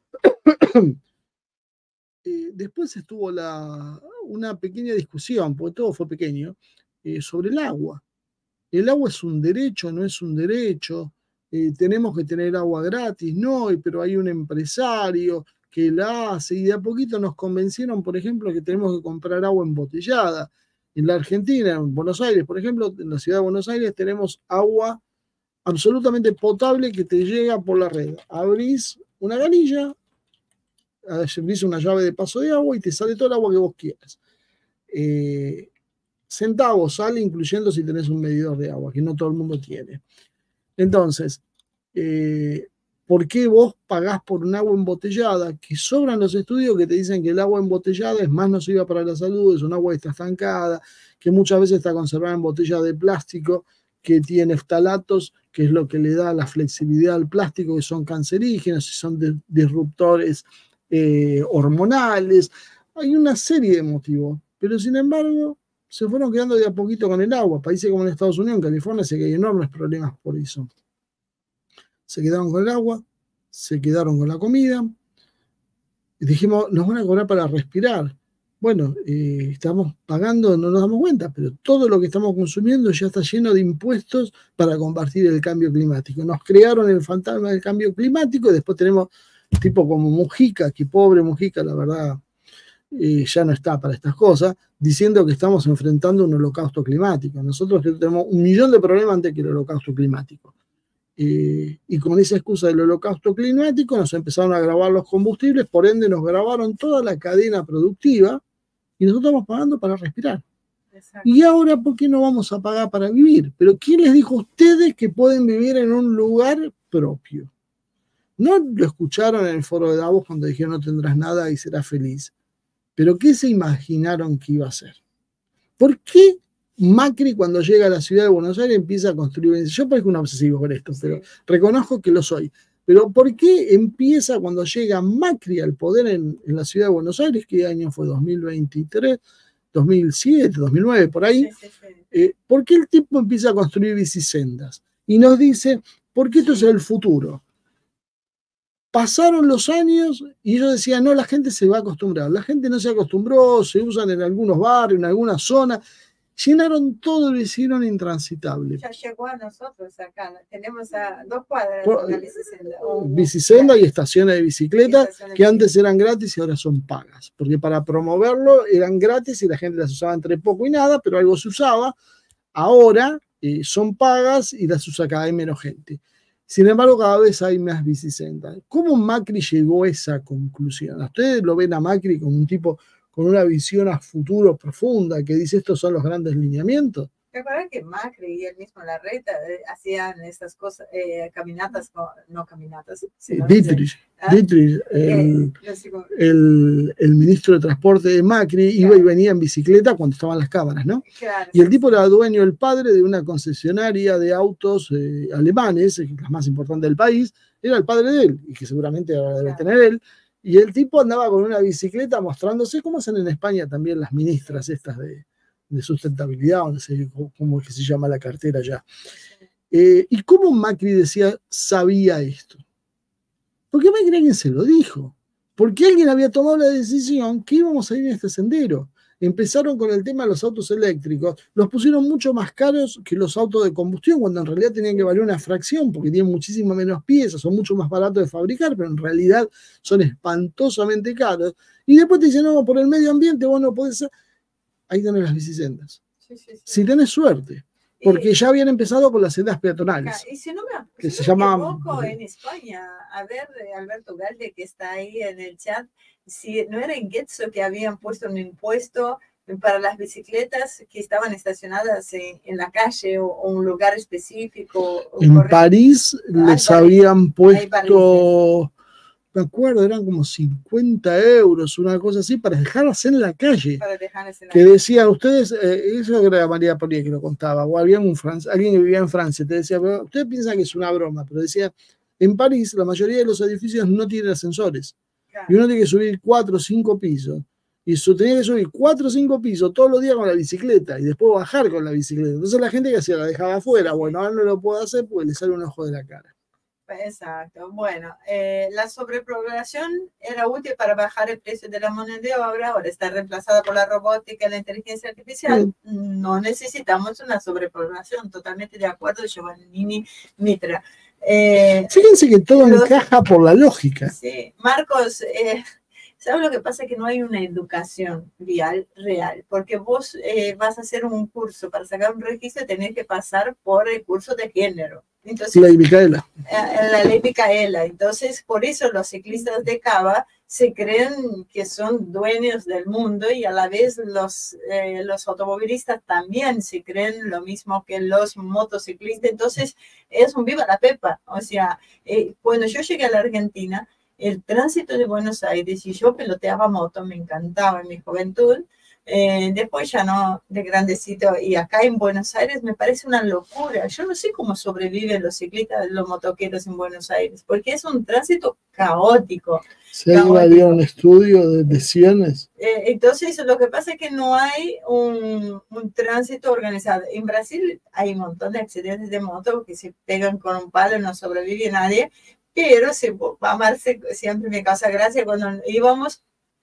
Eh, después estuvo la, una pequeña discusión, porque todo fue pequeño, eh, sobre el agua. ¿El agua es un derecho, no es un derecho? Eh, ¿Tenemos que tener agua gratis? No, pero hay un empresario que la hace, y de a poquito nos convencieron, por ejemplo, que tenemos que comprar agua embotellada. En la Argentina, en Buenos Aires, por ejemplo, en la ciudad de Buenos Aires tenemos agua absolutamente potable que te llega por la red. Abrís una canilla, abrís una llave de paso de agua y te sale todo el agua que vos quieras. Eh, centavos sale, incluyendo si tenés un medidor de agua, que no todo el mundo tiene. Entonces, eh, ¿por qué vos pagás por un agua embotellada? Que sobran los estudios que te dicen que el agua embotellada es más nociva para la salud, es un agua que está estancada, que muchas veces está conservada en botellas de plástico, que tiene ftalatos, que es lo que le da la flexibilidad al plástico, que son cancerígenos, y son de, disruptores eh, hormonales. Hay una serie de motivos, pero sin embargo se fueron quedando de a poquito con el agua. Países como en Estados Unidos, en California, sé que hay enormes problemas por eso. Se quedaron con el agua, se quedaron con la comida. Y dijimos, nos van a cobrar para respirar. Bueno, eh, estamos pagando, no nos damos cuenta, pero todo lo que estamos consumiendo ya está lleno de impuestos para combatir el cambio climático. Nos crearon el fantasma del cambio climático y después tenemos tipo como Mujica, que pobre Mujica, la verdad, eh, ya no está para estas cosas, diciendo que estamos enfrentando un holocausto climático. Nosotros tenemos un millón de problemas antes que el holocausto climático. Eh, y con esa excusa del holocausto climático nos empezaron a grabar los combustibles, por ende nos grabaron toda la cadena productiva y nosotros estamos pagando para respirar. Exacto. Y ahora, ¿por qué no vamos a pagar para vivir? Pero ¿quién les dijo a ustedes que pueden vivir en un lugar propio? No lo escucharon en el foro de Davos cuando dijeron no tendrás nada y serás feliz. Pero ¿qué se imaginaron que iba a ser? ¿Por qué Macri, cuando llega a la ciudad de Buenos Aires, empieza a construir. Yo parezco un obsesivo con esto, pero sí, reconozco que lo soy. Pero ¿por qué empieza cuando llega Macri al poder en, en la ciudad de Buenos Aires? ¿Qué año fue? ¿dos mil veintitrés? ¿dos mil siete? ¿dos mil nueve? Por ahí. Sí, sí, sí. Eh, ¿Por qué el tipo empieza a construir bicisendas? Y nos dice, ¿por qué esto es el futuro? Pasaron los años y ellos decían, no, la gente se va a acostumbrar. La gente no se acostumbró, se usan en algunos barrios, en algunas zonas. Llenaron todo y lo hicieron intransitable. Ya llegó a nosotros acá. Tenemos a dos cuadras de la bicisenda. Bicisenda y estaciones de bicicleta estaciones que antes eran gratis y ahora son pagas. Porque para promoverlo eran gratis y la gente las usaba entre poco y nada, pero algo se usaba. Ahora eh, son pagas y las usa cada vez menos gente. Sin embargo, cada vez hay más bicisendas. ¿Cómo Macri llegó a esa conclusión? ¿Ustedes lo ven a Macri como un tipo con una visión a futuro profunda que dice estos son los grandes lineamientos? ¿Te acuerdas que Macri y él mismo en la reta eh, hacían estas cosas, eh, caminatas, no, no caminatas? Sino Dietrich, ¿ah? Dietrich el, eh, el, el ministro de Transporte de Macri, claro, iba y venía en bicicleta cuando estaban las cámaras, ¿no? Claro, y el tipo era dueño, el padre de una concesionaria de autos eh, alemanes, la más importante del país, era el padre de él, y que seguramente ahora debe claro. tener él. Y el tipo andaba con una bicicleta mostrándose, como hacen en España también las ministras estas de, de sustentabilidad, o no sé cómo es que se llama la cartera ya. Eh, ¿Y cómo Macri decía, sabía esto? Porque Macri alguien se lo dijo. Porque alguien había tomado la decisión que íbamos a ir en este sendero. Empezaron con el tema de los autos eléctricos, los pusieron mucho más caros que los autos de combustión, cuando en realidad tenían que valer una fracción, porque tienen muchísimas menos piezas, son mucho más baratos de fabricar, pero en realidad son espantosamente caros. Y después te dicen, no, por el medio ambiente vos no podés ser. Ahí tenés las bicisendas. Sí, sí, sí. Si tenés suerte. Porque ya habían empezado con las sendas peatonales. Y si no me, que si se no me llamaban, equivoco, en España, a ver, Alberto Galde, que está ahí en el chat, si no era en Getxo que habían puesto un impuesto para las bicicletas que estaban estacionadas en, en la calle o, o un lugar específico. En correcto. París les ah, habían París. puesto, me acuerdo, eran como cincuenta euros, una cosa así, para dejarlas en la calle. Para dejarlas en la que calle. Decía, ustedes, eh, eso era María Polié que lo contaba, o había un Fran- alguien que vivía en Francia, te decía, pero ustedes piensan que es una broma, pero decía, en París la mayoría de los edificios no tienen ascensores. Claro. Y uno tiene que subir cuatro o cinco pisos. Y eso tenía que subir cuatro o cinco pisos todos los días con la bicicleta y después bajar con la bicicleta. Entonces la gente que hacía la dejaba afuera. Bueno, ahora no lo puedo hacer porque le sale un ojo de la cara. Exacto. Bueno, eh, la sobreprogramación era útil para bajar el precio de la moneda de obra. Ahora está reemplazada por la robótica y la inteligencia artificial. Sí. No necesitamos una sobreprogramación. Totalmente de acuerdo, Giovannini Mitra. Eh, Fíjense que todo los, encaja por la lógica. Sí, Marcos, eh, ¿sabes lo que pasa? Que no hay una educación vial real, porque vos eh, vas a hacer un curso para sacar un registro y tenés que pasar por el curso de género. Entonces, la ley Micaela. Eh, la ley Micaela. Entonces, por eso los ciclistas de Cava se creen que son dueños del mundo y a la vez los, eh, los automovilistas también se creen lo mismo que los motociclistas. Entonces, es un viva la pepa. O sea, eh, cuando yo llegué a la Argentina, el tránsito de Buenos Aires, y yo peloteaba moto, me encantaba en mi juventud, eh, después ya no, de grandecito, y acá en Buenos Aires me parece una locura. Yo no sé cómo sobreviven los ciclistas, los motoqueros en Buenos Aires, porque es un tránsito caótico. ¿Se había un estudio de lesiones? Eh, entonces, lo que pasa es que no hay un, un tránsito organizado. En Brasil hay un montón de accidentes de moto que se pegan con un palo y no sobrevive nadie. Pero se va a amarse, siempre me causa gracia cuando íbamos,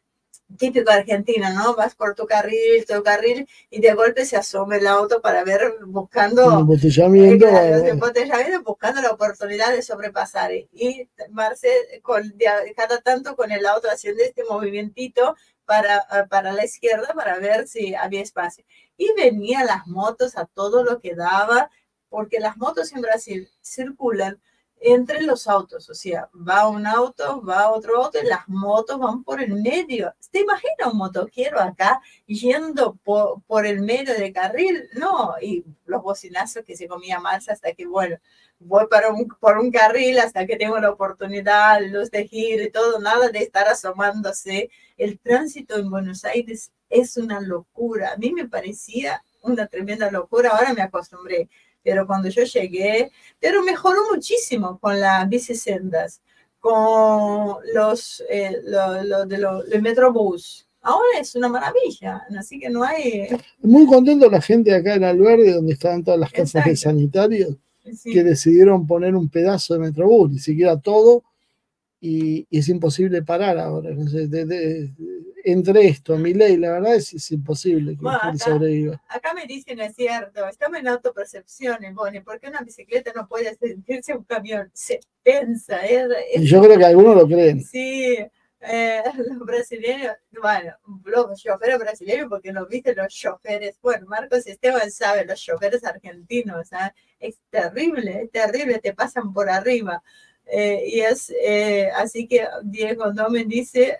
típico argentino, ¿no? Vas por tu carril, tu carril, y de golpe se asoma el auto para ver, buscando el embotellamiento, eh, embotellamiento, buscando la oportunidad de sobrepasar. Y Marce, con, de, cada tanto con el auto haciendo este movimientito para, para la izquierda para ver si había espacio. Y venían las motos a todo lo que daba, porque las motos en Brasil circulan entre los autos, o sea, va un auto, va otro auto y las motos van por el medio. ¿Te imaginas un motoquero acá yendo por, por el medio del carril? No, y los bocinazos que se comía Marcia hasta que, bueno, voy para un, por un carril hasta que tengo la oportunidad, luz de giro y todo, nada de estar asomándose. El tránsito en Buenos Aires es una locura. A mí me parecía una tremenda locura, ahora me acostumbré. Pero cuando yo llegué, pero mejoró muchísimo con las bicisendas, con los, eh, lo, lo de los el Metrobús. Ahora es una maravilla, así que no hay... Muy contento la gente acá en Alberdi, donde estaban todas las casas Exacto. de sanitarios, sí. que decidieron poner un pedazo de Metrobús, ni siquiera todo, y, y es imposible parar ahora. No sé, de, de, de, entre esto, Milei, la verdad es, es imposible que bueno, la gente acá, sobreviva. Acá me dicen, es cierto, estamos en autopercepción, Bonnie, ¿por qué una bicicleta no puede sentirse un camión? Se piensa, es, es, y yo creo que algunos lo creen. Sí, eh, los brasileños, bueno, los choferes brasileños, porque no viste los choferes, bueno, Marcos Esteban sabe, los choferes argentinos, ¿eh? Es terrible, es terrible, te pasan por arriba. Eh, y es, eh, así que Diego Domen dice,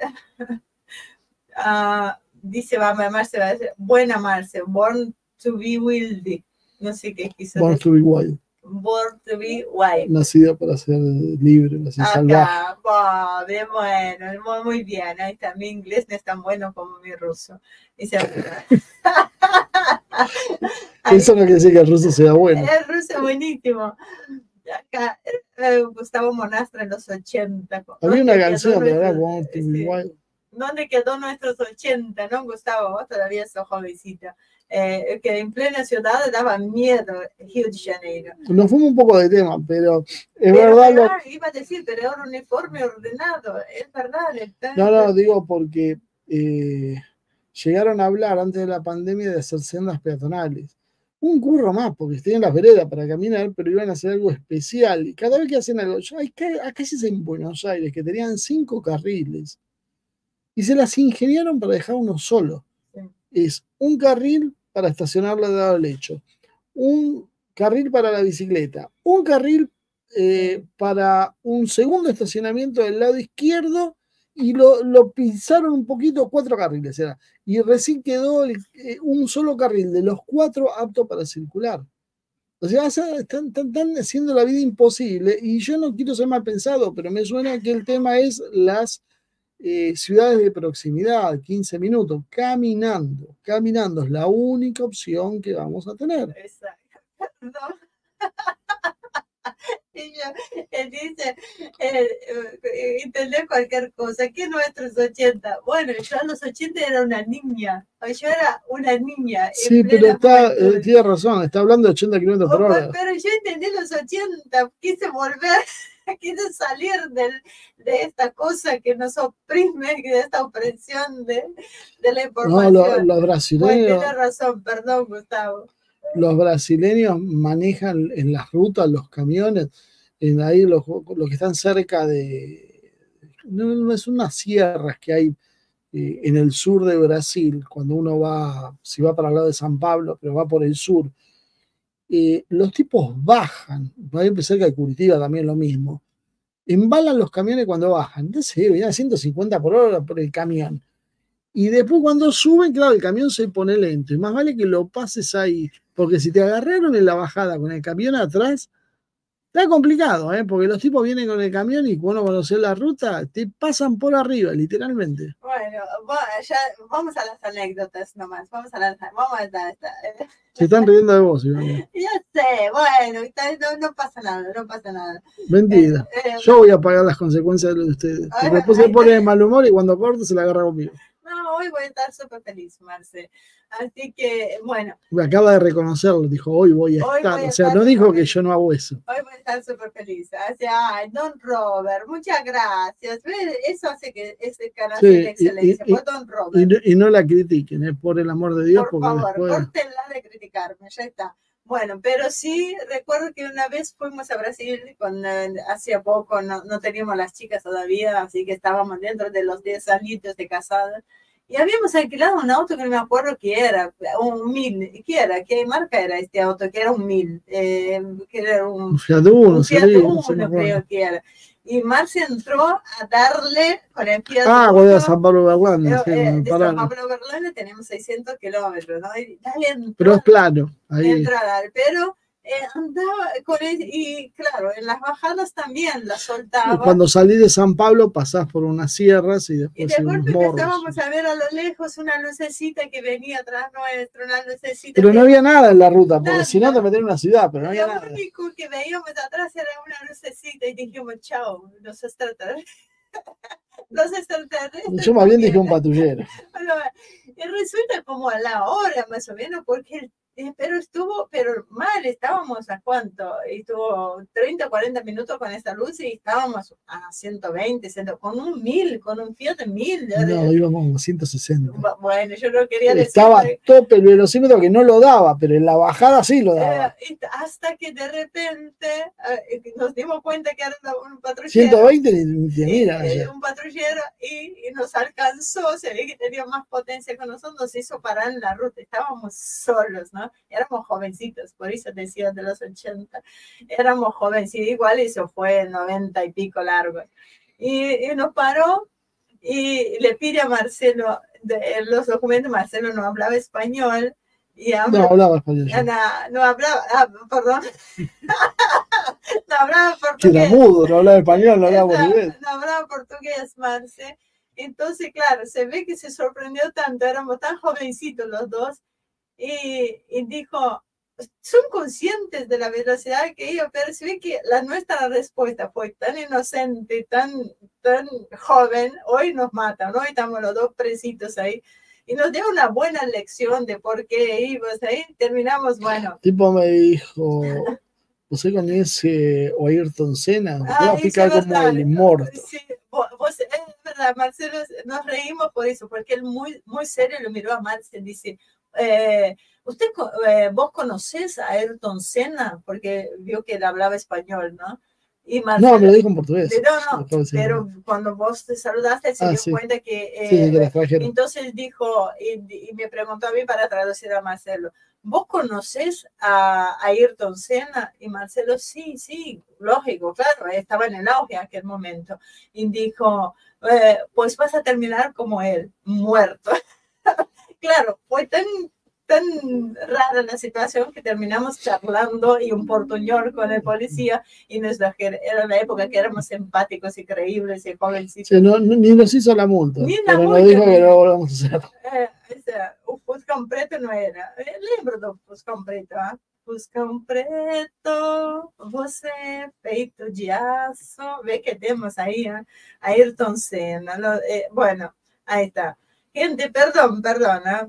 uh, dice, va a Marce, va a decir, buena Marce, born to be wild, no sé qué quiso born decir. to be wild. Born to be wild. Nacida para ser libre, nacida salvaje. Oh, bien bueno, muy, muy bien, ahí está, mi inglés no es tan bueno como mi ruso. Dice, eso no quiere decir que el ruso sea bueno. El ruso es buenísimo. Acá, eh, Gustavo Monastra en los ochenta. Había una canción, de verdad, Born to be wild. ¿Dónde quedó nuestros ochenta, no, Gustavo? Vos todavía sos jovencita. Eh, que en plena ciudad daba miedo Río de Janeiro. Nos fuimos un poco de tema, pero es pero, verdad. Pero, lo... Iba a decir, pero era un uniforme ordenado, es verdad. Está... No, no, digo porque eh, llegaron a hablar antes de la pandemia de hacer sendas peatonales. Un curro más, porque tienen las veredas para caminar, pero iban a hacer algo especial. Y cada vez que hacen algo, yo, acá, acá es en Buenos Aires, que tenían cinco carriles, y se las ingeniaron para dejar uno solo. Sí. Es un carril para estacionarlo de lado del lecho, un carril para la bicicleta, un carril eh, para un segundo estacionamiento del lado izquierdo, y lo, lo pisaron un poquito, cuatro carriles era, y recién quedó el, eh, un solo carril de los cuatro apto para circular. O sea, están, están, están haciendo la vida imposible, y yo no quiero ser mal pensado, pero me suena que el tema es las eh, ciudades de proximidad, quince minutos, caminando, caminando es la única opción que vamos a tener. Exacto. No. Y yo, él dice, eh, eh, entender cualquier cosa, que nuestros ochenta, bueno, yo a los ochenta era una niña, yo era una niña. Sí, pero está, eh, tiene razón, está hablando de ochenta kilómetros por hora. Pero yo entendí los ochenta, quise volver, quise salir del, de esta cosa que nos oprime, de esta opresión de, de la información. No, lo, los brasileños... Bueno, tienes razón, perdón, Gustavo. Los brasileños manejan en las rutas los camiones, en ahí los, los que están cerca de, no, no es unas sierras que hay eh, en el sur de Brasil, cuando uno va, si va para el lado de San Pablo, pero va por el sur, eh, los tipos bajan, va a cerca de Curitiba también lo mismo, embalan los camiones cuando bajan, entonces vienen a ciento cincuenta por hora por el camión. Y después cuando suben, claro, el camión se pone lento. Y más vale que lo pases ahí. Porque si te agarraron en la bajada con el camión atrás, está complicado, ¿eh? Porque los tipos vienen con el camión y cuando conoces la ruta, te pasan por arriba, literalmente. Bueno, ya vamos a las anécdotas nomás. Vamos a las... Vamos a esta, esta. Se están riendo de vos, Iván. Ya sé, bueno, no, no pasa nada, no pasa nada. Mentira. Eh, eh, Yo voy a pagar las consecuencias de lo de ustedes. Porque ay, después ay, se pone de mal humor y cuando corte se la agarra conmigo. No, hoy voy a estar súper feliz, Marce. Así que, bueno. Me acaba de reconocerlo, dijo, hoy voy a hoy estar. Voy a o sea, estar no dijo que yo no hago eso. Hoy voy a estar súper feliz. O sea, ay, Don Robert, muchas gracias. Eso hace que ese canal sí, sea excelencia. Y, y, Don Robert. Y, y no la critiquen, ¿eh? Por el amor de Dios. Por porque favor, después... córtenla de criticarme, ya está. Bueno, pero sí recuerdo que una vez fuimos a Brasil, con, eh, hacía poco, no, no teníamos las chicas todavía, así que estábamos dentro de los diez añitos de casada. Y habíamos alquilado un auto que no me acuerdo qué era, un mil, ¿qué era? ¿Qué marca era este auto? Que era un mil, eh, que era un, un Fiat Uno, un Fiat sí, Uno, sí, creo que era. Y Marcia entró a darle con el Fiat Ah, Uno. voy a San Pablo Berlán. Eh, sí, eh, de San Pablo Berlán tenemos seiscientos kilómetros, ¿no? Y dale entró, pero es plano. Ahí. Entrada, pero eh, andaba con él y claro, en las bajadas también la soltaba. Cuando salí de San Pablo pasás por unas sierras y Y después de unos golpe morros. empezábamos a ver a lo lejos una lucecita que venía atrás nuestro, una lucecita. Pero que... no había nada en la ruta, porque Nada. si no te metían en una ciudad, pero no había Lo nada. único que veíamos atrás era una lucecita y dijimos, chao, los extraterrestres. Los extraterrestres. Yo más bien porque- dije un patrullero. Bueno, y resulta como a la hora más o menos, porque el Eh, pero estuvo, pero mal, estábamos a cuánto, estuvo treinta, cuarenta minutos con esta luz y estábamos a ciento veinte, cien, con un mil, con un Fiat mil. No, íbamos a ciento sesenta. Bueno, yo no quería decir. Estaba tope el velocímetro que no lo daba, pero en la bajada sí lo daba. Eh, hasta que de repente eh, nos dimos cuenta que era un patrullero. ciento veinte ni te mira. Eh, un patrullero y, y nos alcanzó, se ve que tenía más potencia que nosotros, nos hizo parar en la ruta, estábamos solos, ¿no? Éramos jovencitos, por eso decía de los ochenta, éramos jovencitos, igual eso fue noventa y pico largo. Y, y nos paró y le pide a Marcelo, de, en los documentos, Marcelo no hablaba español. Y habla, no hablaba español. No, no hablaba, ah, perdón. No hablaba Que portugués. era mudo, no hablaba español, no hablaba portugués. No hablaba portugués, Marce. Entonces, claro, se ve que se sorprendió tanto, éramos tan jovencitos los dos. Y, y dijo, son conscientes de la velocidad que ellos, pero se ve que la nuestra respuesta fue tan inocente, tan, tan joven, hoy nos matan, hoy estamos los dos presitos ahí, y nos dio una buena lección de por qué íbamos ahí, terminamos, bueno. Tipo me dijo, ¿usted conoce a Ayrton Senna? Voy a explicar como el inmortal. Sí, vos, vos, es verdad, Marcelo, nos reímos por eso, porque él muy, muy serio lo miró a Marcelo y dice, Eh, ¿usted, eh, vos conocés a Ayrton Senna? Porque vio que él hablaba español, ¿no? Y Marcelo, no, me lo dijo en portugués. No, no, pero cuando vos te saludaste se ah, dio sí. cuenta que... Eh, sí, que entonces dijo, y, y me preguntó a mí para traducir a Marcelo, ¿vos conocés a, a Ayrton Senna? Y Marcelo, sí, sí, lógico, claro, estaba en el auge en aquel momento. Y dijo, eh, pues vas a terminar como él, muerto. Claro, fue tan, tan rara la situación que terminamos charlando y un portuñol con el policía y nos la, era la época que éramos simpáticos y creíbles y jovencitos. Sí, no, no, ni nos hizo la multa, ni pero multa, nos dijo que no lo volvamos a hacer. Eh, o sea, o Fuscão Preto no era. Eu lembro do Fuscão Preto, ah? Fuscão Preto, você feito de aço. Ve que temos ahí, ¿eh? Ayrton Senna. Lo, eh, bueno, ahí está. Gente, perdón, perdona.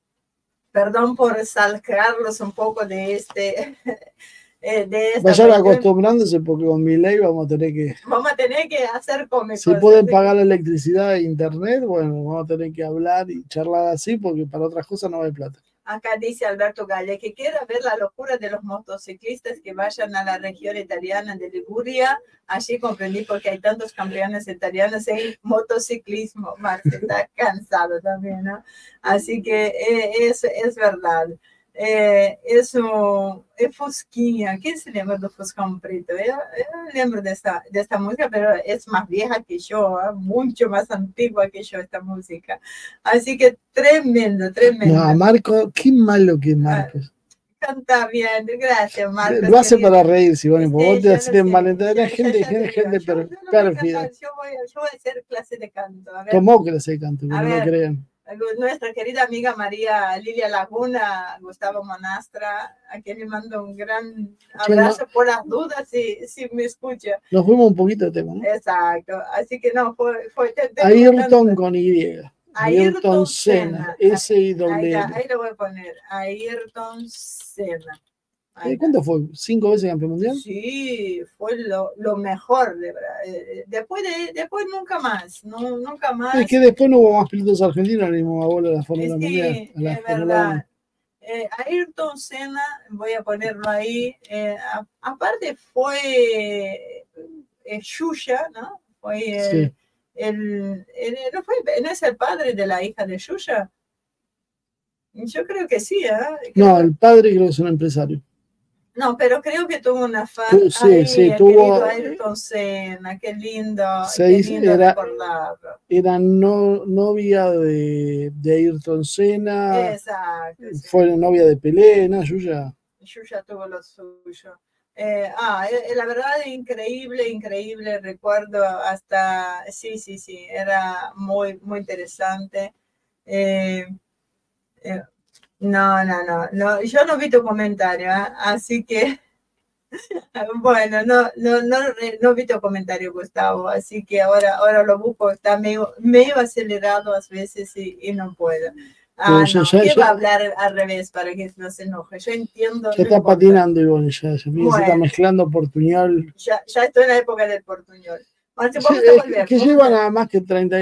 Perdón por sacarlos un poco de este. Eh, de esta Vayan cuestión. acostumbrándose porque con mi ley vamos a tener que. Vamos a tener que hacer comer. Si pueden pagar la electricidad e internet, bueno, vamos a tener que hablar y charlar así porque para otras cosas no hay plata. Acá dice Alberto Galle que quiera ver la locura de los motociclistas que vayan a la región italiana de Liguria. Allí comprendí por qué hay tantos campeones italianos en motociclismo. Marce está cansado también, ¿no? Así que eh, es, es verdad. Eh, es un es Fusquinha. ¿Quién se lembra de Fuscão Preto? Yo, yo lembro de esta, de esta música, pero es más vieja que yo, ¿eh? Mucho más antigua que yo esta música. Así que tremendo, tremendo. No, Marco, qué malo que es Marcos. Canta bien, gracias, Marcos. Lo hace querido. para reírse, bueno, Sí, vos te yo lo haces sé. malentender, Yo- gente, yo- gente, yo- gente yo- per- yo no voy a pérfida. cantar, Yo voy, a- yo voy a hacer clase de canto. A ver, Tomó clase de canto, que A no lo ver. crean. nuestra querida amiga María Lilia Laguna, Gustavo Monastra, a quien le mando un gran abrazo por las dudas, si, si me escucha. Nos fuimos un poquito de tema, ¿no? Exacto, así que no, fue... fue te- te- Ayrton con Y. Ayrton Ayrton Senna. Senna. S I Ahí, W está, N. ahí lo voy a poner, Ayrton Senna. Ahí Eh, está. ¿Cuánto fue? ¿Cinco veces campeón mundial? Sí, fue lo, lo mejor, de verdad. Eh, Después, de, después nunca más, no, nunca más. Es que después no hubo más pilotos argentinos, le dimos a bola a la Fórmula Sí, Mundial. A la es Fórmula verdad. uno. Eh, Ayrton Senna, voy a ponerlo ahí. eh, a- aparte fue eh, Xuxa, ¿no? Fue el, Sí. el- el- ¿no, fue, ¿no es el padre de la hija de Xuxa? Yo creo que sí, ¿eh? No, el padre creo que es un empresario. No, pero creo que tuvo una fan. Tu- sí, Ay, sí, el tuvo- querido Ayrton Senna, qué lindo, Se qué hizo- lindo era- recordarlo. Era no, novia de, de Ayrton Senna, Exacto. sí. fue novia de Pelé, ¿no? Yuya. Yuya tuvo lo suyo. Eh, ah, eh, la verdad, increíble, increíble. Recuerdo hasta, sí, sí, sí, era muy, muy interesante. Eh, eh, no, no, no, no, yo no vi tu comentario, ¿eh? Así que, bueno, no, no, no, no vi tu comentario, Gustavo, así que ahora, ahora lo busco, está medio, medio acelerado a veces y, y no puedo. Ah, ya, no, ya, ¿qué ya, va a hablar al revés para que no se enoje? Yo entiendo. Ya no está importa. patinando igual, ya, ya, Bueno. se está mezclando portuñol. Ya, ya estoy en la época del portuñol. Bueno, Sí, vamos a es volver. que vamos lleva a- nada más que treinta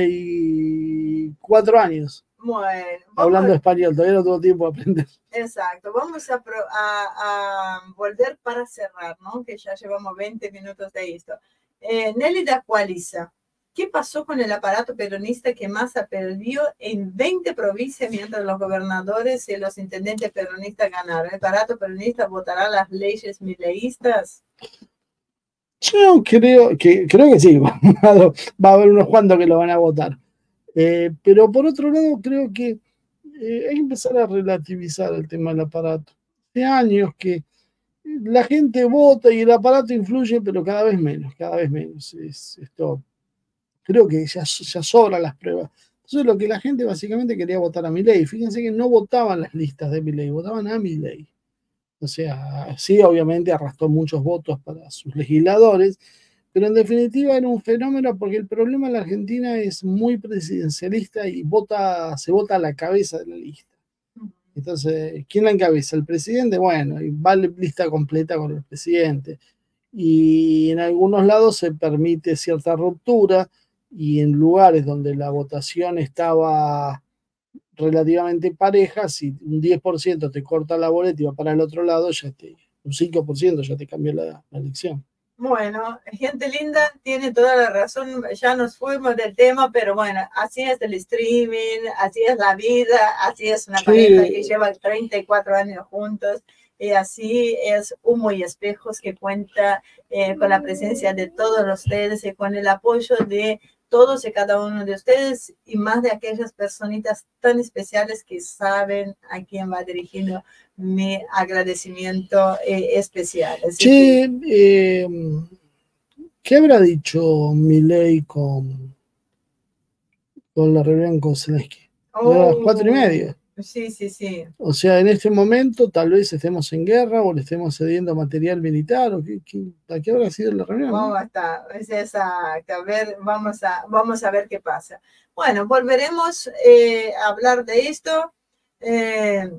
y cuatro años Bueno, vamos hablando a- español, todavía no tuvo tiempo de aprender. exacto. Vamos a, pro- a, a volver para cerrar, ¿no? Que ya llevamos veinte minutos de esto. Eh, Nelly de Aqualiza. ¿Qué pasó con el aparato peronista que Massa perdió en veinte provincias mientras los gobernadores y los intendentes peronistas ganaron? ¿El aparato peronista votará las leyes mileístas? Yo creo que, creo que sí, va a haber unos cuantos que lo van a votar. Eh, pero por otro lado, creo que eh, hay que empezar a relativizar el tema del aparato. Hace años que la gente vota y el aparato influye, pero cada vez menos, cada vez menos. Es, esto, creo que ya, ya sobran las pruebas. Entonces lo que la gente básicamente quería votar a Milei. Fíjense que no votaban las listas de Milei, votaban a Milei. O sea, sí, obviamente arrastró muchos votos para sus legisladores, pero en definitiva era un fenómeno porque el problema en la Argentina es muy presidencialista y vota, se vota a la cabeza de la lista. Entonces, ¿quién la encabeza? El presidente, bueno, y va la lista completa con el presidente. Y en algunos lados se permite cierta ruptura y en lugares donde la votación estaba relativamente pareja, si un diez por ciento te corta la boleta y va para el otro lado, ya te, un cinco por ciento ya te cambió la, la elección. Bueno, gente linda, tiene toda la razón, ya nos fuimos del tema, pero bueno, así es el streaming, así es la vida, así es una Sí. pareja que lleva treinta y cuatro años juntos, y así es Humo y Espejos, que cuenta eh, con la presencia de todos ustedes y con el apoyo de todos y cada uno de ustedes, y más de aquellas personitas tan especiales que saben a quién va dirigido mi agradecimiento eh, especial. Así Che, eh, ¿qué habrá dicho Milei con, con la reunión con Zelensky? Oh, A las cuatro y media. Sí, sí, sí. O sea, en este momento tal vez estemos en guerra o le estemos cediendo material militar. O qué, qué, ¿a qué habrá sido la reunión? Vamos ¿no? a estar, es exacto. A ver, vamos a, vamos a ver qué pasa. Bueno, volveremos eh, a hablar de esto. Eh,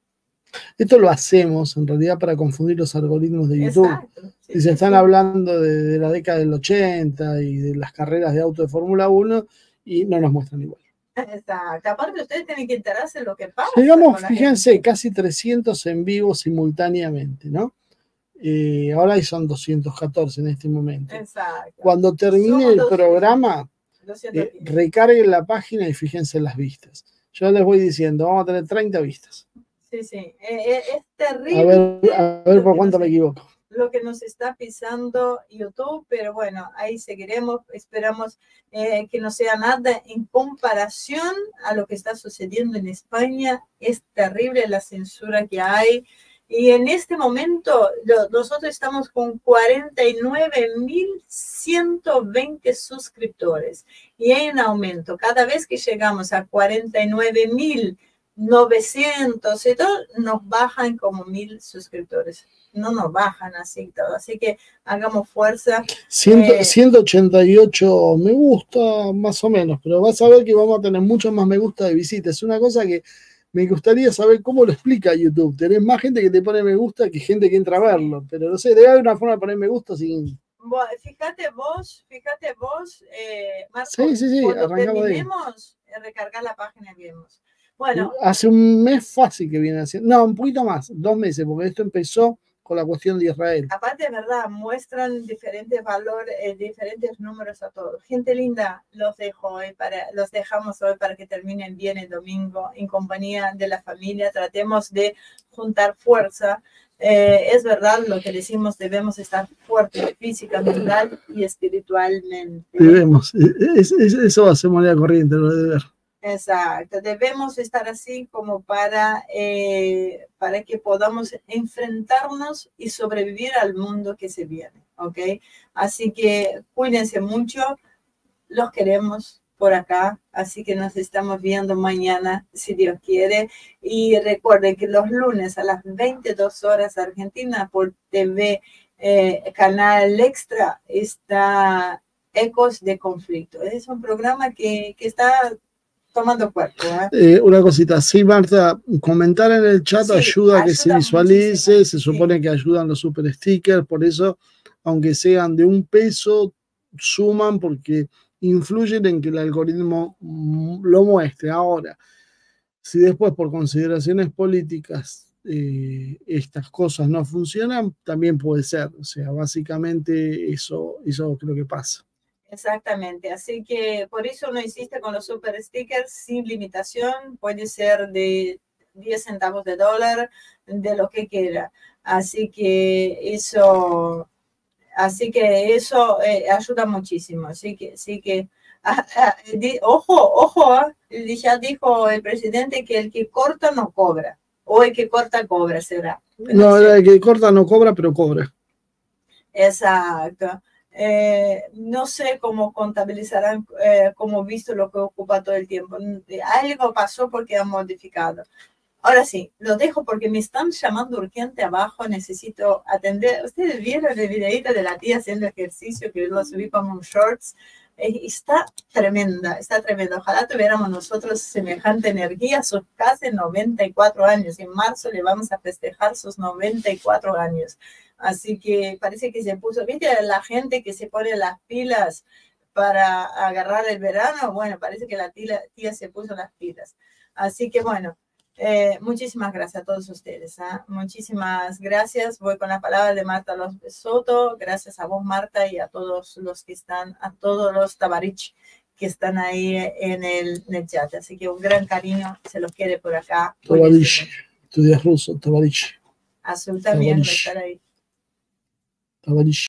Esto lo hacemos en realidad para confundir los algoritmos de YouTube. exacto. Sí, Si se sí, están sí. hablando de, de la década del ochenta y de las carreras de auto de Fórmula uno y no nos muestran igual. Exacto. Aparte, ustedes tienen que enterarse de lo que pasa. Llegamos, con la fíjense, gente. casi trescientos en vivo simultáneamente, ¿no? Eh, ahora son doscientos catorce en este momento. Exacto. Cuando termine Somos el doscientos programa, doscientos eh, quince. recarguen la página y fíjense en las vistas. Yo les voy diciendo, vamos a tener treinta vistas. Sí, sí. Eh, eh, es terrible. A ver, a ver por cuánto me equivoco. Lo que nos está pisando YouTube, pero bueno, ahí seguiremos, esperamos eh, que no sea nada en comparación a lo que está sucediendo en España. Es terrible la censura que hay, y en este momento lo, nosotros estamos con cuarenta y nueve mil ciento veinte suscriptores, y hay un aumento, cada vez que llegamos a cuarenta y nueve mil novecientos y todo, nos bajan como mil suscriptores. No nos bajan así todo. Así que hagamos fuerza. cien, Eh, ciento ochenta y ocho me gusta, más o menos, pero vas a ver que vamos a tener muchos más me gusta de visitas. Es una cosa que me gustaría saber cómo lo explica YouTube. Tenés más gente que te pone me gusta que gente que entra a verlo, pero no sé, debe haber una forma de poner me gusta sin... Bueno, fíjate vos, fíjate vos, eh, Marco, Sí, sí, sí, cuando arrancamos de ahí. terminemos, eh, recargar la página y vemos. Bueno, Hace un mes fácil que viene haciendo, no, un poquito más, dos meses, porque esto empezó con la cuestión de Israel. aparte de verdad, muestran diferentes valores, eh, diferentes números a todos. Gente linda, los dejo hoy para, los dejamos hoy para que terminen bien el domingo en compañía de la familia. Tratemos de juntar fuerza. Eh, es verdad lo que decimos, debemos estar fuertes física, mental y espiritualmente. Debemos, es, es, eso va a ser moneda corriente, lo de ver. Exacto, debemos estar así como para, eh, para que podamos enfrentarnos y sobrevivir al mundo que se viene, ¿ok? Así que cuídense mucho, los queremos por acá, así que nos estamos viendo mañana, si Dios quiere, y recuerden que los lunes a las veintidós horas Argentina por T V eh, Canal Extra está Ecos de Conflicto. Es un programa que, que está tomando cuerpo. ¿eh? Eh, una cosita, sí, Marta, comentar en el chat sí, ayuda a que se visualice, muchísimo. Se supone sí. que ayudan los super stickers, por eso, aunque sean de un peso, suman porque influyen en que el algoritmo lo muestre. Ahora, si después por consideraciones políticas eh, estas cosas no funcionan, también puede ser. O sea, básicamente eso, eso creo que pasa. Exactamente, así que por eso no existe con los super stickers sin limitación, puede ser de diez centavos de dólar, de lo que quiera. Así que eso, así que eso eh, ayuda muchísimo. Así que, así que ah, ah, di, ojo, ojo, eh, ya dijo el presidente que el que corta no cobra, o el que corta cobra será. No, el que corta no cobra, pero cobra. Exacto. Eh, no sé cómo contabilizarán, eh, como visto lo que ocupa todo el tiempo. Algo pasó porque han modificado. Ahora sí, lo dejo porque me están llamando urgente abajo, necesito atender. Ustedes vieron el videito de la tía haciendo ejercicio, que lo subí como un shorts. Eh, está tremenda, está tremenda. Ojalá tuviéramos nosotros semejante energía. Sus casi noventa y cuatro años. En marzo le vamos a festejar sus noventa y cuatro años. Así que parece que se puso, ¿viste? La gente que se pone las pilas para agarrar el verano, bueno, parece que la tía, tía se puso las pilas. Así que bueno, eh, muchísimas gracias a todos ustedes. ¿eh? Muchísimas gracias. Voy con la palabra de Marta López Soto. Gracias a vos, Marta, y a todos los que están, a todos los tabarich que están ahí en el, en el chat. Así que un gran cariño, se los quiere por acá. Tabarich, estudias ruso, tabarich. Azul también va a estar ahí. Tabarich.